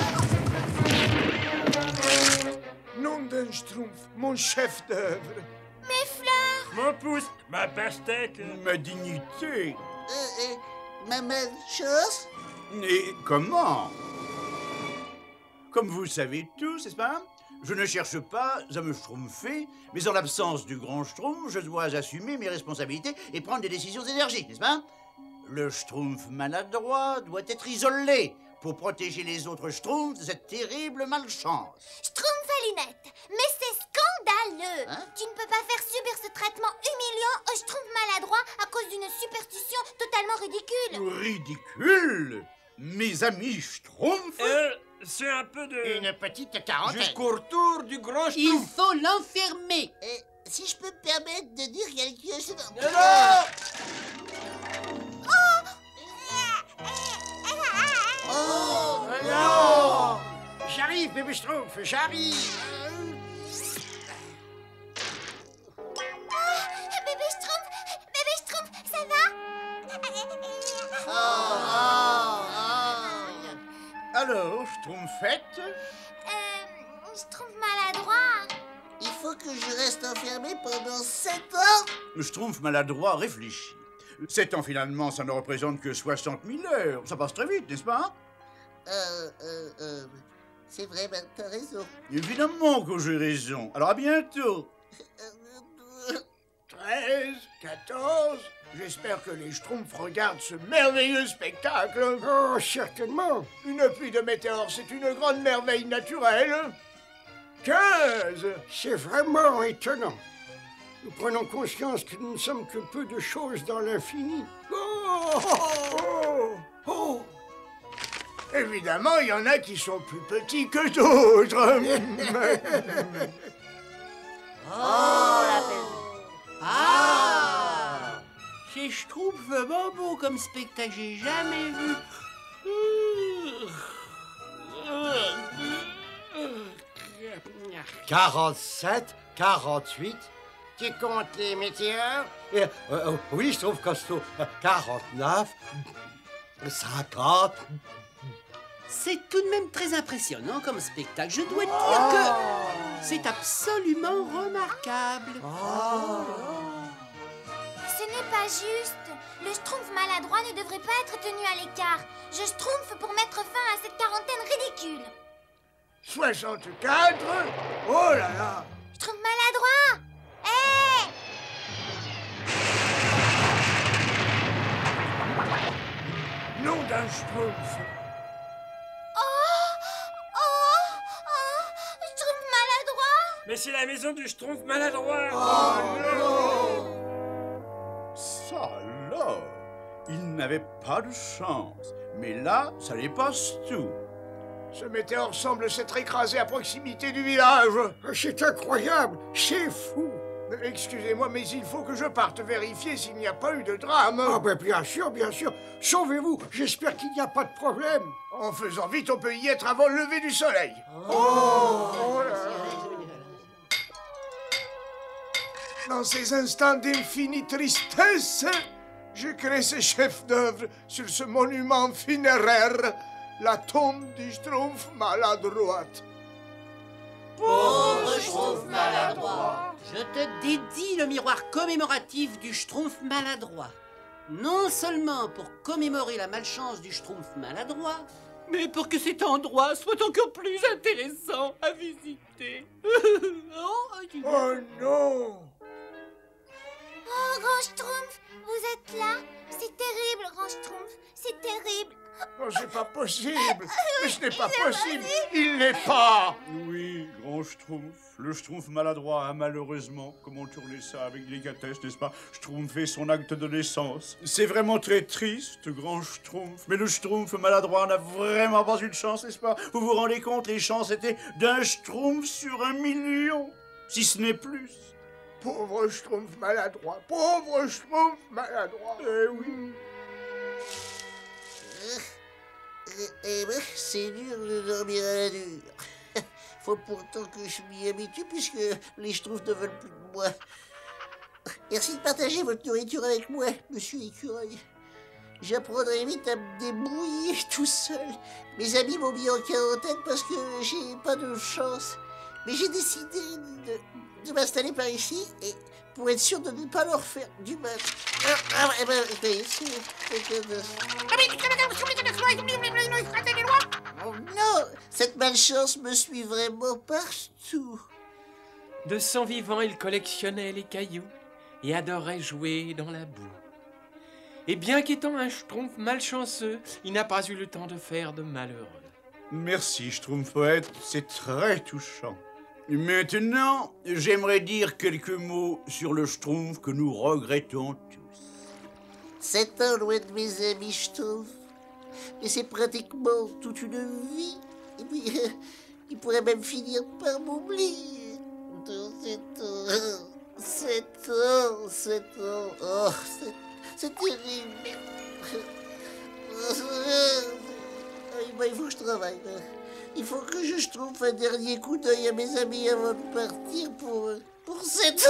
Nom d'un Schtroumpf, mon chef d'œuvre. Mes fleurs. Mon pouce, ma pastèque. Ma dignité. Euh, euh, ma malchance? Et comment? Comme vous le savez tous, n'est-ce pas? Je ne cherche pas à me schtroumpfer, mais en l'absence du grand Schtroumpf, je dois assumer mes responsabilités et prendre des décisions énergiques, n'est-ce pas? Le Schtroumpf maladroit doit être isolé pour protéger les autres Schtroumpfs de cette terrible malchance. Schtroumpf à lunettes, mais c'est scandaleux. Hein? Tu ne peux pas faire subir ce traitement humiliant au Schtroumpf maladroit à cause d'une superstition totalement ridicule. Ridicule? Mes amis Schtroumpf? Euh, c'est un peu de... Une petite quarantaine. Jusqu'au retour du grand Schtroumpf. Il faut l'enfermer. Euh, si je peux me permettre de dire quelque chose... Oh non! J'arrive, bébé Schtroumpf, j'arrive. Oh, bébé Schtroumpf, bébé Schtroumpf, ça va? Oh, oh, oh. Alors, Schtroumpfette? Euh, Schtroumpf maladroit. Il faut que je reste enfermé pendant sept ans? Le Schtroumpf maladroit réfléchit. Sept ans, finalement, ça ne représente que soixante mille heures. Ça passe très vite, n'est-ce pas? Euh, euh, euh... C'est vrai, ben, t'as raison. Évidemment que j'ai raison. Alors, à bientôt. treize, quatorze. J'espère que les Schtroumpfs regardent ce merveilleux spectacle. Oh, certainement. Une pluie de météores, c'est une grande merveille naturelle. quinze. C'est vraiment étonnant. Nous prenons conscience que nous ne sommes que peu de choses dans l'infini. Oh, oh, oh. Évidemment, il y en a qui sont plus petits que d'autres. Oh, la belle. Ah! C'est Schtroumpf vraiment beau comme spectacle, j'ai jamais vu. quarante-sept, quarante-huit. Tu comptes les météores? Et, euh, euh, oui, je trouve costaud. quarante-neuf, cinquante. C'est tout de même très impressionnant comme spectacle. Je dois dire que c'est absolument remarquable. Ce n'est pas juste. Le Schtroumpf maladroit ne devrait pas être tenu à l'écart. Je Schtroumpf pour mettre fin à cette quarantaine ridicule. soixante-quatre. Oh là là. Schtroumpf maladroit. Hé! Nom d'un Schtroumpf. Mais c'est la maison du Schtroumpf maladroit. Oh non! Ça alors, il n'avait pas de chance. Mais là, ça les passe tout. Ce météore semble s'être écrasé à proximité du village. C'est incroyable, c'est fou. Excusez-moi, mais il faut que je parte vérifier s'il n'y a pas eu de drame. Ah ben bien sûr, bien sûr. Sauvez-vous, j'espère qu'il n'y a pas de problème. En faisant vite, on peut y être avant le lever du soleil. Oh, Oh là. Dans ces instants d'infinie tristesse, je crée ce chef-d'œuvre sur ce monument funéraire, la tombe du Schtroumpf maladroite. Pauvre Schtroumpf maladroit. Je te dédie le miroir commémoratif du Schtroumpf maladroit. Non seulement pour commémorer la malchance du Schtroumpf maladroit, mais pour que cet endroit soit encore plus intéressant à visiter. Oh non! Oh, Grand Schtroumpf, vous êtes là? C'est terrible, Grand Schtroumpf, c'est terrible. Oh, c'est pas possible! Mais ce n'est pas possible! Il n'est pas! Oui, grand Schtroumpf. Le Schtroumpf maladroit a malheureusement, comment tourner ça avec délicatesse, n'est-ce pas, Schtroumpfé son acte de naissance. C'est vraiment très triste, grand Schtroumpf. Mais le Schtroumpf maladroit n'a vraiment pas eu de chance, n'est-ce pas? Vous vous rendez compte, les chances étaient d'un Schtroumpf sur un million, si ce n'est plus. Pauvre Schtroumpf maladroit! Pauvre Schtroumpf maladroit! Eh oui! Eh ben, c'est dur de dormir à la dure. Faut pourtant que je m'y habitue puisque les Schtroumpfs ne veulent plus de moi. Merci de partager votre nourriture avec moi, monsieur l'écureuil. J'apprendrai vite à me débrouiller tout seul. Mes amis m'ont mis en quarantaine parce que j'ai pas de chance. Mais j'ai décidé de, de m'installer par ici et pour être sûr de ne pas leur faire du mal. Ah, ah, eh ben, c'est... c'est Oh non! Cette malchance me suit vraiment partout. De son vivant, il collectionnait les cailloux et adorait jouer dans la boue. Et bien qu'étant un Schtroumpf malchanceux, il n'a pas eu le temps de faire de malheureux. Merci, Schtroumpf poète, c'est très touchant. Maintenant, j'aimerais dire quelques mots sur le Schtroumpf que nous regrettons tous. Sept ans loin de mes amis Schtroumpf. Mais c'est pratiquement toute une vie. Et puis, euh, il pourrait même finir par m'oublier. Sept ans, sept ans, sept ans. Oh, c'est, c'est terrible. Il faut que je travaille. Il faut que je trouve un dernier coup d'œil à mes amis avant de partir pour, pour sept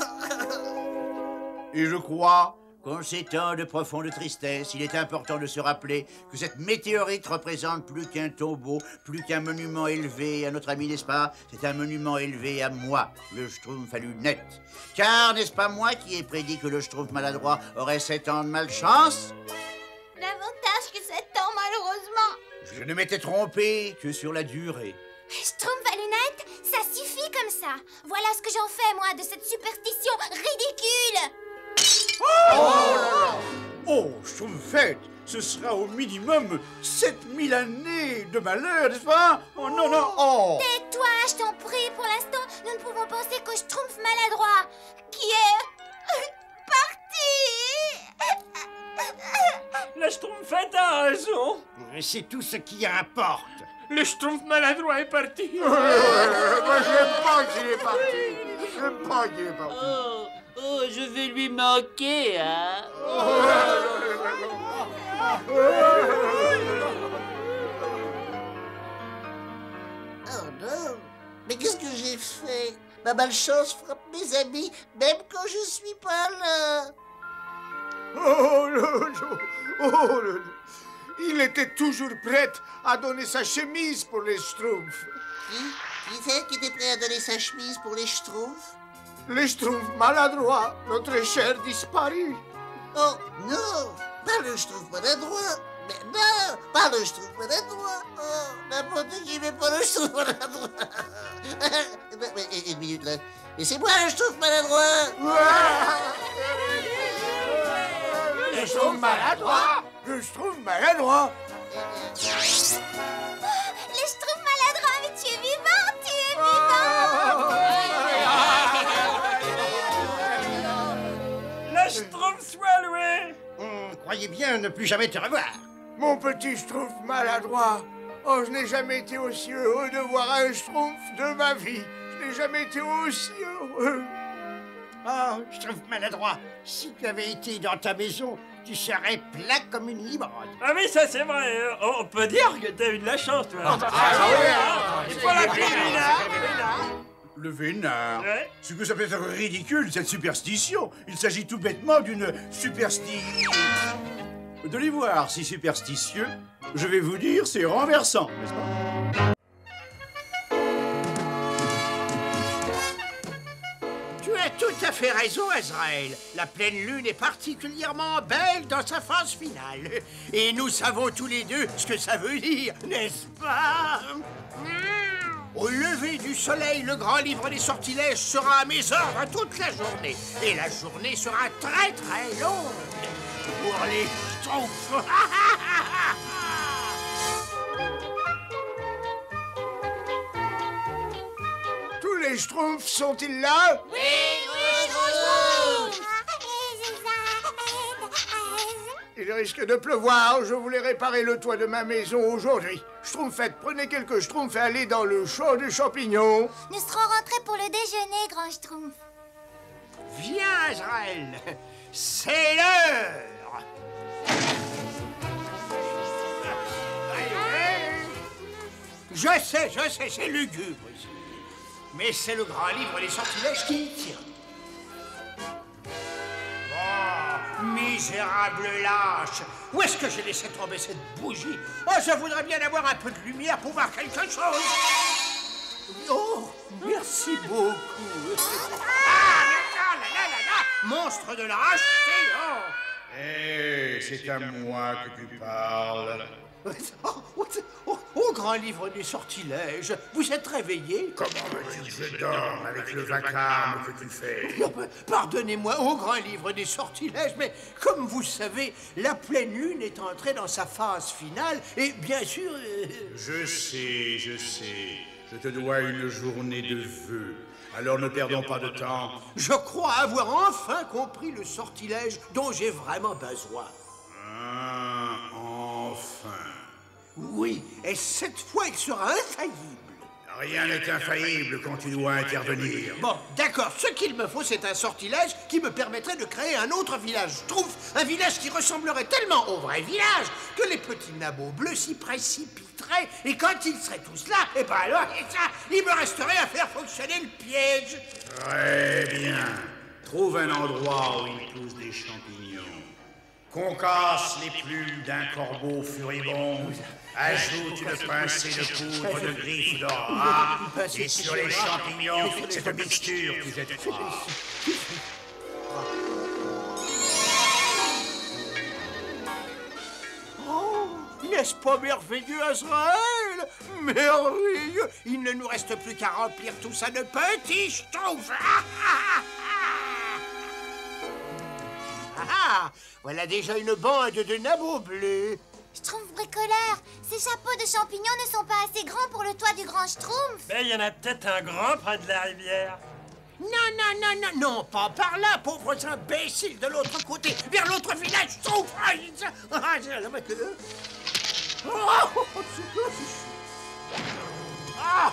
ans. Et je crois qu'en ces temps de profonde tristesse, il est important de se rappeler que cette météorite représente plus qu'un tombeau, plus qu'un monument élevé à notre ami, n'est-ce pas? C'est un monument élevé à moi, le Schtroumpf à lunettes. Car n'est-ce pas moi qui ai prédit que le Schtroumpf maladroit aurait sept ans de malchance? Davantage que sept ans, malheureusement. Je ne m'étais trompé que sur la durée. Schtroumpf à lunettes, ça suffit comme ça. Voilà ce que j'en fais, moi, de cette superstition ridicule. Oh, oh, Schtroumpfette, ce sera au minimum sept mille années de malheur, n'est-ce pas? Oh non, non, oh! Tais-toi, je t'en prie, pour l'instant, nous ne pouvons penser qu'au Schtroumpf maladroit, qui est... parti. La Schtroumpfette a raison. C'est tout ce qui importe. Le Schtroumpf maladroit est parti. Ouais, ouais, ouais, moi, j'aime pas qu'il est parti. J'aime pas qu'il est parti. Oh, oh, je vais lui manquer, hein. Oh non! Mais qu'est-ce que j'ai fait? Ma malchance frappe mes amis, même quand je suis pas là. Oh, le, le, oh le, il était toujours prêt à donner sa chemise pour les Schtroumpfs. Qui? Qui c'est qui était prêt à donner sa chemise pour les Schtroumpfs? Les Schtroumpfs maladroits, notre cher disparu. Oh non, pas le Schtroumpf maladroit. Mais non, pas le Schtroumpf maladroit. Oh, n'importe qui, mais pas le Schtroumpf maladroit. mais, une minute là. Mais c'est moi le Schtroumpf maladroit. Le Schtroumpf maladroit. Le Schtroumpf maladroit. Le Schtroumpf maladroit, mais tu es vivant, tu es vivant. La Schtroumpf soit louée. On croyait bien ne plus jamais te revoir. Mon petit Schtroumpf maladroit. Oh, je n'ai jamais été aussi heureux de voir un Schtroumpf de ma vie. Je n'ai jamais été aussi heureux. Oh, je trouve maladroit. Si tu avais été dans ta maison, tu serais plat comme une limonade. Ah oui, ça c'est vrai. hein. On on peut dire que t'as eu de la chance, toi. Ah, bah, Ah, ah, oui, oui, hein. Il faut l'appeler Vénard. Le vénard. Ce que ça peut être ridicule, cette superstition. Il s'agit tout bêtement d'une superstition. De les voir si superstitieux, je vais vous dire, c'est renversant, n'est-ce pas? Tu as tout à fait raison, Azraël. La pleine lune est particulièrement belle dans sa phase finale. Et nous savons tous les deux ce que ça veut dire, n'est-ce pas? Au lever du soleil, le grand livre des sortilèges sera à mes ordres toute la journée. Et la journée sera très très longue pour les schtroumpfs. Tous les schtroumpfs sont-ils là? Oui, oui, Schtroumpf. Il risque de pleuvoir, je voulais réparer le toit de ma maison aujourd'hui. Schtroumpfette, prenez quelques schtroumpfs et allez dans le champ de champignons. Nous serons rentrés pour le déjeuner, grand Schtroumpf. Viens, Azraël, c'est l'heure. Je sais, je sais, c'est lugubre ici. Mais c'est le grand livre des sortilèges qui me tient. Oh, misérable lâche! Où est-ce que j'ai laissé tomber cette bougie? Oh, je voudrais bien avoir un peu de lumière pour voir quelque chose. Oh, merci beaucoup. Ah, là, là, là, là, là. Monstre de la racheté, oh! Eh, c'est à moi que tu parles. Oh, oh, oh, oh, grand livre des sortilèges, vous êtes réveillé? Comment veux-tu que je dorme avec le vacarme que tu fais? Oh, ben, pardonnez-moi, ô grand livre des sortilèges, mais comme vous savez, la pleine lune est entrée dans sa phase finale, et bien sûr... euh, Je sais, je sais. Je te dois une journée de vœux. Alors ne perdons pas de temps. Je crois avoir enfin compris le sortilège dont j'ai vraiment besoin. Ah, enfin. Oui, et cette fois, il sera infaillible. Rien n'est infaillible quand tu dois intervenir. Bon, d'accord, ce qu'il me faut, c'est un sortilège qui me permettrait de créer un autre village Schtroumpf, un village qui ressemblerait tellement au vrai village que les petits nabots bleus s'y précipiteraient, et quand ils seraient tous là, et ben alors, et ça, il me resterait à faire fonctionner le piège. Très bien. Trouve un endroit où il pousse des champignons. Concasse les plumes d'un corbeau furibond. Ajoute une pincée de poudre de griffe d'or et sur les champignons, cette mixture que j'ai faite. Oh, n'est-ce pas merveilleux, Azraël? Merveilleux! Il ne nous reste plus qu'à remplir tout ça de petits schtroumpfs. Ah, voilà déjà une bande de nabots bleus. Schtroumpf bricoleur, ces chapeaux de champignons ne sont pas assez grands pour le toit du grand Schtroumpf. Mais il y en a peut-être un grand près de la rivière. Non, non, non, non, non, pas par là, pauvres imbéciles de l'autre côté, vers l'autre village Schtroumpf. Ah, j'ai la queue. Ah!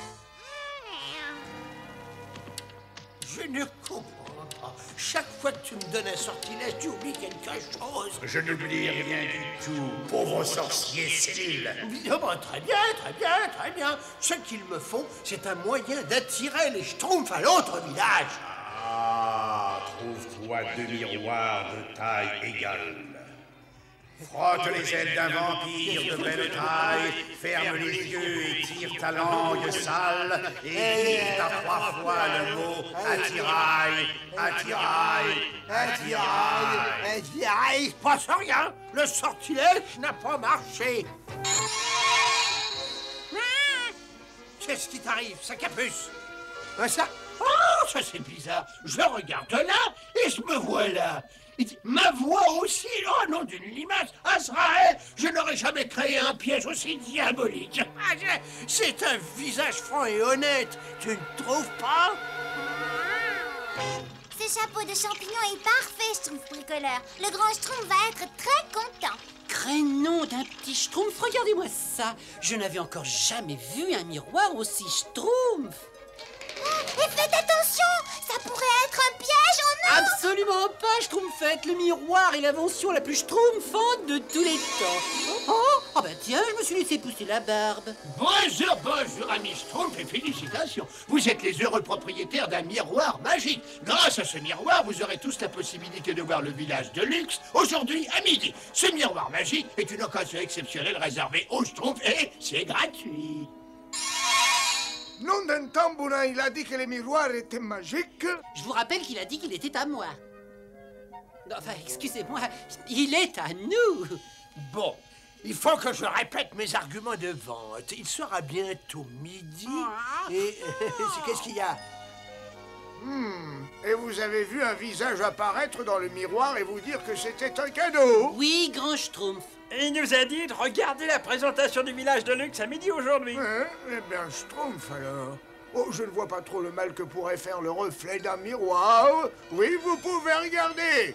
Je ne comprends pas. Chaque fois que tu me donnes un sortilège, tu oublies quelque chose. Je n'oublie rien du tout, pauvre sorcier sénile. Ah bon, très bien, très bien, très bien. Ce qu'il me faut, c'est un moyen d'attirer les Schtroumpfs à l'autre village. Ah, trouve-toi deux miroirs de taille égale. Frotte les ailes d'un vampire de belle taille, ferme les yeux et tire ta langue sale, et dis à trois fois le mot attirail, attirail, attirail. Attirail, il se passe rien. Le sortilège n'a pas marché. Qu'est-ce qui t'arrive, ça capuce? Ah, ça? Oh, ça c'est bizarre. Je regarde là et je me vois là. Ma voix aussi, oh nom d'une limace, Azraël, je n'aurais jamais créé un piège aussi diabolique. Ah, c'est un visage franc et honnête, tu ne trouves pas? Ce chapeau de champignons est parfait, Schtroumpf bricoleur. Le grand Schtroumpf va être très content. Crénom d'un petit Schtroumpf, regardez-moi ça. Je n'avais encore jamais vu un miroir aussi Schtroumpf. Et faites attention, ça pourrait être un piège en or. Absolument pas, Schtroumpfette. Le miroir est l'invention la plus schtroumpfante de tous les temps. Oh, oh bah tiens, je me suis laissé pousser la barbe. Bonjour, bonjour, ami Schtroumpf, et félicitations. Vous êtes les heureux propriétaires d'un miroir magique. Grâce à ce miroir, vous aurez tous la possibilité de voir le village de luxe aujourd'hui à midi. Ce miroir magique est une occasion exceptionnelle réservée aux Schtroumpfs et c'est gratuit. Nom d'un tambourin, il a dit que les miroirs étaient magiques. Je vous rappelle qu'il a dit qu'il était à moi. Enfin, excusez-moi, il est à nous. Bon, il faut que je répète mes arguments de vente. Il sera bientôt midi et... qu'est-ce qu'il y a? Hmm. Et vous avez vu un visage apparaître dans le miroir et vous dire que c'était un cadeau? Oui, grand Schtroumpf. Et il nous a dit de regarder la présentation du village de luxe à midi aujourd'hui. Ouais, eh bien, Schtroumpf alors. Oh, je ne vois pas trop le mal que pourrait faire le reflet d'un miroir. Oui, vous pouvez regarder.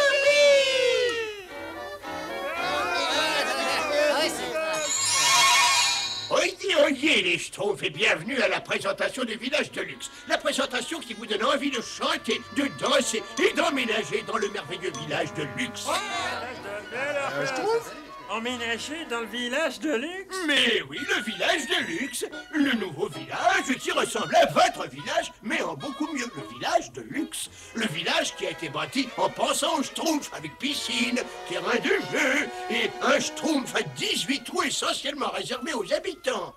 Oyez, oyez les Schtroumpfs et bienvenue à la présentation du village de luxe. La présentation qui vous donne envie de chanter, de danser et d'emménager dans le merveilleux village de luxe. Euh, Schtroumpf Emménager dans le village de luxe? Mais oui, le village de luxe. Le nouveau village qui ressemble à votre village, mais en beaucoup mieux. Le village de luxe. Le village qui a été bâti en pensant au Schtroumpf avec piscine, terrain de jeu et un Schtroumpf à dix-huit trous essentiellement réservé aux habitants.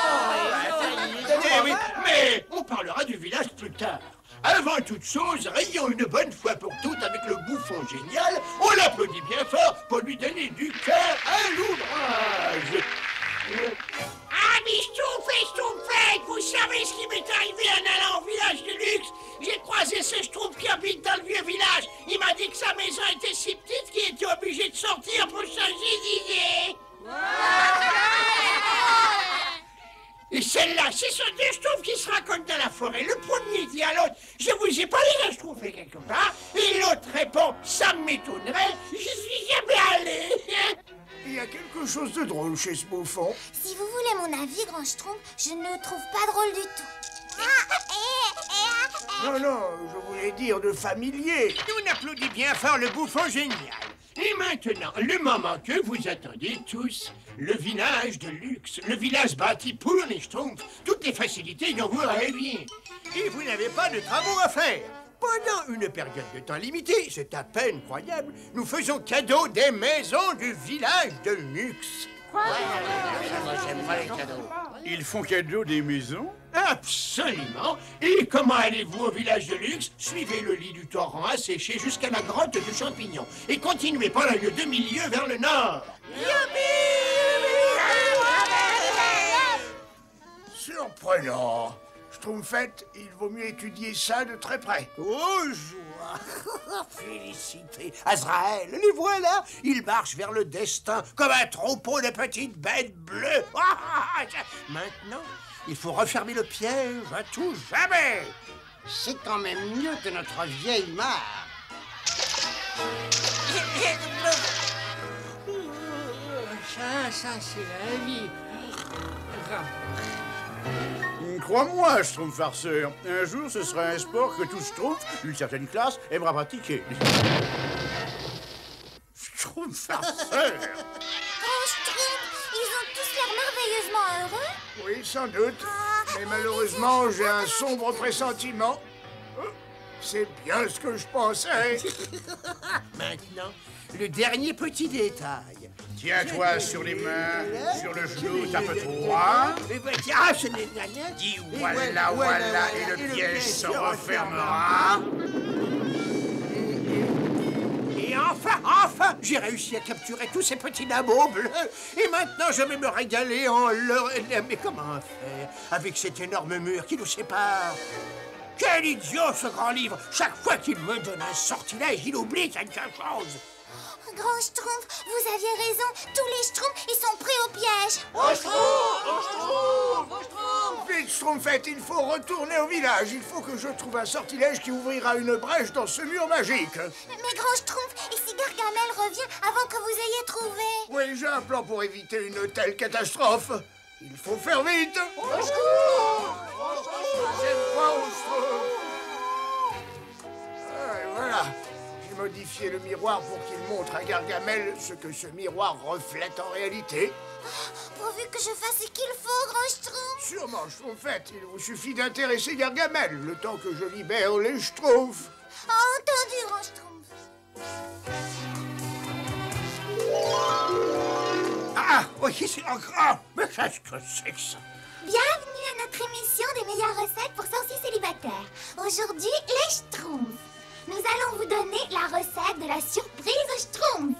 Eh oui, mais on parlera du village plus tard. Avant toute chose, rions une bonne fois pour toutes avec le bouffon génial. On l'applaudit bien fort pour lui donner du cœur à l'ouvrage. Amis Schtroumpf et Schtroumpfette, vous savez ce qui m'est arrivé en allant au village de luxe? J'ai croisé ce Schtroumpf qui habite dans le vieux village. Il m'a dit que sa maison était si petite qu'il était obligé de sortir pour changer d'idée. Et celle-là, c'est ce deux Schtroumpfs qui se racontent dans la forêt. Le premier dit à l'autre, je vous ai parlé d'un Schtroumpf quelque part. Et l'autre répond, ça m'étonnerait, je suis jamais allé. Il y a quelque chose de drôle chez ce bouffon. Si vous voulez mon avis, grand Schtroumpf, je ne le trouve pas drôle du tout. Non, non, je voulais dire de familier. On applaudit bien fort le bouffon génial. Et maintenant, le moment que vous attendez tous, le village de luxe, le village bâti pour les Schtroumpfs, toutes les facilités dont vous rêviez. Et vous n'avez pas de travaux à faire. Pendant une période de temps limitée, c'est à peine croyable, nous faisons cadeau des maisons du village de luxe. Moi, j'aime pas les cadeaux. Ils font cadeau des maisons? Absolument. Et comment allez-vous au village de luxe? Suivez le lit du torrent asséché jusqu'à la grotte du champignon et continuez pendant le demi-lieu vers le nord. Surprenant. Schtroumpfette, il vaut mieux étudier ça de très près. Oh, joie! Félicité. Azraël, les voilà. Ils marchent vers le destin comme un troupeau de petites bêtes bleues. Maintenant, il faut refermer le piège à tout jamais. C'est quand même mieux que notre vieille mare. Ça, ça, c'est la vie. Crois-moi, Schtroumpf farceur, un jour ce sera un sport que tout Schtroumpf d'une certaine classe aimera pratiquer. Schtroumpf farceur. Grand Schtroumpf, ils ont tous l'air merveilleusement heureux. Oui, sans doute. Mais malheureusement, j'ai un sombre pressentiment. C'est bien ce que je pensais. Maintenant, le dernier petit détail. Tiens-toi sur les mains, sur le genou, tape-toi. Ah, ce n'est rien. Dis voilà, voilà, et le piège se refermera. Et enfin, enfin, j'ai réussi à capturer tous ces petits nabeaux bleus. Et maintenant, je vais me régaler en leur... Mais comment faire avec cet énorme mur qui nous sépare? Quel idiot, ce grand livre! Chaque fois qu'il me donne un sortilège, il oublie quelque chose. Grand Schtroumpf, vous aviez raison. Tous les Schtroumpfs, ils sont pris au piège. Au Schtroumpf! Au Schtroumpf! Au Schtroumpf! Vite, Schtroumpfette, il faut retourner au village. Il faut que je trouve un sortilège qui ouvrira une brèche dans ce mur magique. Mais Grand Schtroumpf, et si Gargamel revient avant que vous ayez trouvé? Oui, j'ai un plan pour éviter une telle catastrophe. Il faut faire vite. Au Schtroumpf! Au Schtroumpf! mon Schtroumpf. Ah, et voilà. J'ai modifié le miroir pour qu'il montre à Gargamel ce que ce miroir reflète en réalité. Pourvu que je fasse ce qu'il faut, grand Schtroumpf. Sûrement, Schtroumpfette. Il vous suffit d'intéresser Gargamel le temps que je libère les Schtroumpfs. Entendu, grand Schtroumpf. Ah, oui, c'est encore. Mais qu'est-ce que c'est que ça? Bienvenue à notre émission des meilleures recettes pour sorciers célibataires. Aujourd'hui, les Schtroumpfs. Nous allons vous donner la recette de la surprise Schtroumpf.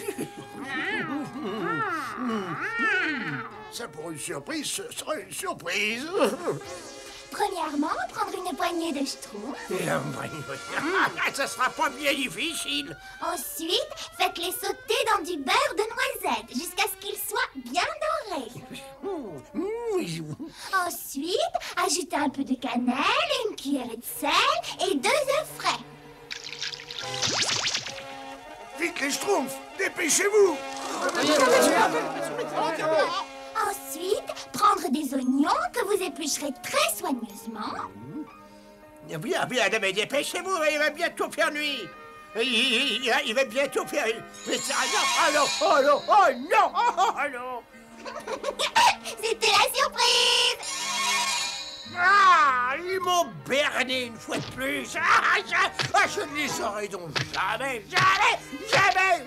Ça, pour une surprise, ce sera une surprise. Premièrement, prendre une poignée de Schtroumpfs. Ça sera pas bien difficile. Ensuite, faites-les sauter dans du beurre de noisette jusqu'à ce qu'ils soient bien dorés. Ensuite, ajoutez un peu de cannelle, une cuillerée de sel et deux œufs frais. Vite les Schtroumpfs, dépêchez-vous. Ensuite, prendre des oignons que vous éplucherez très soigneusement. Bien, bien, mais dépêchez-vous, il va bientôt faire nuit. Il, il, il, il va bientôt faire... Mais ça, non, oh non, oh non, oh non, oh non. C'était la surprise. Ah, ils m'ont berné une fois de plus. Ah, je, ah, je ne les aurai donc jamais, jamais, jamais,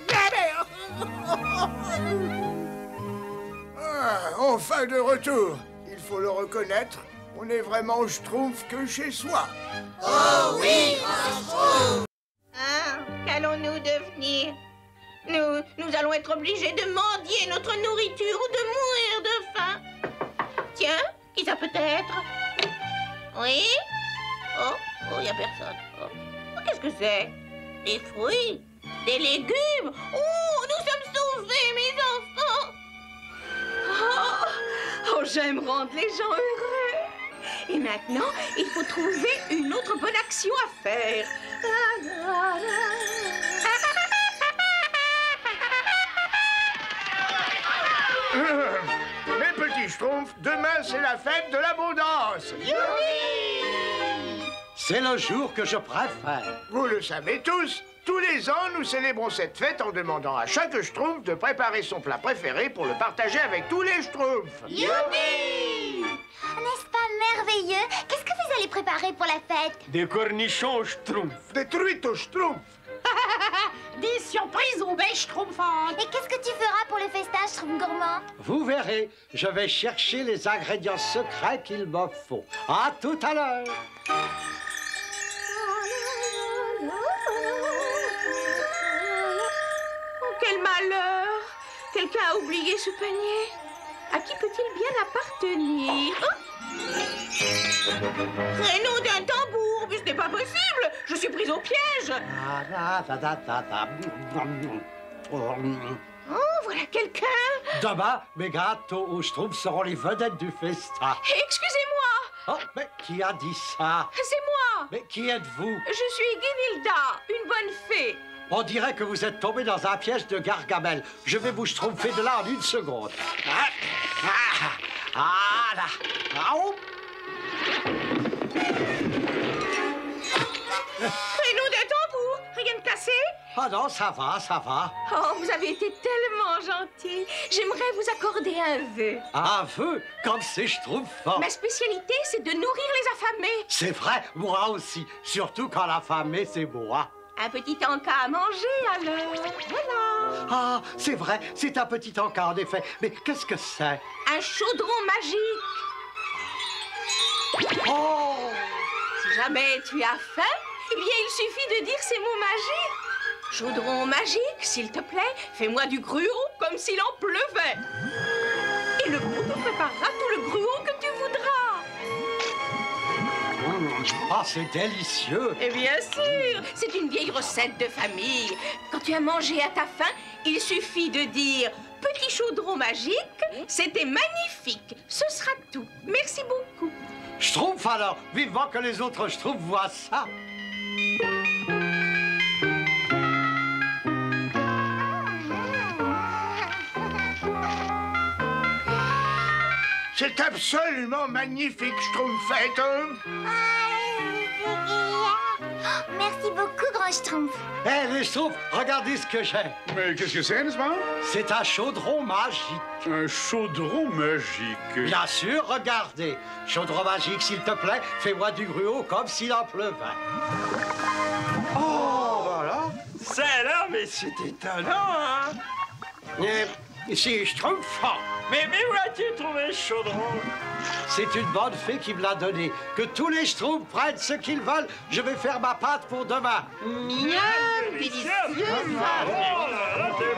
jamais. Ah, enfin de retour. Il faut le reconnaître, on est vraiment Schtroumpf que chez soi. Oh oui, Schtroumpf. Ah, qu'allons-nous devenir? Nous, nous allons être obligés de mendier notre nourriture ou de mourir de faim. Tiens, qui ça peut être? Oui? Oh, oh, y a personne. Oh, oh, qu'est-ce que c'est? Des fruits? Des légumes? Oh, nous sommes sauvés, mes enfants! Oh, oh, j'aime rendre les gens heureux. Et maintenant, il faut trouver une autre bonne action à faire. Mes petits Schtroumpfs, demain c'est la fête de l'abondance. C'est le jour que je préfère. Vous le savez tous, tous les ans nous célébrons cette fête en demandant à chaque Schtroumpf de préparer son plat préféré pour le partager avec tous les Schtroumpfs. Youpi! N'est-ce pas merveilleux? Qu'est-ce que vous allez préparer pour la fête? Des cornichons Schtroumpf. Des truites aux Schtroumpfs. Des surprises aux bêches Schtroumpfantes. Et qu'est-ce que tu feras pour le festin, Schtroumpf gourmand? Vous verrez, je vais chercher les ingrédients secrets qu'il me faut. À tout à l'heure. Oh, quel malheur! Quelqu'un a oublié ce panier. À qui peut-il bien appartenir? Traîneau d'un tambour, mais ce n'est pas possible. Je suis prise au piège. Oh, voilà quelqu'un. Demain, mes gâteaux aux Schtroumpfs seront les vedettes du festin. Excusez-moi. Oh, mais qui a dit ça? C'est moi. Mais qui êtes-vous? Je suis Guinilda, une bonne fée. On dirait que vous êtes tombé dans un piège de Gargamel. Je vais vous schtroumpfer de là en une seconde. Ah, ah, ah là. Ah, oh. Traîneau d'un tambour, rien de cassé? Ah non, ça va, ça va. Oh, vous avez été tellement gentil. J'aimerais vous accorder un vœu. Un vœu? Comme c'est schtroumpfant. Ma spécialité, c'est de nourrir les affamés. C'est vrai, moi aussi. Surtout quand l'affamé, c'est moi. Un petit encas à manger, alors. Voilà. Ah, c'est vrai, c'est un petit encas, en effet. Mais qu'est-ce que c'est? Un chaudron magique. Oh! Si jamais tu as faim, eh bien, il suffit de dire ces mots magiques. Chaudron magique, s'il te plaît, fais-moi du gruau comme s'il en pleuvait. Et le pot te préparera tout le gruau que tu voudras. Ah, c'est délicieux! Et bien sûr, c'est une vieille recette de famille. Quand tu as mangé à ta faim, il suffit de dire « Petit chaudron magique, c'était magnifique. Ce sera tout. Merci beaucoup. » Schtroumpf alors, vivement que les autres Schtroumpfs voient ça. C'est absolument magnifique, Schtroumpfette. Ah, Merci beaucoup, Grand Schtroumpf. Hé, les Schtroumpfs, regardez ce que j'ai. Mais qu'est-ce que c'est, n'est-ce pas? C'est un chaudron magique. Un chaudron magique? Bien sûr, regardez. Chaudron magique, s'il te plaît, fais-moi du gruau comme s'il en pleuvait. Oh, voilà. Ça alors, mais c'est étonnant, hein? Euh, c'est Schtroumpf. Mais, mais où as-tu trouvé ce chaudron? C'est une bonne fée qui me l'a donné. Que tous les Schtroumpfs prennent ce qu'ils veulent. Je vais faire ma pâte pour demain. Miam, délicieux. Oh là là, t'es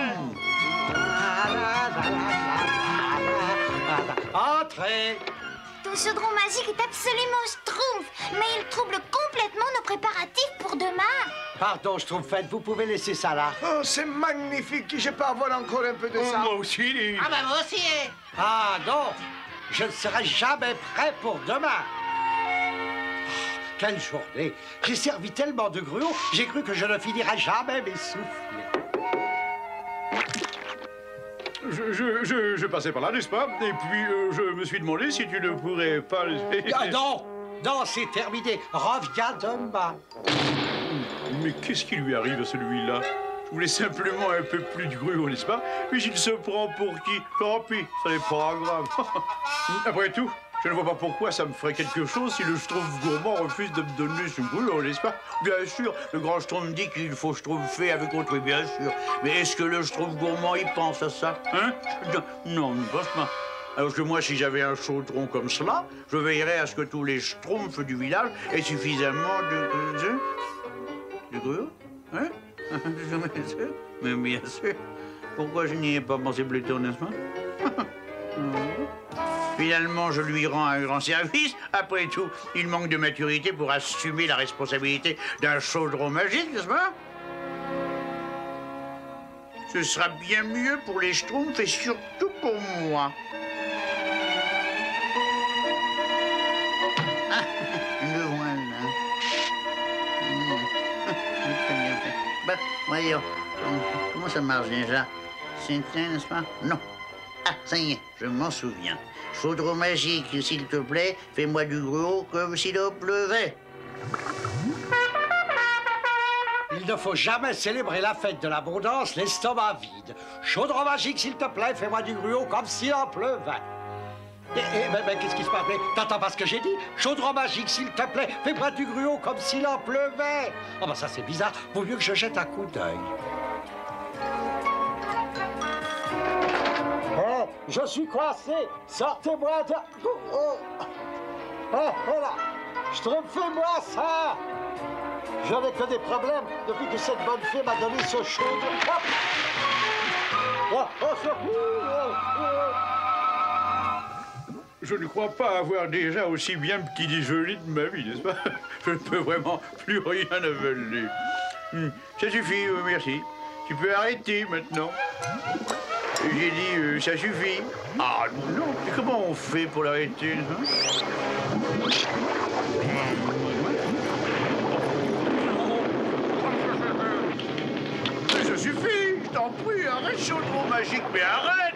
bon. Entrez. Ton chaudron magique est absolument Schtroumpf, mais il trouble complètement nos préparatifs pour demain. Pardon, Schtroumpfette, vous pouvez laisser ça là. Oh, c'est magnifique. Je peux avoir encore un peu de ça. Moi aussi. Ah bah moi aussi, hein. Ah non, je ne serai jamais prêt pour demain. Oh, quelle journée. J'ai servi tellement de gruau, j'ai cru que je ne finirais jamais mes souffles. Je, je, je, je passais par là, n'est-ce pas? Et puis, euh, je me suis demandé si tu ne pourrais pas... Ah non, non, c'est terminé. Reviens demain. Mais qu'est-ce qui lui arrive à celui-là? Je voulais simplement un peu plus de gruau, n'est-ce pas? Mais il se prend pour qui? Tant pis, ça n'est pas grave. Après tout, je ne vois pas pourquoi ça me ferait quelque chose si le Schtroumpf gourmand refuse de me donner ce gruau, n'est-ce pas? Bien sûr, le grand Schtroumpf dit qu'il faut Schtroumpfer avec autrui, bien sûr. Mais est-ce que le Schtroumpf gourmand, il pense à ça? Hein? Non, ne pense pas. Alors que moi, si j'avais un chaudron comme cela, je veillerais à ce que tous les Schtroumpfs du village aient suffisamment de... de... du gruau? Hein? Mais bien sûr. Pourquoi je n'y ai pas pensé plus tôt, n'est-ce pas? Finalement, je lui rends un grand service. Après tout, il manque de maturité pour assumer la responsabilité d'un chaudron magique, n'est-ce pas? Ce sera bien mieux pour les Schtroumpfs et surtout pour moi. Ah, le voilà. Très bien fait. Bah, voyons. Comment ça marche déjà? C'est un, n'est-ce pas? Non. Ah, ça y est, je m'en souviens. Chaudron magique, s'il te plaît, fais-moi du gruau comme s'il en pleuvait. Il ne faut jamais célébrer la fête de l'abondance l'estomac vide. Chaudron magique, s'il te plaît, fais-moi du gruau comme s'il en pleuvait. Eh, eh, ben, ben, qu'est-ce qui se passe? T'entends pas ce que j'ai dit? Chaudron magique, s'il te plaît, fais-moi du gruau comme s'il en pleuvait. Oh, ben ça, c'est bizarre. Vaut mieux que je jette un coup d'œil. Oh, je suis coincé. Sortez-moi de... Oh, oh. Oh, voilà. Schtroumpfez-moi ça. Je n'ai que des problèmes depuis que cette bonne fée m'a donné ce chaudron. Hop. Oh, oh, secours. Oh, oh. Je ne crois pas avoir déjà aussi bien petit déjeuner de ma vie, n'est-ce pas? Je ne peux vraiment plus rien avaler. Hmm. Ça suffit, euh, merci. Tu peux arrêter maintenant. J'ai dit, euh, ça suffit. Ah non, mais comment on fait pour l'arrêter, hein? Mais ça suffit, je t'en prie, arrête, chaudron magique, mais arrête!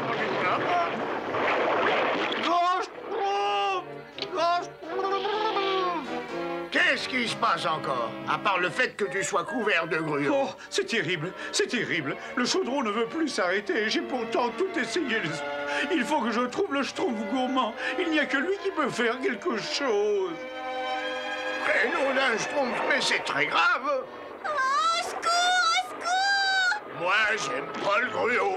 Grand Schtroumpf! Grand Schtroumpf! Qu'est-ce qui se passe encore? À part le fait que tu sois couvert de gruau. Oh, c'est terrible, c'est terrible. Le chaudron ne veut plus s'arrêter. J'ai pourtant tout essayé. Il faut que je trouve le Schtroumpf gourmand. Il n'y a que lui qui peut faire quelque chose. Et non d'un Schtroumpf, mais c'est très grave. Oh, au secours, au secours! Moi, j'aime pas le gruau.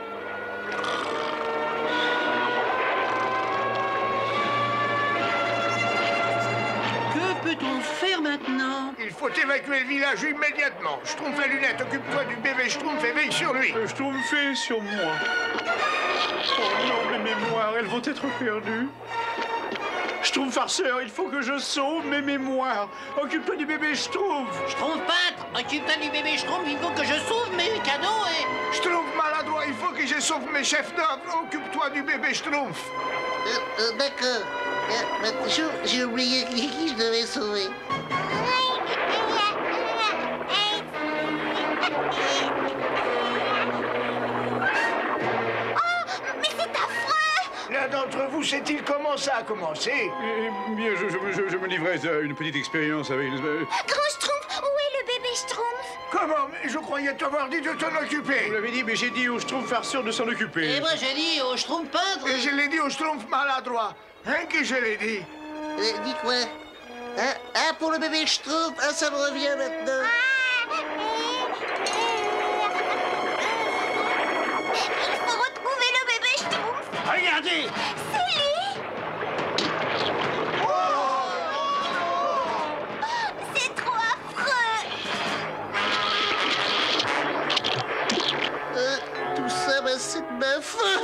Que peut-on faire maintenant? Il faut évacuer le village immédiatement. Schtroumpf et Lunette, occupe-toi du bébé Schtroumpf et veille sur lui. Le Schtroumpf est sur moi. Oh non, mes mémoires, elles vont être perdues. Schtroumpf farceur, il faut que je sauve mes mémoires. Occupe-toi du bébé Schtroumpf. Schtroumpf peintre, occupe-toi du bébé Schtroumpf, il faut que je sauve mes cadeaux et... Schtroumpf maladroit, il faut que je sauve mes chefs d'œuvre. Occupe-toi du bébé Schtroumpf. Euh, euh, D'accord. Euh, j'ai oublié qui, qui je devais sauver. L'un d'entre vous sait-il comment ça a commencé? Eh bien, je, je, je, je me livrais à une petite expérience avec... Grand Schtroumpf! Comment? Mais je croyais t'avoir dit de t'en occuper. Vous l'avez dit, mais j'ai dit au Schtroumpf farceur de s'en occuper. Et moi, j'ai dit au Schtroumpf peintre. Et je l'ai dit au Schtroumpf maladroit. Hein, que je l'ai dit. Euh, dis quoi? Hein? Ah, pour le bébé Schtroumpf, ah, ça me revient maintenant. Il faut retrouver le bébé Schtroumpf. Regardez! C'est lui. C'est trop affreux. Euh, tout ça, bah, c'est de ma faute.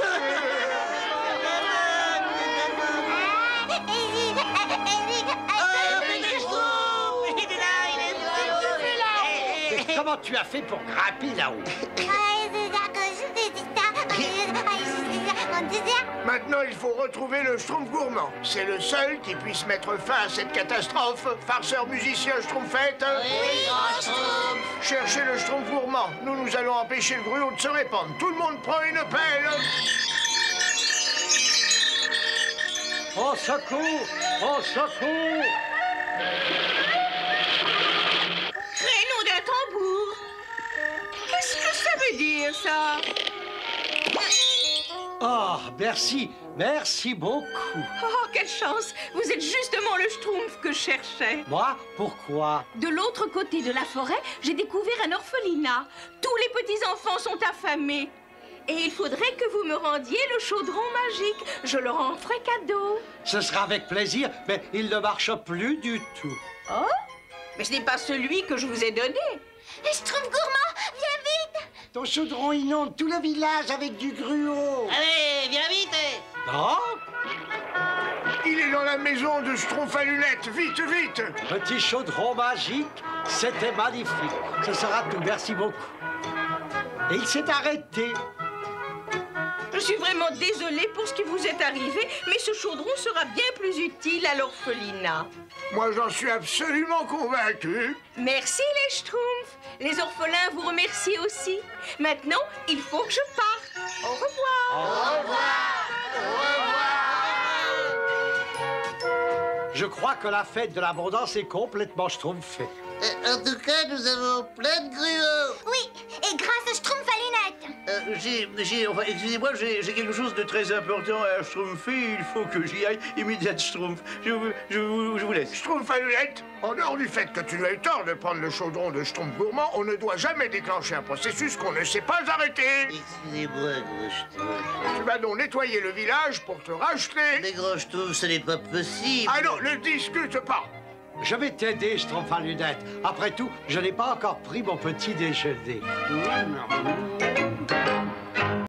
Comment tu as fait pour grimper là-haut? Maintenant, il faut retrouver le Schtroumpf gourmand. C'est le seul qui puisse mettre fin à cette catastrophe. Farceur, musicien, Schtroumpfette. Oui, grand Schtroumpf. Cherchez le Schtroumpf gourmand. Nous, nous allons empêcher le gruau de se répandre. Tout le monde prend une pelle. Au secours! Au secours! Créneau d'un tambour. Qu'est-ce que ça veut dire, ça? Oh, merci, merci beaucoup. Oh, quelle chance! Vous êtes justement le Schtroumpf que je cherchais. Moi? Pourquoi? De l'autre côté de la forêt, j'ai découvert un orphelinat. Tous les petits-enfants sont affamés. Et il faudrait que vous me rendiez le chaudron magique. Je leur en ferai cadeau. Ce sera avec plaisir, mais il ne marche plus du tout. Oh? Mais ce n'est pas celui que je vous ai donné. Schtroumpf gourmand, viens vite. Ton chaudron inonde tout le village avec du gruau. Allez, viens vite. Non? Il est dans la maison de Schtroumpf à lunettes. Vite, vite. Petit chaudron magique, c'était magnifique. Ce sera tout, merci beaucoup. Et il s'est arrêté. Je suis vraiment désolée pour ce qui vous est arrivé, mais ce chaudron sera bien plus utile à l'orphelinat. Moi, j'en suis absolument convaincu. Merci les Schtroumpfs. Les orphelins vous remercient aussi. Maintenant, il faut que je parte. Au revoir. Au revoir. Au revoir. Je crois que la fête de l'abondance est complètement schtroumpfée. Euh, en tout cas, nous avons plein de gruaux. Oui, et grâce au Schtroumpf à lunettes. Euh, j'ai, j'ai, enfin, excusez-moi, j'ai, j'ai quelque chose de très important à schtroumpfer. Il faut que j'y aille immédiatement, Schtroumpf. Je vous, je vous, je vous laisse. Schtroumpf à lunettes, en dehors du fait que tu as eu tort de prendre le chaudron de Schtroumpf gourmand, on ne doit jamais déclencher un processus qu'on ne sait pas arrêter. Excusez-moi, gros Schtroumpf. Tu vas donc nettoyer le village pour te racheter. Mais gros Schtroumpf, ce n'est pas possible. Ah non, ne discute pas. Je vais t'aider, Schtroumpf à lunettes. Après tout, je n'ai pas encore pris mon petit déjeuner.